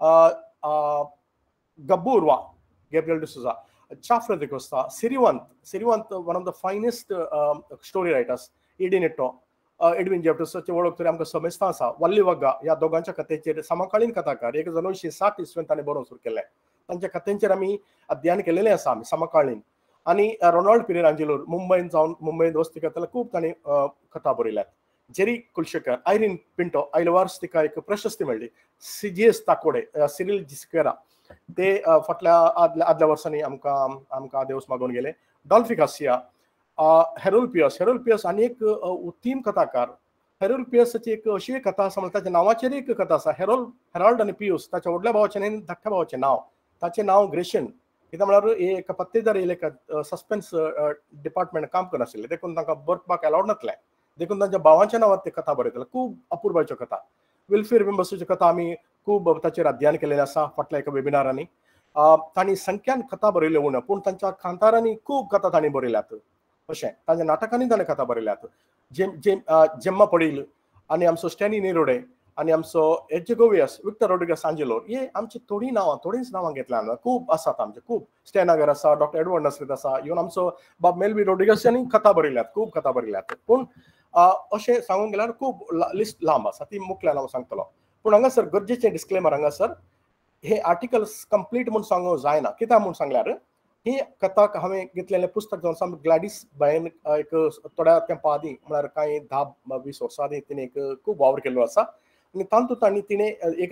गब्बू उर्वा, Gabriel D'Souza, Chafra de Costa, Siriwant, one of the finest story writers, Edinetto, Edwin जेफ्टसची वळख तरी आमकां समेस्तां आसा. वल्ली वग्गा ह्या दोगांच्या कथेचेर समकालीन कथाकार 1960 इसवेंत ताणें बरोवंक सुरू केलें. तांच्या कथेंचेर आमी अध्ययन केलेलें आसा आमी समकालीन. आनी रोनाल्ड पिरेरांजेलो मुंबईन जावन मुंबईन वस्ती करताना खूब ताणें कथा बरयल्यात. जेरी कुलशेकर, आयरीन पिंटो, आयलवार्स तिका एक प्रशस्ती मेळ्ळी. CGS ताकोडे, सिरिल जिस्केरा ते फाटल्या आदल्या वर्सांनी आमकां देवस मागून गेले. डॉल्फी गार्सिया, हेरोल्ड पियर्स आनी एक उत्तीम कथाकार. हेरोल्ड पियर्साची एक अशी एक कथा आसा ताच्या नांवाचेर एक कथा आसा. हेरोल्ड आनी पियूस, ताच्या व्हडल्या भावाचें आनी धाकट्या भावाचें नांव. ताचें नांव ग्रेशन. कित्याक म्हळ्यार एक पत्तेदार येयले सस्पेन्स डिपार्टमेंट काम करनाशिल्ले, देखून तांकां बरपाक अलावड नासलें. देखून तांच्या भावाच्या नांवार ते कथा बरयतले. खूब अपुर्बाच्यो कथा. विल्फिर बिंबसूची कथा आमी खूब ताचेर अध्ययन केलेलें आसा फाटल्या एका वेबिनारांनी. तांणी संख्यान कथा बरयल्यो उणो, पूण तांच्या कांतारांनी खूब कथा तांणी बरयल्यात. अशें तांच्या नाटकांनी ताणें कथा बरयल्यात. जेम्मा पडील आनी आमचो स्टॅनी निरोडे आनी आमचो एजेगोवियस, विक्टर रोड्रिगस आंजेलो, हे आमची थोडींच नांवां घेतल्यात. खूब आसात आमचे, खूब. स्टॅनागर आसा, डॉक्टर एडवर्ड नस्रीत आसा, इवन आमचो बाब मेल्वी रोड्रिगस यांनी कथा बरयल्यात, खूब कथा बरयल्यात. पूण अशें सांगूंक गेल्यार खूब लिस्ट लांब आसा, ती मुखल्यान हांव सांगतलो. पूण हांगासर गरजेचें डिस्क्लेमर हांगासर हे आर्टिकल्स कंप्लीट म्हूण सांगूंक जायना. कित्याक म्हूण सांगल्यार ही कथा हांवें घेतलेलें पुस्तक जावन आसा ग्लॅडीस बायन एक थोड्या तेंपा आदीं म्हळ्यार कांय 10-20 वर्सां आदीं तिणें एक खूब वावर केल्लो आसा. आनी तातूंत तांणी तिणें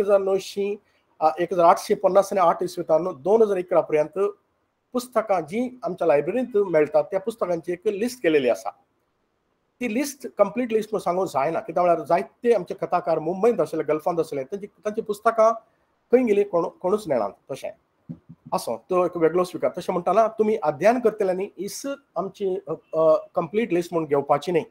1858 इसवेंतान 2011 पर्यंत पुस्तकां जी आमच्या लायब्ररींत मेळटात त्या पुस्तकांची एक लिस्ट केलेली आसा. ती लिस्ट कंप्लीट लिस्ट म्हूण सांगूंक जायना. कित्याक म्हळ्यार जायते आमचे कथाकार मुंबईंत आसले, गल्फांत आसले, तांची पुस्तकां खंय गेली कोणूच नेणात. तशें असो तो एक वेगळो स्विकार. तशें म्हणटाना तुमी अध्ययन करतल्यांनी इस आमची कंप्लीट लिस्ट म्हणून घेवपाची न्ही.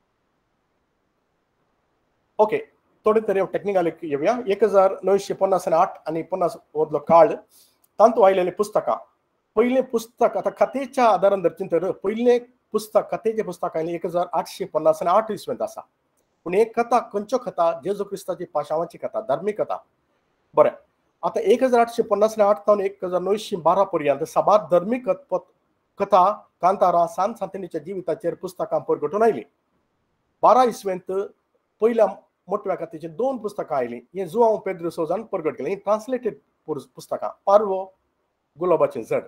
ओके, थोडे तरी टॅक्निकल येवया. 1958 आनी 50 मदलो काळ तांतू आयलेलीं पुस्तकां. पयलें पुस्तक आतां कथेच्या आदारान धरचें तर पयलें पुस्तक कथेचें पुस्तक आयलें 1858 इसवेंत आसा. पूण एक कथा खंयच्यो कथा? जेजू क्रिस्ताची पाशांवाची कथा, धार्मीक कथा. बरें, आतां 1858 तावन 1912 पर्यंत साबार धर्मीक कथा कांतारा सान सांतिनीच्या जिविताचेर पुस्तकां परगटून आयलीं. 12 इसवेंत पयल्या मोठव्या कथेची 2 पुस्तकां आयलीं. हें जुआंव पेद्रो सोजान परगट केलें. ट्रान्सलेटेड पुस्तकां. पार्वो गुलाबाचें झाड.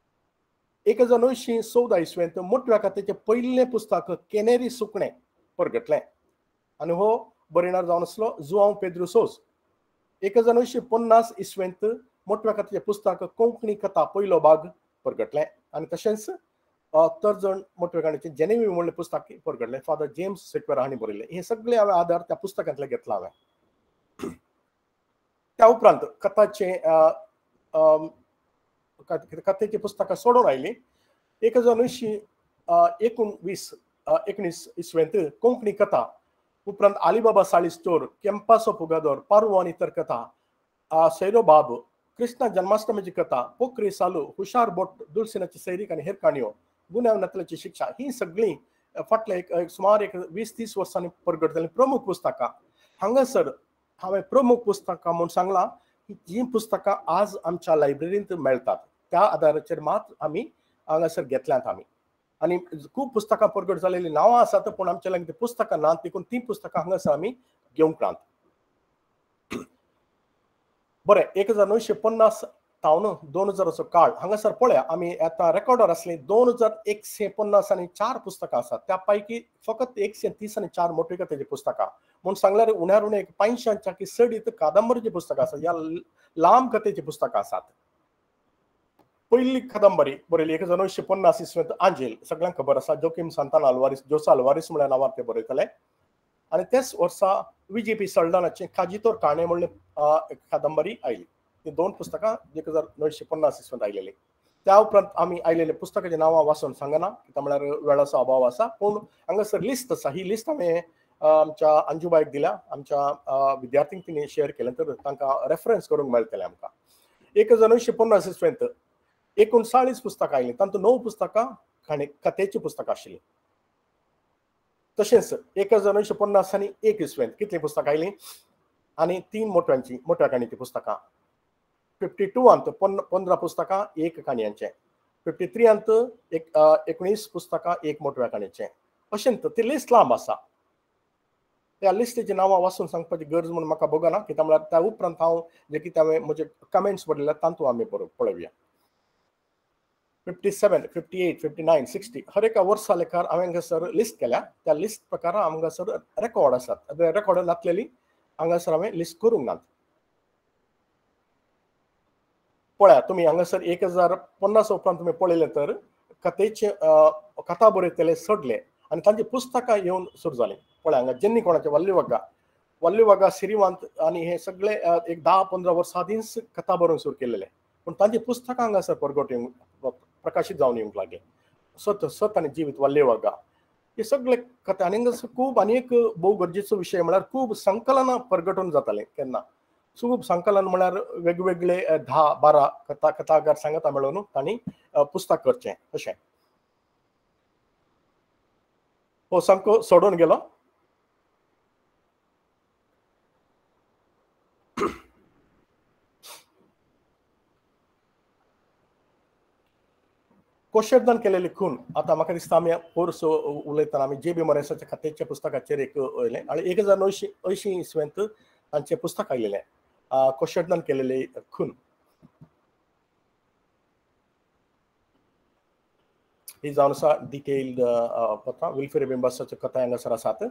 1914 इसवेंत मोठव्या कथेचें पयलें पुस्तक केनेरी सुकणें परगटलें. आनी हो बरयणार जावन आसलो जुआंव पेद्रो सोज. 1950 इसवेंत मोठव्या कथेचें पुस्तक कोंकणी कथा पयलो भाग परगटलें. आनी तशेंच तर्जण मोठव्या काणयेचें जेनेवी म्हणलें पुस्तक परगटलें. फादर जेम्स सेक्वेरा हांणी बरयलें. हे सगळे हांवें आदार त्या पुस्तकांतले घेतला हांवें. त्या उपरांत कथेची पुस्तकां सोडून आयलीं. 1919 इसवेंत कोंकणी कथा उपरांत आलीबाबा साळी स्टोर, केम्पासो फुगादोर, पार्वो आनी इतर कथा, सैरो बाब, कृष्ण जन्माष्टमीची कथा, पोखरी सालू, हुशार बोट, दुलसिनाची सैरीक आनी हेर काणयो, गुन्यांव नतलाची शिक्षा, ही सगळीं फाटल्या सुमार 20-30 वर्सांनी परगट जाल्लीं प्रमुख पुस्तकां. हांगासर हांवें प्रमुख पुस्तकां म्हूण सांगलां. ही पुस्तकां आज आमच्या लायब्ररींत मेळटात. त्या आदाराचेर मात आमी हांगासर घेतल्यांत आमी. आनी खूब पुस्तकां परगट जालेलीं नांवां आसात, पूण आमच्या लागीं पुस्तकां नात, देखून ती पुस्तकां हांगासर आमी घेवंक नात. बरें, 1950 तावन 2000 असो काळ हांगासर पळया. आमी आतां रेकॉर्डार आसलीं 2150 आनी 4 पुस्तकां आसात. त्या पैकी फकत 130 आनी 4 मोठे कथेची पुस्तकां म्हूण सांगल्यार उण्यार उणें 85 की चड कादंबरीची पुस्तकां आसात. ह्या लांब कथेची पुस्तकां आसात. पयली कादंबरी बरयली 1950 इसवेंत आंजेल, सगळ्यांक खबर आसा. जोकीम सांताना आल्वारीस, जोसा आल्वारीस म्हळ्यार नांवार ते बरयतले. आनी तेच वर्सा विजेपी सल्डानाचें काजीतोर काणे म्हणलें कादंबरी आयली. ही 2 पुस्तकां 1950 इसवेंत आयलेलीं. त्या उपरांत आमी आयलेले पुस्तकाचीं नांवां वाचून सांगना, कित्याक म्हळ्यार वेळाचो अभाव आसा. पूण हांगासर लिस्ट आसा. ही लिस्ट हांवें आमच्या अंजुबाईक दिल्या, आमच्या विद्यार्थ्यांक तिने शेअर केलें तर तांकां रेफरन्स करूंक मेळटलें आमकां. 1950 इसवेंत 39 पुस्तकां आयलीं, तातूंत 9 पुस्तकां कथेची पुस्तकां आशिल्लीं. तशेंच 1950 आनी 1 इसवेंत कितलीं पुस्तकां आयलीं आनी 3 मोठ्या काणयेची पुस्तकां. 52 15 पुस्तकां 1 काणयांचें. 53 19 पुस्तकां 1 मोठ्या काणयेचें. अशेंच ती लिस्ट लांब आसा. त्या लिस्टीची नांवां वाचून सांगपाची गरज म्हणून म्हाका बगना, कित्याक म्हळ्यार त्या उपरांत हांव जे कितें हांवें म्हजे कमेंट्स बरयल्यात तातूंत आमी पळोवया. 57, 58, 59, 60 हर एका वर्सा लेखार हांवें हांगासर लिस्ट केल्या. त्या लिस्ट प्रकार हांगासर रेकॉर्ड आसात. रेकॉर्ड नासलेली हांगासर हांवें लिस्ट करूंक नात. पळया तुमी हांगासर 1050 उपरांत तुमी पळयलें तर कथेचे कथा बरयतले सडले आनी तांची पुस्तकां येवन सुरू जालीं. पळया हांगा जेन्नी कोणाचे वल्ली वागा सिरिवांत आनी हे सगळे एक 10-15 वर्सां आदींच कथा बरोवंक सुरू केलेले, पूण तांची पुस्तकां हांगासर परगट येवंक प्रकाशीत जावन येवंक लागले. सत आनी जिवीत वल्ली वागा हे सगळे कथा. आनी हांगासर खूब आनी एक भोव गरजेचो विशय म्हळ्यार खूब संकलनां परगटून जातालीं केन्ना. खूब संकलन म्हळ्यार वेगवेगळे 10-12 कथाकार सांगता मेळून तांणी पुस्तक करचें अशें. हो सामको सोडून गेलो. कोशेरदान केलेली खून. आता म्हाका दिसता आमी कोर्स उलयतना आमी जे बी मोरेसाच्या कथेच्या पुस्तकाचेर एक वयलें आनी 1980 इसवेंत तांचें पुस्तक आयलेलें कोशेरदान केलेली खून. ही जावन आसा डिटेल्ड कथा. विल्फ्रेड बिंबासाच्यो कथा हांगासर आसात.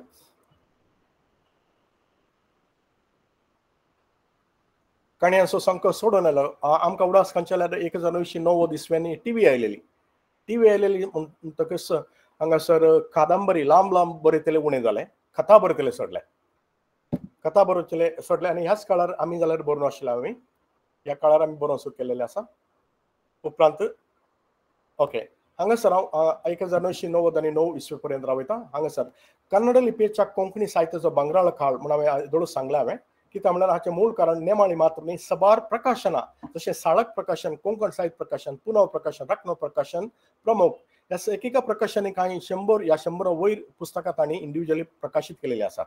काणयांचो संको सोडून आयलो. आमकां उडास खंयच्या 1990 इसव्यांनी टीव्ही आयलेली म्हणटकच हांगासर कादंबरी लांब बरयतले उणें जाले, कथा बरयतले सडले. कथा बरोवचेले सडले आनी ह्याच काळार आमी जाल्यार बरोवन आशिल्ले. आमी ह्या काळार आमी बरोवंक सुरू केलेलें आसा. उपरांत ओके हांगासर हांव 1990 आनी 9 इसवी पर्यंत रावयता. हांगासर कन्नड लिपयेच्या कोंकणी साहित्याचो बंगराळ काळ म्हणून हांवें दोळूच सांगलें हांवें. कित्याक म्हळ्यार हाचें मूळ कारण नेमाळी मात्र न्ही, सबार प्रकाशनां जशें साळक प्रकाशन, कोंकण साहित्य प्रकाशन, पुनव प्रकाशन, रत्न प्रकाशन प्रमुख ह्या एकेका प्रकाशनांनी कांय 100 वयर पुस्तकां तांणी इंडिव्हिज्युअली प्रकाशीत केलेली आसात.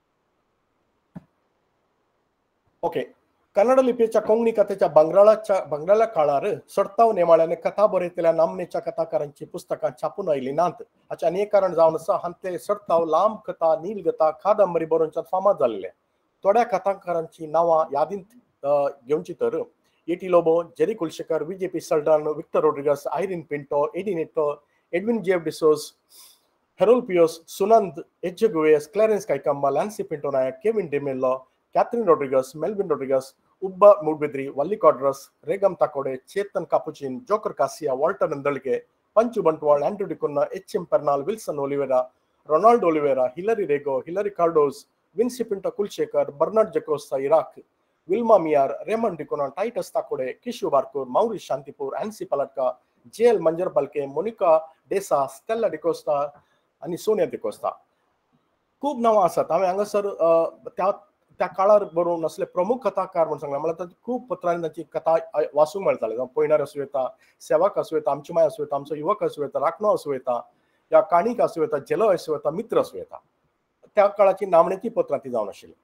ओके कन्नड लिपयेच्या कोंकणी कथेच्या बंगराळा काळार सडताव नेमाळ्याने कथा बरयतल्या नामनेच्या कथाकारांची पुस्तकां छापून आयलीं नात. हाचें आनी एक कारण जावन आसा हांते सडताव लांब कथा, नीलगता, कादंबरी बरोवच्यात फामाद जाल्ले. थोड्या कथाकारांची नांवां यादींत घेवची तर एटी लोबो, जेरी कुलशेकर, विजेपी सल्टन, विक्टर रोड्रिगस, आयरीन पिंटो, एडी नेटो, एडविन जेफ डिसोज, हेरोल्ड पियोस, सुनंद एचगुएस, क्लॅरेन्स कायकंबा, लॅन्सी पिंटो नायक, केविन डिमेल्लो, कॅथरीन रोड्रिगस, मेल्विन रोड्रिगस, उब्बा मुडबिद्री, वल्ली कॉड्रस, रेगम ताकोडे, चेतन कापुचिन, जोकर कासिया, वॉल्टर नंदळके, पंचू बंटवाळ, अँड्रू डिकुन्ना, एच.एम. पर्नाल, विल्सन ओलिवेरा, रोनाल्ड ओलिवेरा, हिलरी रेगो, हिलरी कार्डोज, विन्सी पिंटो कुलशेकर, बर्नार्ड जकोस्ता इराक, विल्मा मियार, रेमन डिकोना, टाइटस ताकोडे, किशू बारकूर, माउरिस शांतीपूर, एन्सी पलटका, जेएल मंजर बल्के, मोनिका डेसा, स्टेला डिकोस्ता आणि सोनिया डिकोस्ता. खूब नांवां आसात. हांवें हांगासर त्या काळार बरोवन असले प्रमुख कथाकार म्हणून सांगला. म्हळ्यार खूब पत्रांनी तांची कथा वाचूंक मेळटाले. जावं पयणार आसूं येता, सेवाक आसूं येता, आमची माय आसूं येता, आमचो युवक आसूं येता, राखणो आसूं येता, या काणीक आसूं येता, जेलो आसूं येता, मित्र आसूं येता. त्या काळाची नामनेची पत्रां ती जावन आशिल्ली.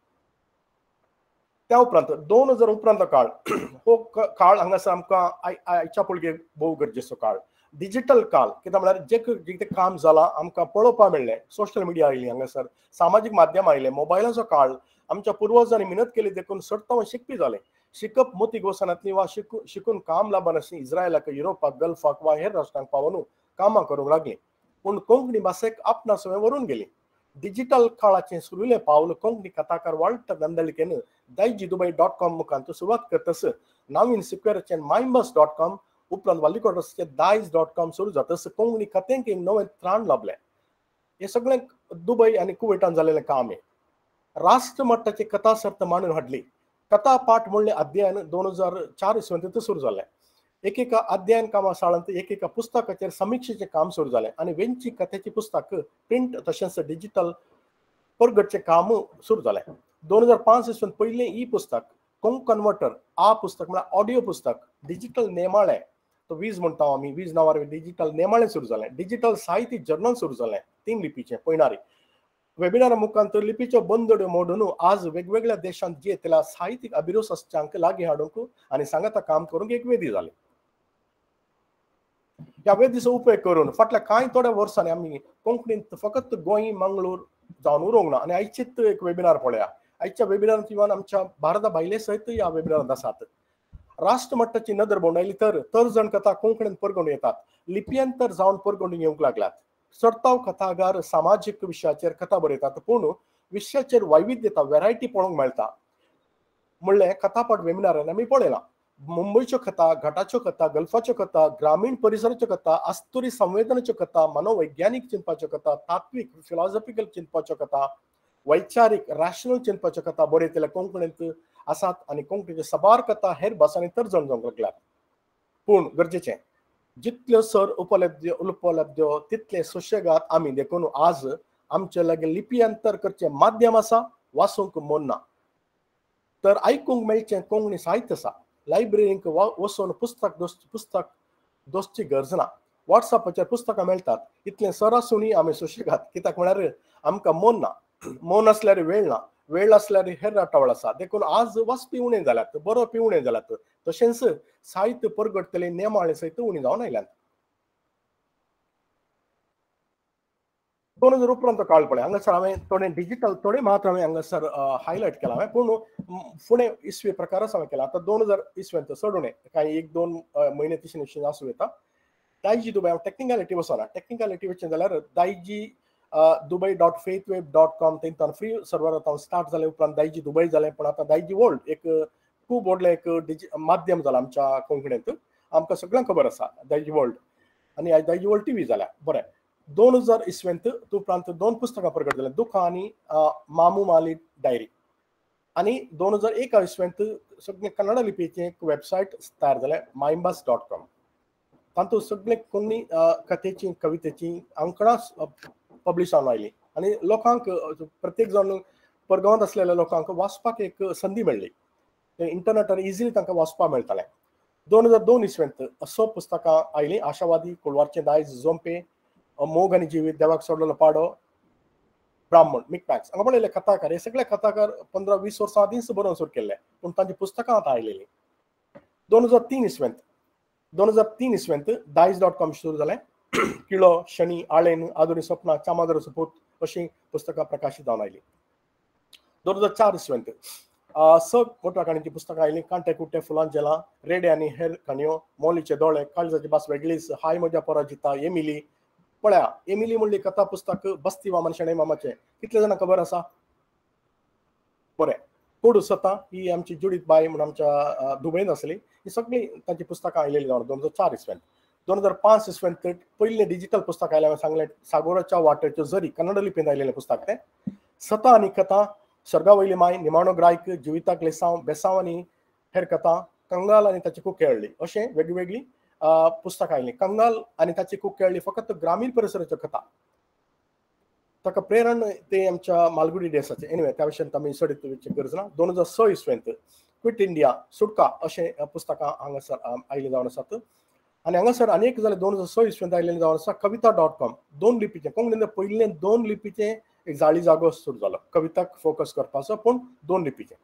त्या उपरांत 2000 उपरांत काळ हो काळ हांगासर आमकां आयच्या पिळगेक भोव गरजेचो काळ. डिजिटल काळ कित्याक म्हळ्यार जे कितें काम जालां आमकां पळोवपाक मेळ्ळें. सोशल मिडिया आयली हांगासर, सामाजीक माध्यम आयले, मोबायलाचो काळ. आमच्या पुर्वजांनी मेहनत केली देखून सडतां शिकपी जाले. शिकप मोती गोसानांतली वा शिकून काम लाभनासली इस्रायलाक, युरोपाक, गल्फाक वा हेर राष्ट्रांक पावून कामां करूंक लागली. पूण कोंकणी भाशेक आपणास व्हरून गेली. डिजिटल काळाचें सुरिल्लें पावल कोंकणी कथाकार वॉल्टर नंदळकेन daiji-dubai.com मुखांत सुरवात करतस नवीन सिक्वेराचें मायंबस.com उपरांत वाल्लिकोडरसचें दायज.com सुरू जातस कोंकणी कथेंक एक नवें त्राण लाभलें. हें सगळें दुबय आनी कुवेटान जाल्लें काम आहे. राष्ट्र मट्टाची कथा सर्त मांडून हाडली. कथा पाठ म्हणलें अध्ययन 2004 इसवेंत सुरू जालें. एकेका अध्ययन कामा साळंत एकेका पुस्तकाचेर समीक्षेचें काम सुरू जालें आनी वेंची कथेची पुस्तक प्रिंट तशेंच डिजिटल परगटचे काम सुरू जालें. 2005 इसवन पयलें ई पुस्तक कोंक कन्वर्टर आ पुस्तक म्हळ्यार ऑडियो पुस्तक डिजिटल नेमाळे तो वीज म्हणटा आमी वीज नांवार डिजिटल नेमाळे सुरू जालें. डिजिटल साहित्य जर्नल सुरू जालें 3 लिपीचें पयणारी. वेबिनारा मुखांतर लिपीच्यो बंदड्यो मोडून आज वेगवेगळ्या देशांत जी येतल्या साहित्यीक अभिरुचांक लागीं हाडूंक आनी सांगाता काम करूंक एक वेदी जाली. ह्या वेदीचो उपेग करून फाटल्या कांय थोड्या वर्सांनी आमी कोंकणींत फकत गोंय मंगळूर जावन उरोंक ना. आनी आयचीच एक वेबिनार पळया. आयच्या वेबिनारांत इवन आमच्या भारता भायले सयत ह्या वेबिनारांत आसात. राष्ट्र मट्टाची नदर भोंवडायली तर जण कथा कोंकणींत परगणून येतात. लिपयांतर जावन परगणून येवंक लागल्यात. सरताव कथागार सामाजीक विशयाचेर कथा बरयतात पूण विशयाचेर वैविध्यता व्हेरायटी पळोवंक मेळटा. म्हणलें कथापाठ वेबिनारांनी आमी पळयलां. मुंबयच्यो कथा, घाटाच्यो कथा, गल्फाच्यो कथा, ग्रामीण परिसराच्यो कथा, आस्तुरी संवेदनाच्यो कथा, मनोवैज्ञानीक चिंतपाच्यो कथा, तात्वीक फिलॉसॉफिकल चिंतपाच्यो कथा, वैचारीक रॅशनल चिंतपाच्यो कथा बरयतले कोंकणींत आसात. आनी कोंकणीच्यो सबार कथा हेर भासांनी तर जण जावंक लागल्यात. पूण गरजेचें जितल्यो सर उपलब्ध्यो तितले सुशेगाद आमी देखून आज आमचे लागीं लिपयांतर करचें माध्यम आसा. वाचूंक मन ना तर आयकूंक मेळचें कोंकणी साहित्य आसा. लायब्ररींक वचून पुस्तक दोसची गरज ना. वॉट्सॅपाचेर पुस्तकां मेळटात. इतलें सरासुणी आमी सुशेगाद कित्याक म्हळ्यार आमकां मन ना. मन आसल्यार वेळ ना. वेळ आसल्यार हेर राटावळ आसा. देखून आज वाचपी उणे जाल्यात, बरोवपी उणे जाल्यात. तशेंच साहित्य परगडतले नेमाळे सयत उणी जावन आयल्यात. 2000 उपरांत काळ पळय हांगासर हांवें थोडे डिजिटल थोडे मात हांवें हांगासर हायलायट केला हांवें. पूण फुडें इसवी प्रकारास हांवें केला. आतां 2000 इसवेंत चड उणें कांय 1-2 म्हयने तशें आसूं येता. दायजी दुबय हांव टॅक्निकॅलिटी वचना. टॅक्निकॅलिटी वचचें जाल्यार दायजी dubai.faithwave.com थंयच्यान फ्री सर्वर आतां स्टार्ट जालें. उपरांत दायजी दुबय जालें. पूण आतां दायजी वर्ल्ड एक खूब व्हडलें एक माध्यम जाला आमच्या कोंकणींत. आमकां सगळ्यांक खबर आसा दायजी वर्ल्ड. आनी आयज दायजी वर्ल्ड टीव्ही जाल्या. बरें 2000 इसवेंत उपरांत 2 पुस्तकां प्रकट जाल्यां. दुखा आनी मामू माली डायरी. आनी 2001 इसवेंत सगळें कन्नड लिपीचें एक वेबसायट तयार जालें maimbas.com. तातूंत सगळे कोंकणी कथेची कवितेची अंकणां पब्लीश जावन आयली. आनी लोकांक प्रत्येक जण परगांवांत आसलेल्या लोकांक वाचपाक एक संदी मेळ्ळी. इंटरनेटार इजिली तांकां वाचपाक मेळटालें. 2002 इसवेंत असो पुस्तकां आयलीं. आशावादी, कुळवारचें दायज, जोंपे, मोग आनी जिवीत, देवाक सोडलेलो पाडो, ब्राह्मण, मिकमॅक्स हांगा पळयले कथाकार. हे सगळे कथाकार 15-20 वर्सां आदींच बरोवन सुरू केल्ले. पूण तांची पुस्तकां आतां आयलेलीं. 2003 इसवेंत दायज.com सुरू जालें. किळो, शनी, आळेन, आदुरी स्वप्ना, चामादर सुपूत अशीं पुस्तकां प्रकाशीत जावन आयलीं. 2004 इसवेंत स मोठ्या काणयेची पुस्तकां आयलीं. कांटे कुटे, फुलांचेलां, रेडे आनी हेर काणयो, मोलीचे दोळे, काळजाची भास वेगळीच, हाय म्हज्या पराजिता, एमिली. पळया एमिली म्हणली कथा पुस्तक बस्ती वामन शेणै मामाचें. कितले जाणांक खबर आसा? बरें. कोडू सता ही आमची जुडीत बाय म्हणून आमच्या दुबयेंत आसली. ही सगळीं तांची पुस्तकां आयलेलीं जावन 2004 इसवेंत. 2005 इसवेंत पयलें डिजिटल पुस्तक आयलें. हांवें सांगलें सागोराच्या वाटेच्यो झरी कन्नड लिपींत आयलेलें पुस्तक तें. सता आनी कथा, सर्गावयली माय, निमाणो ग्रायक, जिविताक लेसांव, बेसांव आनी हेर कथा, कंगाल आनी ताची कुकेळ्ळी अशें वेगवेगळी पुस्तकां आयलीं. कंगाल आनी ताची कुकेळ्ळी फकत ग्रामीण परिसराच्यो कथा. ताका प्रेरण ते आमच्या मालगुडी डेसाचे. एनिवे त्या विशयान आमी सडीत गरज ना. 2006 इसवेंत क्विट इंडिया, सुटका अशें पुस्तकां हांगासर आयलीं जावन आसात. आनी हांगासर आनीक जालें 2006 इसवेंत आयलेलें जावन आसा कविता.com. 2 लिपीचें कोंकणींत पयलें 2 लिपीचें एक जाळी जागो सुरू जालो कविताक फोकस करपाचो. पूण 2 लिपीचें.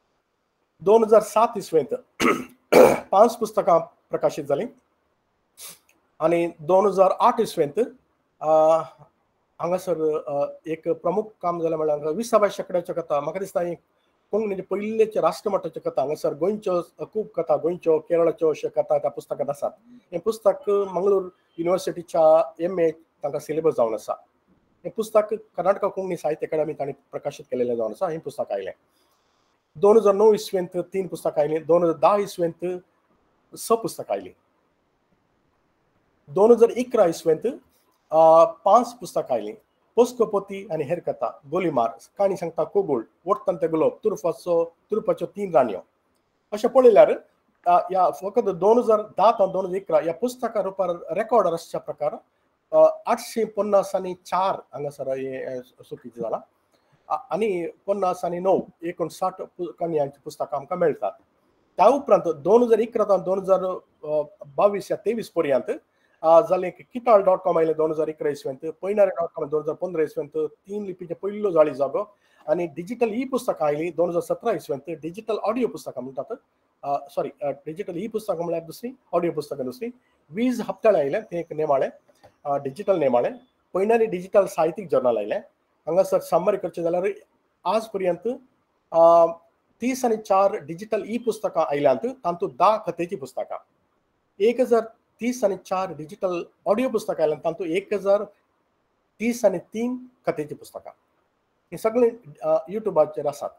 2007 इसवेंत 5 पुस्तकां प्रकाशीत जालीं. आनी 2008 इसवेंत हांगासर एक प्रमुख काम जालें म्हळ्यार 20 शेकड्याच्यो कथा. म्हाका दिसता ही कोंकणीचे पयलेचे राष्ट्रमट्टाच्यो कथा. हांगासर गोंयच्यो खूब कथा, गोंयच्यो, केरळाच्यो अश्यो कथा त्या पुस्तकांत आसात. हें पुस्तक मंगळूर युनिवर्सिटीच्या MA तांकां सिलेबस जावन आसा. हें पुस्तक कर्नाटका कोंकणी साहित्य अकादमी तांणी प्रकाशीत केलेलें जावन आसा. हें पुस्तक आयलें. 2009 इसवेंत 3 पुस्तकां आयलीं. 2010 इसवेंत 6 पुस्तकां आयलीं. 2011 इसवेंत 5 पुस्तकां आयलीं. पोस्कोपोती आनी हेर कथा, गोलीमार, काणी सांगता कोगुळ, वोटतंते गुलोब, तुरुपाच्यो 3 राणयो अशें पळयल्यार ह्या फकत 2010 ते 2011 ह्या पुस्तका रुपार रेकॉर्ड आसच्या प्रकार 854 हांगासर हे चुकीचें जाला. आनी 50 आनी 9 59 कन्यांची पुस्तकां आमकां मेळटात. त्या उपरांत 2011 ते 2022 या 23 पर्यंत जालें kital.com आयलें 2011 इसव्यांत, पैनारे.com 2015 इसव्यांत 3 लिपीचे पयलो जाळी जागो, आनी डिजिटल ई पुस्तकां आयलीं 2017 इसव्यांत. डिजिटल ऑडियो पुस्तकां म्हणटात, सॉरी डिजिटल ई पुस्तकां म्हळ्यार दुसरी, ऑडियो पुस्तकां दुसरी. 20 हप्त्याळे आयलें, तें एक नेमाळें डिजिटल नेमाळें. पैनारी डिजिटल साहित्यीक जर्नल आयलें. हांगासर समरी करचें जाल्यार आज पर्यंत 30 आनी 4 डिजिटल ई पुस्तकां आयल्यांत, तातूंत 10 कथेची पुस्तकां. 1030 आनी 4 डिजिटल ऑडियो पुस्तकां आयल्यांत, तातूंत 1030 आनी 3 कथेची पुस्तकां. हे सगळे युट्यूबाचेर आसात.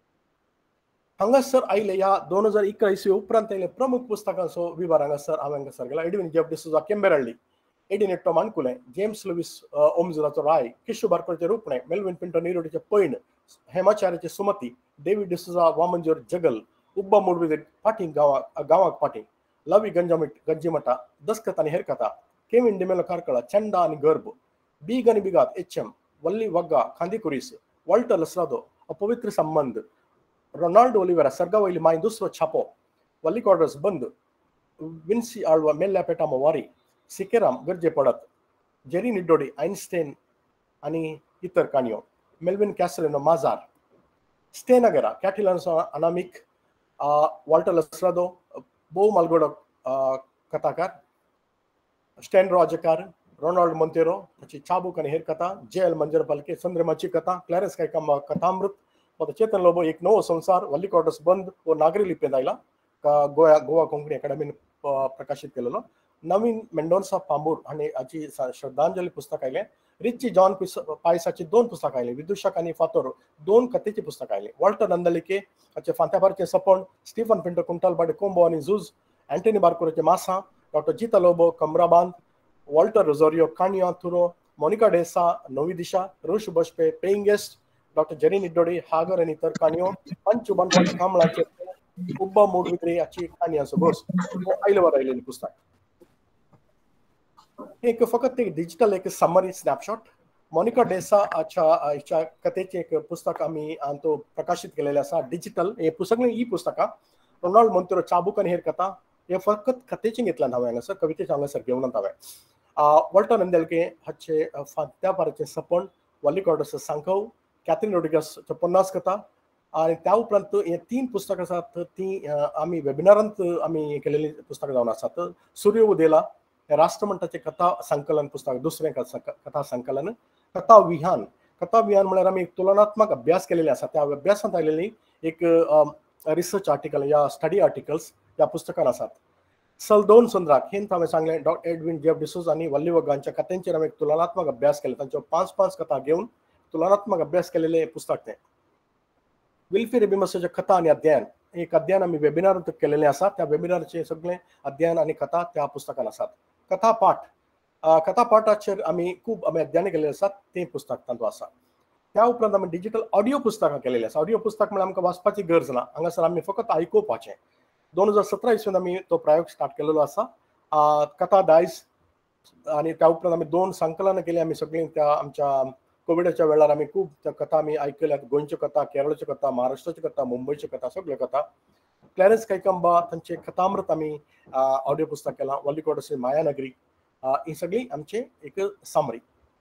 हांगासर आयले ह्या 2011 इसवी उपरांत आयले प्रमुख पुस्तकांचो विभाग हांगासर गेला. एडविन जेफ डिसोजा केम्बेरल्ली, एडिनेटो मानकुलें, जेम्स लुईस ओमझुराचो राय, किशोर बारकोचे रुपणे, मेल्विन पिंटो निरोडीचे पैण, हेमाचार्याचे सुमती, डेव्हिड डिसोजा वामंजोर जगल, उब्बा मुडविदे पाटी गांवाक पाटी, लवी गंजीमटा, दस्कत आनी हेर कथा, केविन डिमेलो कारकळा, चंडा आनी गर्भ, बीग आनी बिगात एचएम, वल्ली वग्गा खांदी कुरीस, वॉल्टर लसरादो, अपवित्र संबंध, रोनाल्डो ओलिवेरा सर्गावयली माय दुसरो छापो, वल्ली क्वार्टर्स बंद, विन्सी आळवा मेल्ल्या पेटामो वारी, सिकेराम गरजे पडत, जेरी निडोडी आइन्स्टाइन आनी इतर काणयो, मेल्विन कॅसरेनो माजार, स्टेनगरा कॅटिलान्सो अनामिक, वॉल्टर लसरादो, बो मालगोडो कथाकार, स्टॅन राजकार, रोनाल्ड मोंतेरो ताची चाबूक आनी हेर कथा, जेएल मंजर पालके चंद्रमाची कथा, क्लॅरेन्स कायकांबा कथामृत, चेतन लोबो एक नवो संसार, वल्ली क्वार्टर्स बंद वो नागरी लिपींत आयला, गोवा कोंकणी अकादमीन प्रकाशीत केलेलो. नवीन मेंडोन्सा पांबूर हांणी हाची श्रद्धांजली पुस्तक आयलें. रिची जॉन पायसाची 2 पुस्तकां आयलीं. विदूषक आनी फातोर 2 कथेची पुस्तकां आयलीं. वॉल्टर नंदलिके हाचे फांत्यापारचें सपन, स्टीफन पिंटो कुंटालबाडे कोंबो आनी झूज, अँटनी बार्कोराचे मासा, डॉक्टर जिता लोबो कमराबांद, वॉल्टर रोझोरियो काणयो तुरो, मोनिका डेसा नवी दिशा, रुश बशपे paying guest, doctor Jerry Nidodi हागर आनी इतर काणयो, पंच बनपाटी कांबळाचे, उब्बा मुडविद्रे हाची काणयांचो घोस, आयलेवर आयलेली पुस्तक. एक फकत एक डिजिटल एक समरी स्नॅपशॉट. मोनिका डेसाच्या कथेचे एक पुस्तक आम्ही तो प्रकाशित केलेले आसा डिजिटल. हे सगळीं ई पुस्तकां. रोनाल्ड मोंतेरो चाबूक आनी हेर कथा हे फकत कथेचें घेतल्यान हांवें हांगासर, कवितेचें हांगासर घेवन हांवें. वॉल्टर नंदेलके हाचे फांत्यापारचें सपन, वॉली क्वार्टर्स सांखव, कॅथरीन रोड्रिगस 50 कथा, आनी त्या उपरांत हे 3 पुस्तकां आसात ती आमी वेबिनारांत आमी केलेली पुस्तकां जावन आसात. सूर्य उदेला राष्ट्रमंटाचे कथा संकलन पुस्तक, दुसरें कथा संकलन. कथा विहान म्हळ्यार आमी तुलनात्मक अभ्यास केलेले आसा. त्या अभ्यासांत आयलेली एक रिसर्च आर्टिकल या स्टडी आर्टिकल्स ह्या पुस्तकान आसात. सल 2 सुंदराक हेंत हांवें सांगलें डॉक्टर एडविन जेफ डिसोजा आनी वल्ली वग्गांच्या कथेंचेर हांवें तुलनात्मक अभ्यास केले. तांच्यो 5 कथा घेवन तुलनात्मक अभ्यास केलेले पुस्तक तें. विल्फी एबिमसाच्या कथा आनी अध्ययन एक अध्ययन आमी वेबिनारांत केलेलें आसा. त्या वेबिनाराचे सगळे अध्ययन आनी कथा त्या पुस्तकान आसात. कथा पाठाचेर आमी खूब अध्ययन केलेले आसात, तें पुस्तक तातूंत आसा. त्या उपरांत आमी डिजिटल ऑडियो पुस्तकां केलेलीं आसा. ऑडियो पुस्तक म्हळ्यार आमकां वाचपाची गरज ना, हांगासर आमी फकत आयकुपाचें. 2017 इसवीन आमी तो प्रयोग स्टार्ट केलेलो आसा. कथा दायज आनी त्या उपरांत आमी 2 संकलनां केलीं. आमी सगळीं त्या आमच्या कोविडाच्या वेळार आमी खूब त्या कथा आमी आयकल्यात. गोंयच्यो कथा, केरळच्यो कथा, महाराष्ट्राच्यो कथा, मुंबयच्यो कथा, सगळ्यो कथा. क्लॅरेन्स कायकांबा तांचे कथामृत आमी ऑडियो पुस्तक केलां. वल्ली क्वार्टर्स मायानगरी ही सगळी आमचे एक समरी.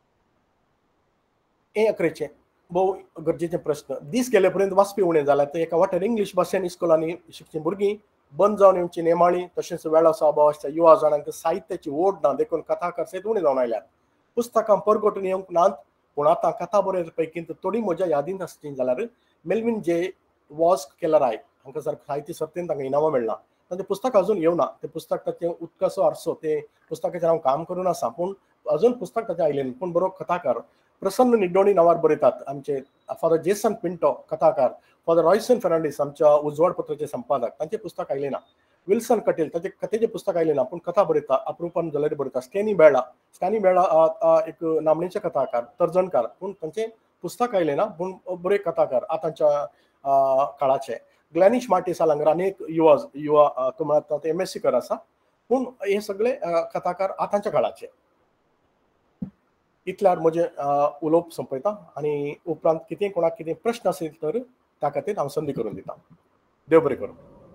हे अकरेचे भोव गरजेचे प्रश्न. दीस गेले पर्यंत वाचपी उणें जाल्यात. एका वाटेर इंग्लीश भाशेन इस्कोलांनी शिकचीं भुरगीं बंद जावन येवची नेमाळी, तशेंच वेळाचो अभाव आसता. युवा जाणांक साहित्याची ओड ना, देखून कथाकार सयत उणें जावन आयल्यात. पुस्तकां परगटून येवंक नात, पूण आतां कथा बरोवपा पैकींत थोडी म्हज्या यादींत आसची जाल्यार मेल्विन जे वॉस केलराय हांकां साहित्य सर्तींत तांकां इनामां मेळ्ळां. तांचें पुस्तक अजून येवना. तें पुस्तक ताचें उदकाचो आरसो ते पुस्तकाचेर हांव काम करून आसा, पूण अजून पुस्तक ताचें आयलें ना. पूण बरो कथाकार प्रसन्न निड्डोणी नांवार बरयतात आमचे फादर जेसन पिंटो कथाकार, फादर रॉयसन फेर्नांडीस आमच्या उजवाड पत्राचे संपादक, तांचें पुस्तक आयलें ना. विल्सन कटेल ताचें कथेचें पुस्तक आयलें ना, पूण कथा बरयता, अप्रुपान जाल्यार बरयता. स्टॅनी बेळा एक नामनेचे कथाकार, तर्जनकार, पूण तांचें पुस्तक आयलें ना, पूण बरे कथाकार आतांच्या काळाचे. ग्लॅनिश मार्टी सालांगर अनेक युवा तो म्हणटा MSc कर आसा, पूण हे सगळे कथाकार आतांच्या काळाचे. इतल्यार म्हजे उलोवप संपयता आनी उपरांत कितें कोणाक कितें प्रश्न असेल तर त्या खातीर हांव संदी करून दिता. देव बरें करूं.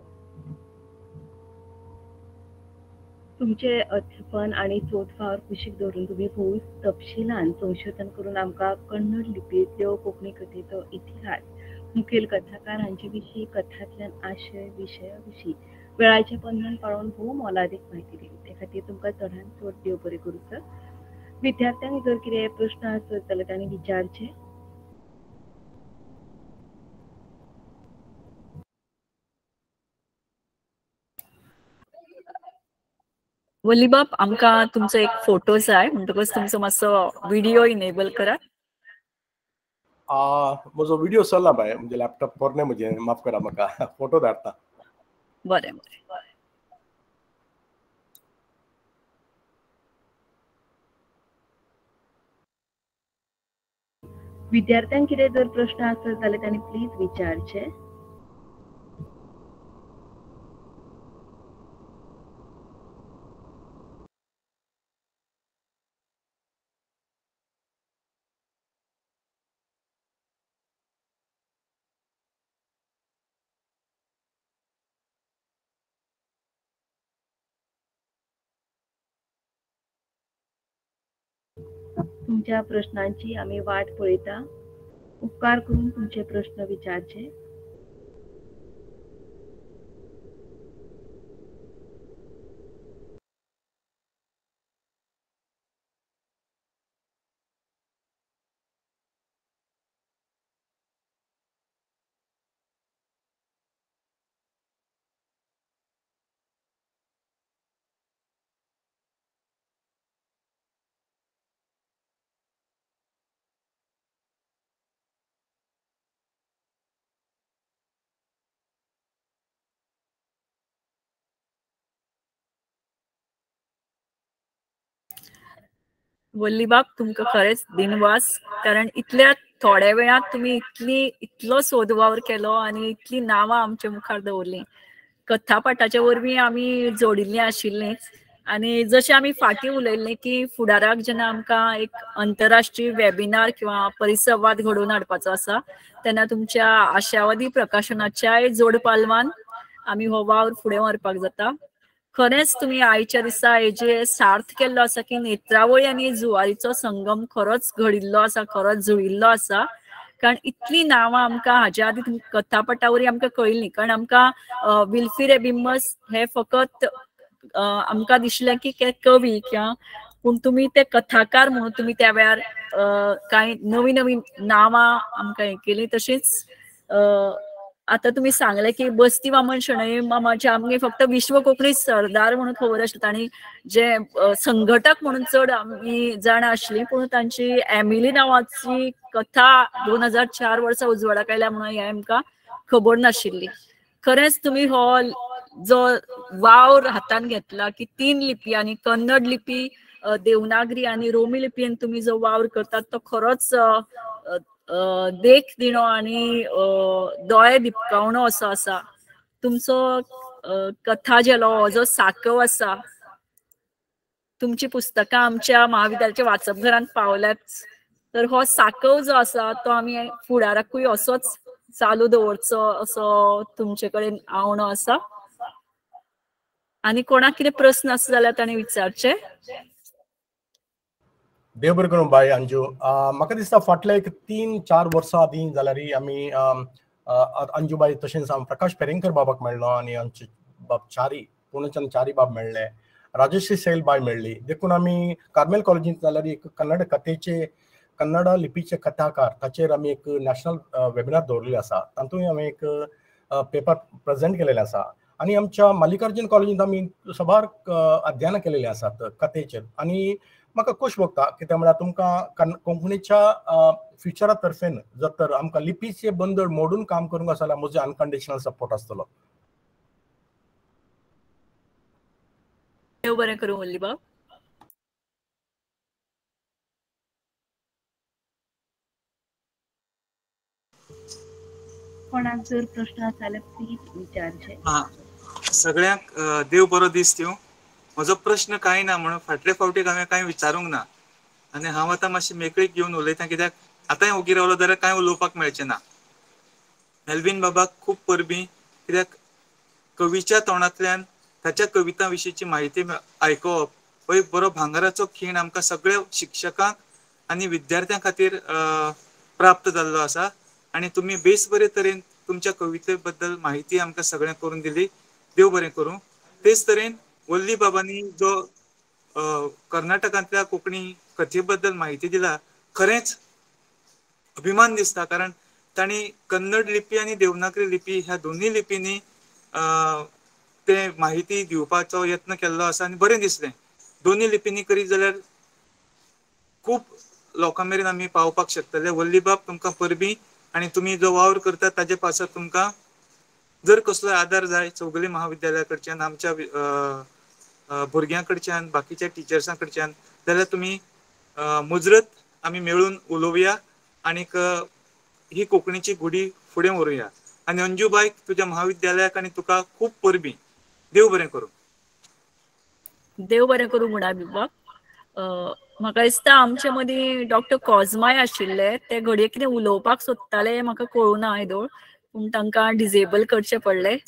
तुमचे अध्यापन आणि सोदफावर कुशीक धरून तुम्ही भोव तपशिलान संशोधन करून आमकां कन्नड लिपींतल्यो कोंकणी कथेचो इतिहास, मुखेल कथाकार हांचे विशीं, कथांतल्यान आशय विशया विशीं वेळाचें बंधन पाळून भोव मोलादीक म्हायती दिली. ते खातीर तुमकां चडांत चड देव बरें करूं सर. विद्यार्थ्यांक जर कितें प्रश्न आसत जाल्यार तांणी विचारचे. वल्ली बाब, आमकां तुमचो एक फोटो जाय, म्हणटकच तुमचो मातसो व्हिडिओ इनेबल करात. म्हजो व्हिडिओ चलना बाय, म्हणजे लॅपटॉप पोरणे म्हजे, माफ करा म्हाका फोटो धाडटा. बरें बरें. विद्यार्थ्यांक कितें जर प्रश्न आसत जाल्यार तांणी प्लीज विचारचे. तुमच्या प्रश्नांची आम्ही वाट पळयता. उपकार करून तुमचे प्रश्न विचारचे. वल्ली बाब, तुमकां खरेंच दिनवास, कारण इतल्या थोड्या वेळात तुम्ही इतलो सोदवावर केलो आनी इतली नांवां आमच्या मुखार दवरली. कथापाठाच्या वरवीं आमी जोडिल्लीं आशिल्लींच, आनी जशें आमी फाटीं उलयल्लें की फुडाराक जेन्ना आमकां एक अंतरराष्ट्रीय वेबिनार किंवा परिसंवाद घडोवन हाडपाचो आसा, तेन्ना तुमच्या आशावादी प्रकाशनाच्याय जोड पालवान आमी हो वावर फुडें व्हरपाक जाता. खरेंच तुम्ही आयच्या दिसा हेजे सार्थ केल्लो आसा की नेत्रावळी आनी जुवारीचो संगम खरोच घडिल्लो आसा, खरोच जुळिल्लो आसा. कारण इतली नांवां आमकां हाज्या आदी कथापटा वरवीं आमकां कळिल्लीं. कारण आमकां विल्फिर एबिमस हे फकत आमकां दिसलें की ते कवी किंवा, पूण तुमी ते कथाकार म्हणून तुमी त्या वेळार कांय नवीं नवीं नांवां आमकां हें केलीं. तशींच आता तुम्ही सांगले की बस्ती वामन शणै मामाचे आमगे फक्त विश्व कोंकणी सरदार म्हणून खबर आसता आनी जे संघटक म्हणून चड आमी जाणा आशिल्लीं, पूण तांची एमिली नांवाची कथा 2004 वर्सा उजवाडाक आयल्या म्हणून हें आमकां खबर नाशिल्ली. खरेंच तुम्ही हो जो वावर हातान घेतला की 3 लिपयांनी, कन्नड लिपी, देवनागरी आनी रोमी लिपयेन तुम्ही जो वावर करतात तो खरोच देख दिणो आनी दोळे दिपकावणो असो आसा. तुमचो कथा जेलो हो जो साकव आसा, तुमची पुस्तकां आमच्या महाविद्यालयाच्या वाचप घरांत पावल्यात, तर हो साकव जो आसा तो आमी फुडाराकूय असोच चालू दवरचो असो तुमचे कडेन आवणो आसा. आनी कोणाक कितें प्रश्न आसा जाल्यार ताणें विचारचे. देव बरें करूं बाय अंजू. म्हाका दिसता फाटल्या एक 3-4 वर्सां आदीं जाल्यार आमी अंजूबाई तशेंच प्रकाश पेरेंकर बाबाक मेळ्ळो आनी आमचे बाब चारी पुणेच्यान चारी बाब मेळ्ळे, राजश्री सैल बाय मेळ्ळी. देखून आमी कार्मेल कॉलेजींत जाल्यार एक कन्नड कथेचे, कन्नड लिपीचे कथाकार ताचेर आमी एक नॅशनल वेबिनार दवरलेले आसा. तातूंय हांवें एक पेपर प्रेजेंट केलेले आसा. आनी आमच्या मल्लिकार्जुन कॉलेजींत आमी सबार अध्ययनां केलेलीं आसात कथेचेर. आनी म्हाका खूश भोगता कित्याक म्हळ्यार तुमकां कोंकणीच्या फ्युचरा तर्फेन जर तर आमकां लिपीचे बंदर मोडून काम करूंक आसा जाल्यार म्हजो अनकंडिशनल सपोर्ट आसतलो. देव बरें करूं वल्ली बाब. कोणाक जर प्रश्न आसा जाल्यार प्लीज विचारचे. सगळ्यांक देव बरो दीस दिवं. म्हजो प्रश्न कांय ना, म्हणून फाटले फावटीक हांवें कांय विचारूंक ना आनी हांव आतां मातशें मेकळीक घेवन उलयतां, कित्याक आतांय ओगी रावलो जाल्यार कांय उलोवपाक मेळचें ना. मेल्विन बाबाक खूब परबीं, कित्याक कवीच्या तोंडांतल्यान ताच्या कवितां विशींची म्हायती आयकुवप हो एक बरो भांगराचो खीण आमकां सगळ्या शिक्षकांक आनी विद्यार्थ्यां खातीर प्राप्त जाल्लो आसा. आनी तुमी बेस बरे तरेन तुमच्या कविते बद्दल म्हायती आमकां सगळ्यांक करून दिली. देव बरें करूं. तेच तरेन वल्ली बाबांनी जो कर्नाटकांतल्या कोंकणी कथे बद्दल म्हायती दिला, खरेंच अभिमान दिसता. कारण तांणी कन्नड लिपी आनी देवनागरी लिपी ह्या दोनूय लिपींनी ते म्हायती दिवपाचो यत्न केल्लो आसा आनी बरें दिसलें. दोनूय लिपींनी करीत जाल्यार खूब लोकां मेरेन आमी पावपाक शकतले. वल्ली बाब, तुमकां परबीं. आनी तुमी जो वावर करतात ताचे पासत तुमकां जर कसलोय आदार जाय चौगुले महाविद्यालया कडच्यान, आमच्या भुरग्यां कडच्यान, बाकीच्या टिचर्सां कडच्यान, जाल्यार तुमी मुजरत आमी मेळून उलोवया आनीक ही कोंकणीची गुडी फुडें व्हरुया. आनी अंजूबाई, तुज्या महाविद्यालयाक आनी तुका खूब परबीं. देव बरें करूं. देव बरें करूं म्हणा बिबाक. म्हाका दिसता आमचे मदीं डॉक्टर कॉझमाय आशिल्ले, ते घडये कितें उलोवपाक सोदताले म्हाका कळुना येदोळ, पूण तांकां डिसेबल करचें पडलें.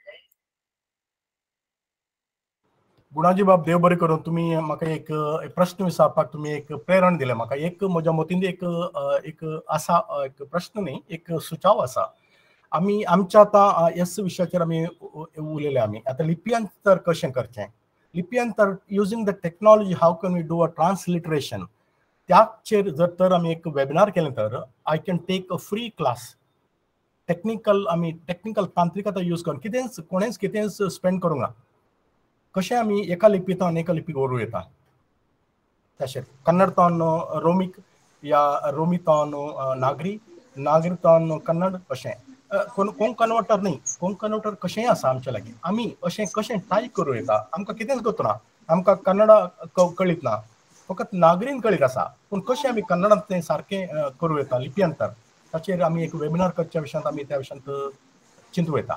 गुणाजी बाब, देव बरें करूं. तुमी म्हाका एक प्रश्न विचारपाक तुमी एक प्रेरण दिलें म्हाका. एक म्हज्या मतीन एक आसा, एक प्रश्न न्ही, एक सुचाव आसा. आमी आमच्या आतां ह्याच विशयाचेर आमी उलयले. आमी आतां लिपयांतर कशें करचें, लिपयांतर using the technology, how can we do a transliteration, त्याचेर जर तर आमी एक वेबिनार केलें तर I can take a free class. Technical तांत्रिकता यूज करून कोणेंच कितेंच स्पेंड करूंक ना. कशें आमी एका लिपींतल्यान एका लिपीक व्हरूं येता. तशें कन्नडतान रोमीक, या रोमीतान नागरी, नागरीतान कन्नड, अशें कोंक कन्वर्टर न्ही, कोंक कन्वर्टर कशेंय आसा आमचे लागीं. आमी अशें कशें टायप करूं येता. आमकां कितेंच दोतोना, आमकां कन्नडा कळीत ना, फकत नागरीन कळीत आसा. पूण कशें आमी कन्नडांत तें सारकें करूं येता लिपयांतर, ताचेर आमी एक वेबिनार करच्या विशयांत आमी त्या विशयांत चिंतूं येता.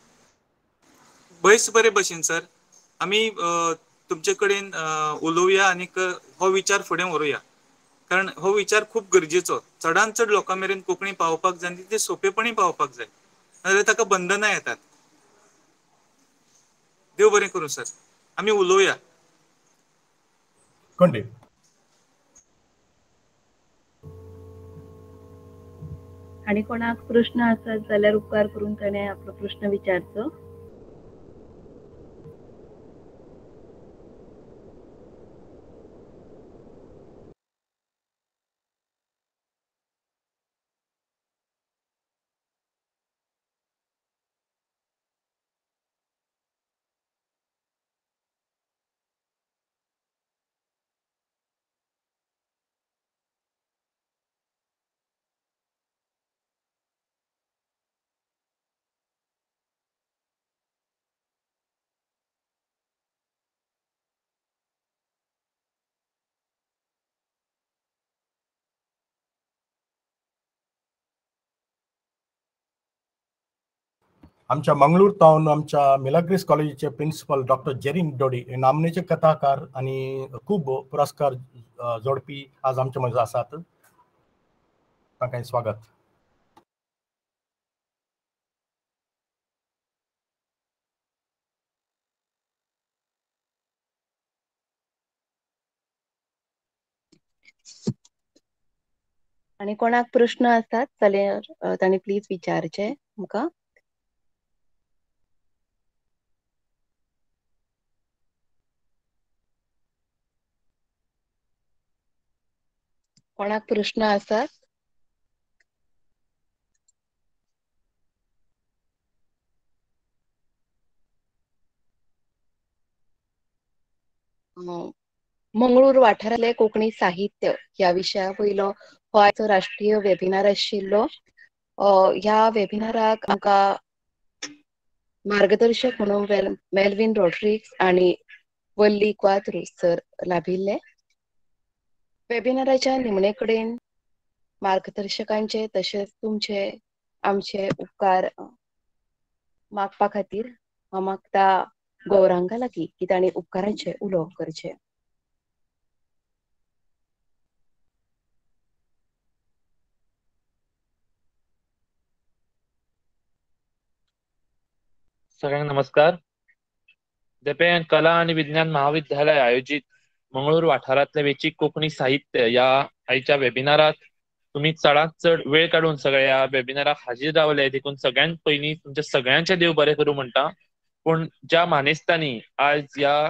बेस बरे भशेन सर, आमी तुमचे कडेन उलोवया आनीक हो विचार फुडें व्हरुया. कारण हो विचार खूब गरजेचो. चडांत चड लोकां मेरेन कोंकणी पावपाक जाय आनी ती सोंपेपणी पावपाक जाय, नाजाल्यार ताका बंधनां येतात. देव बरें करूं सर. आमी उलोवया. कंटिन्यू. आनी कोणाक प्रश्न आसत जाल्यार उपकार करून ताणें आपलो प्रश्न विचारचो. आमच्या मंगळूर टावन आमच्या मिलाग्रिस कॉलेजीचे प्रिन्सिपल डॉक्टर जेरीन डोडी, नामनेचे कथाकार आणि खूब पुरस्कार जोडपी आज आमचे मदीं आसात. तांकां स्वागत. आनी कोणाक प्रश्न आसत जाल्यार तांणी प्लीज विचारचे आमकां. कोणाक प्रश्न आसत? मंगळूर वाठारांतले कोंकणी साहित्य ह्या विशया वयलो हो आयचो राष्ट्रीय वेबिनार आशिल्लो. ह्या वेबिनाराक आमकां मार्गदर्शक म्हणून मेल्विन रॉड्रिग्स आनी वल्ली क्वाद्रो सर लाभिल्ले. वेबिनाराच्या निमणे कडेन मार्गदर्शकांचे तशेंच तुमचे आमचे उपकार मागपा खातीर हांव मागता गौरांगा लागीं की तांणी उपकारांचे उलोवप करचें. सगळ्यांना नमस्कार. देपे कला आणि विज्ञान महाविद्यालय आयोजित मंगळूर वाठारातले वेचीक कोंकणी साहित्य या आयच्या वेबिनारात तुम्ही चडांत चड वेळ काढून सगळ्या वेबिनाराक हाजीर रावले देखून सगळ्यांत पयलीं तुमचे सगळ्यांचे देव बरें करूं म्हणटा. पूण ज्या मानेस्तांनी आज या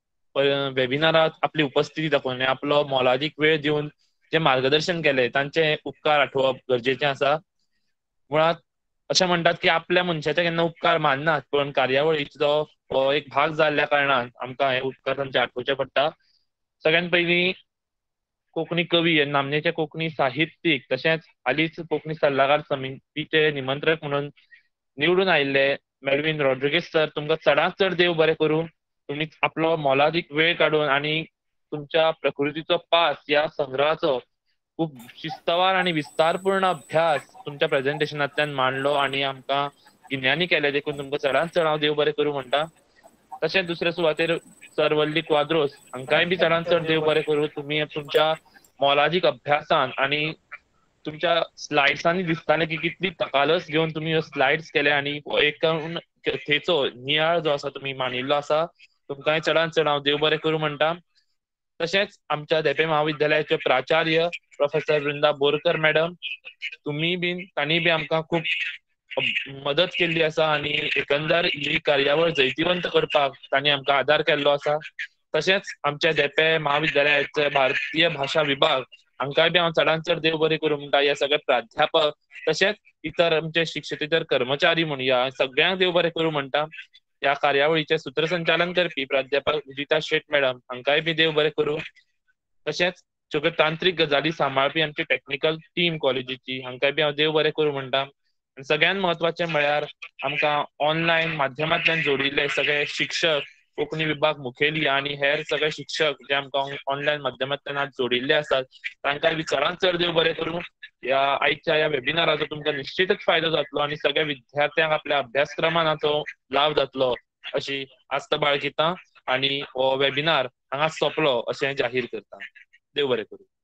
वेबिनारात आपली उपस्थिती दाखोवन आपलो मोलादीक वेळ दिवन जे मार्गदर्शन केले तांचे उपकार आठवप गरजेचे आसा. मुळात अशें म्हणटात की आपल्या मनशाचे केन्ना उपकार माननात, पण कार्यावळीचो हो एक भाग जाल्ल्या कारणान आमकां हे उपकार तांचे आठवचे पडटा. सगळ्यात पयलीं कोंकणी कवी नामनेचे कोंकणी साहित्यीक तशेंच हालींच कोंकणी सल्लागार समितीचे निमंत्रक म्हणून निवडून आयिल्ले मेल्विन रॉड्रिगीस सर, तुमकां चडांत चड देव बरें करूं. तुम्ही आपलो मोलादीक वेळ काडून आणि तुमच्या प्रकृतीचो पास या संग्रहाचो खूप शिस्तवार आणि विस्तारपूर्ण अभ्यास तुमच्या प्रेझेंटेशनांतल्यान मांडलो आणि आमकां गिन्यानी केले देखून तुमकां चडांत चड हांव देव बरें करूं म्हणटा. तशेंच दुसरे सुवातेर सर वल्ली क्वाद्रोस हांकांय बी चडांत चड देव बरें करूं. तुमी तुमच्या मोलादीक अभ्यासान आणि तुमच्या स्लायड्सांनी दिसताले की कितली तकालस घेवन तुम्ही ह्यो स्लायड्स केले आणि एक थेचो नियाळ जो आसा तुम्ही मांडिल्लो आसा. तुमकांय चडांत चड हांव देव बरें करूं म्हणटा. तशेंच आमच्या देपे महाविद्यालयाचे प्राचार्य प्रोफेसर वृंदा बोरकर मॅडम, तुम्ही बीन तांणी बी आमकां खूप मदत केल्ली आसा आणि एकंदर ही कार्यावळ जैतिवंत करपाक तांणी आमकां आदार केल्लो आसा. तशेंच आमच्या देपे महाविद्यालयाचे भारतीय भाशा विभाग हांकांय बी हांव चडांत चड देव बरें करूं म्हणटा. हे सगळे प्राध्यापक तशेंच इतर आमचे शिक्षकेतर कर्मचारी म्हणुया सगळ्यांक देव बरें करूं म्हणटा. या कार्यावळीचे सूत्रसंचालन करपी प्राध्यापक विजिता शेट मॅडम हांकांय बी देव बरें करूं. तशेंच सगळ्यो तांत्रीक गजाली सांबाळपी आमची टेक्निकल टीम कॉलेजीची हांकांय बी हांव देव बरें करूं म्हणटा. सगळ्यात महत्वाचे म्हळ्यार आमकां ऑनलायन माध्यमांतल्यान जोडिल्ले सगळे शिक्षक, कोंकणी विभाग मुखेली आणि हेर सगळे शिक्षक जे आमकां ऑनलायन माध्यमांतल्यान आज जोडिल्ले आसात तांकांय बी चडांत चड देव बरें करूं. या आयच्या या वेबिनाराचो तुमकां निश्चितच फायदो जातलो आणि सगळ्या विद्यार्थ्यांक आपल्या अभ्यासक्रमान हाचो लाव जातलो अशी आस्त बाळगितां आणि हो वेबिनार हांगाच सोंपलो अशें जाहीर करता. देव बरें करूं.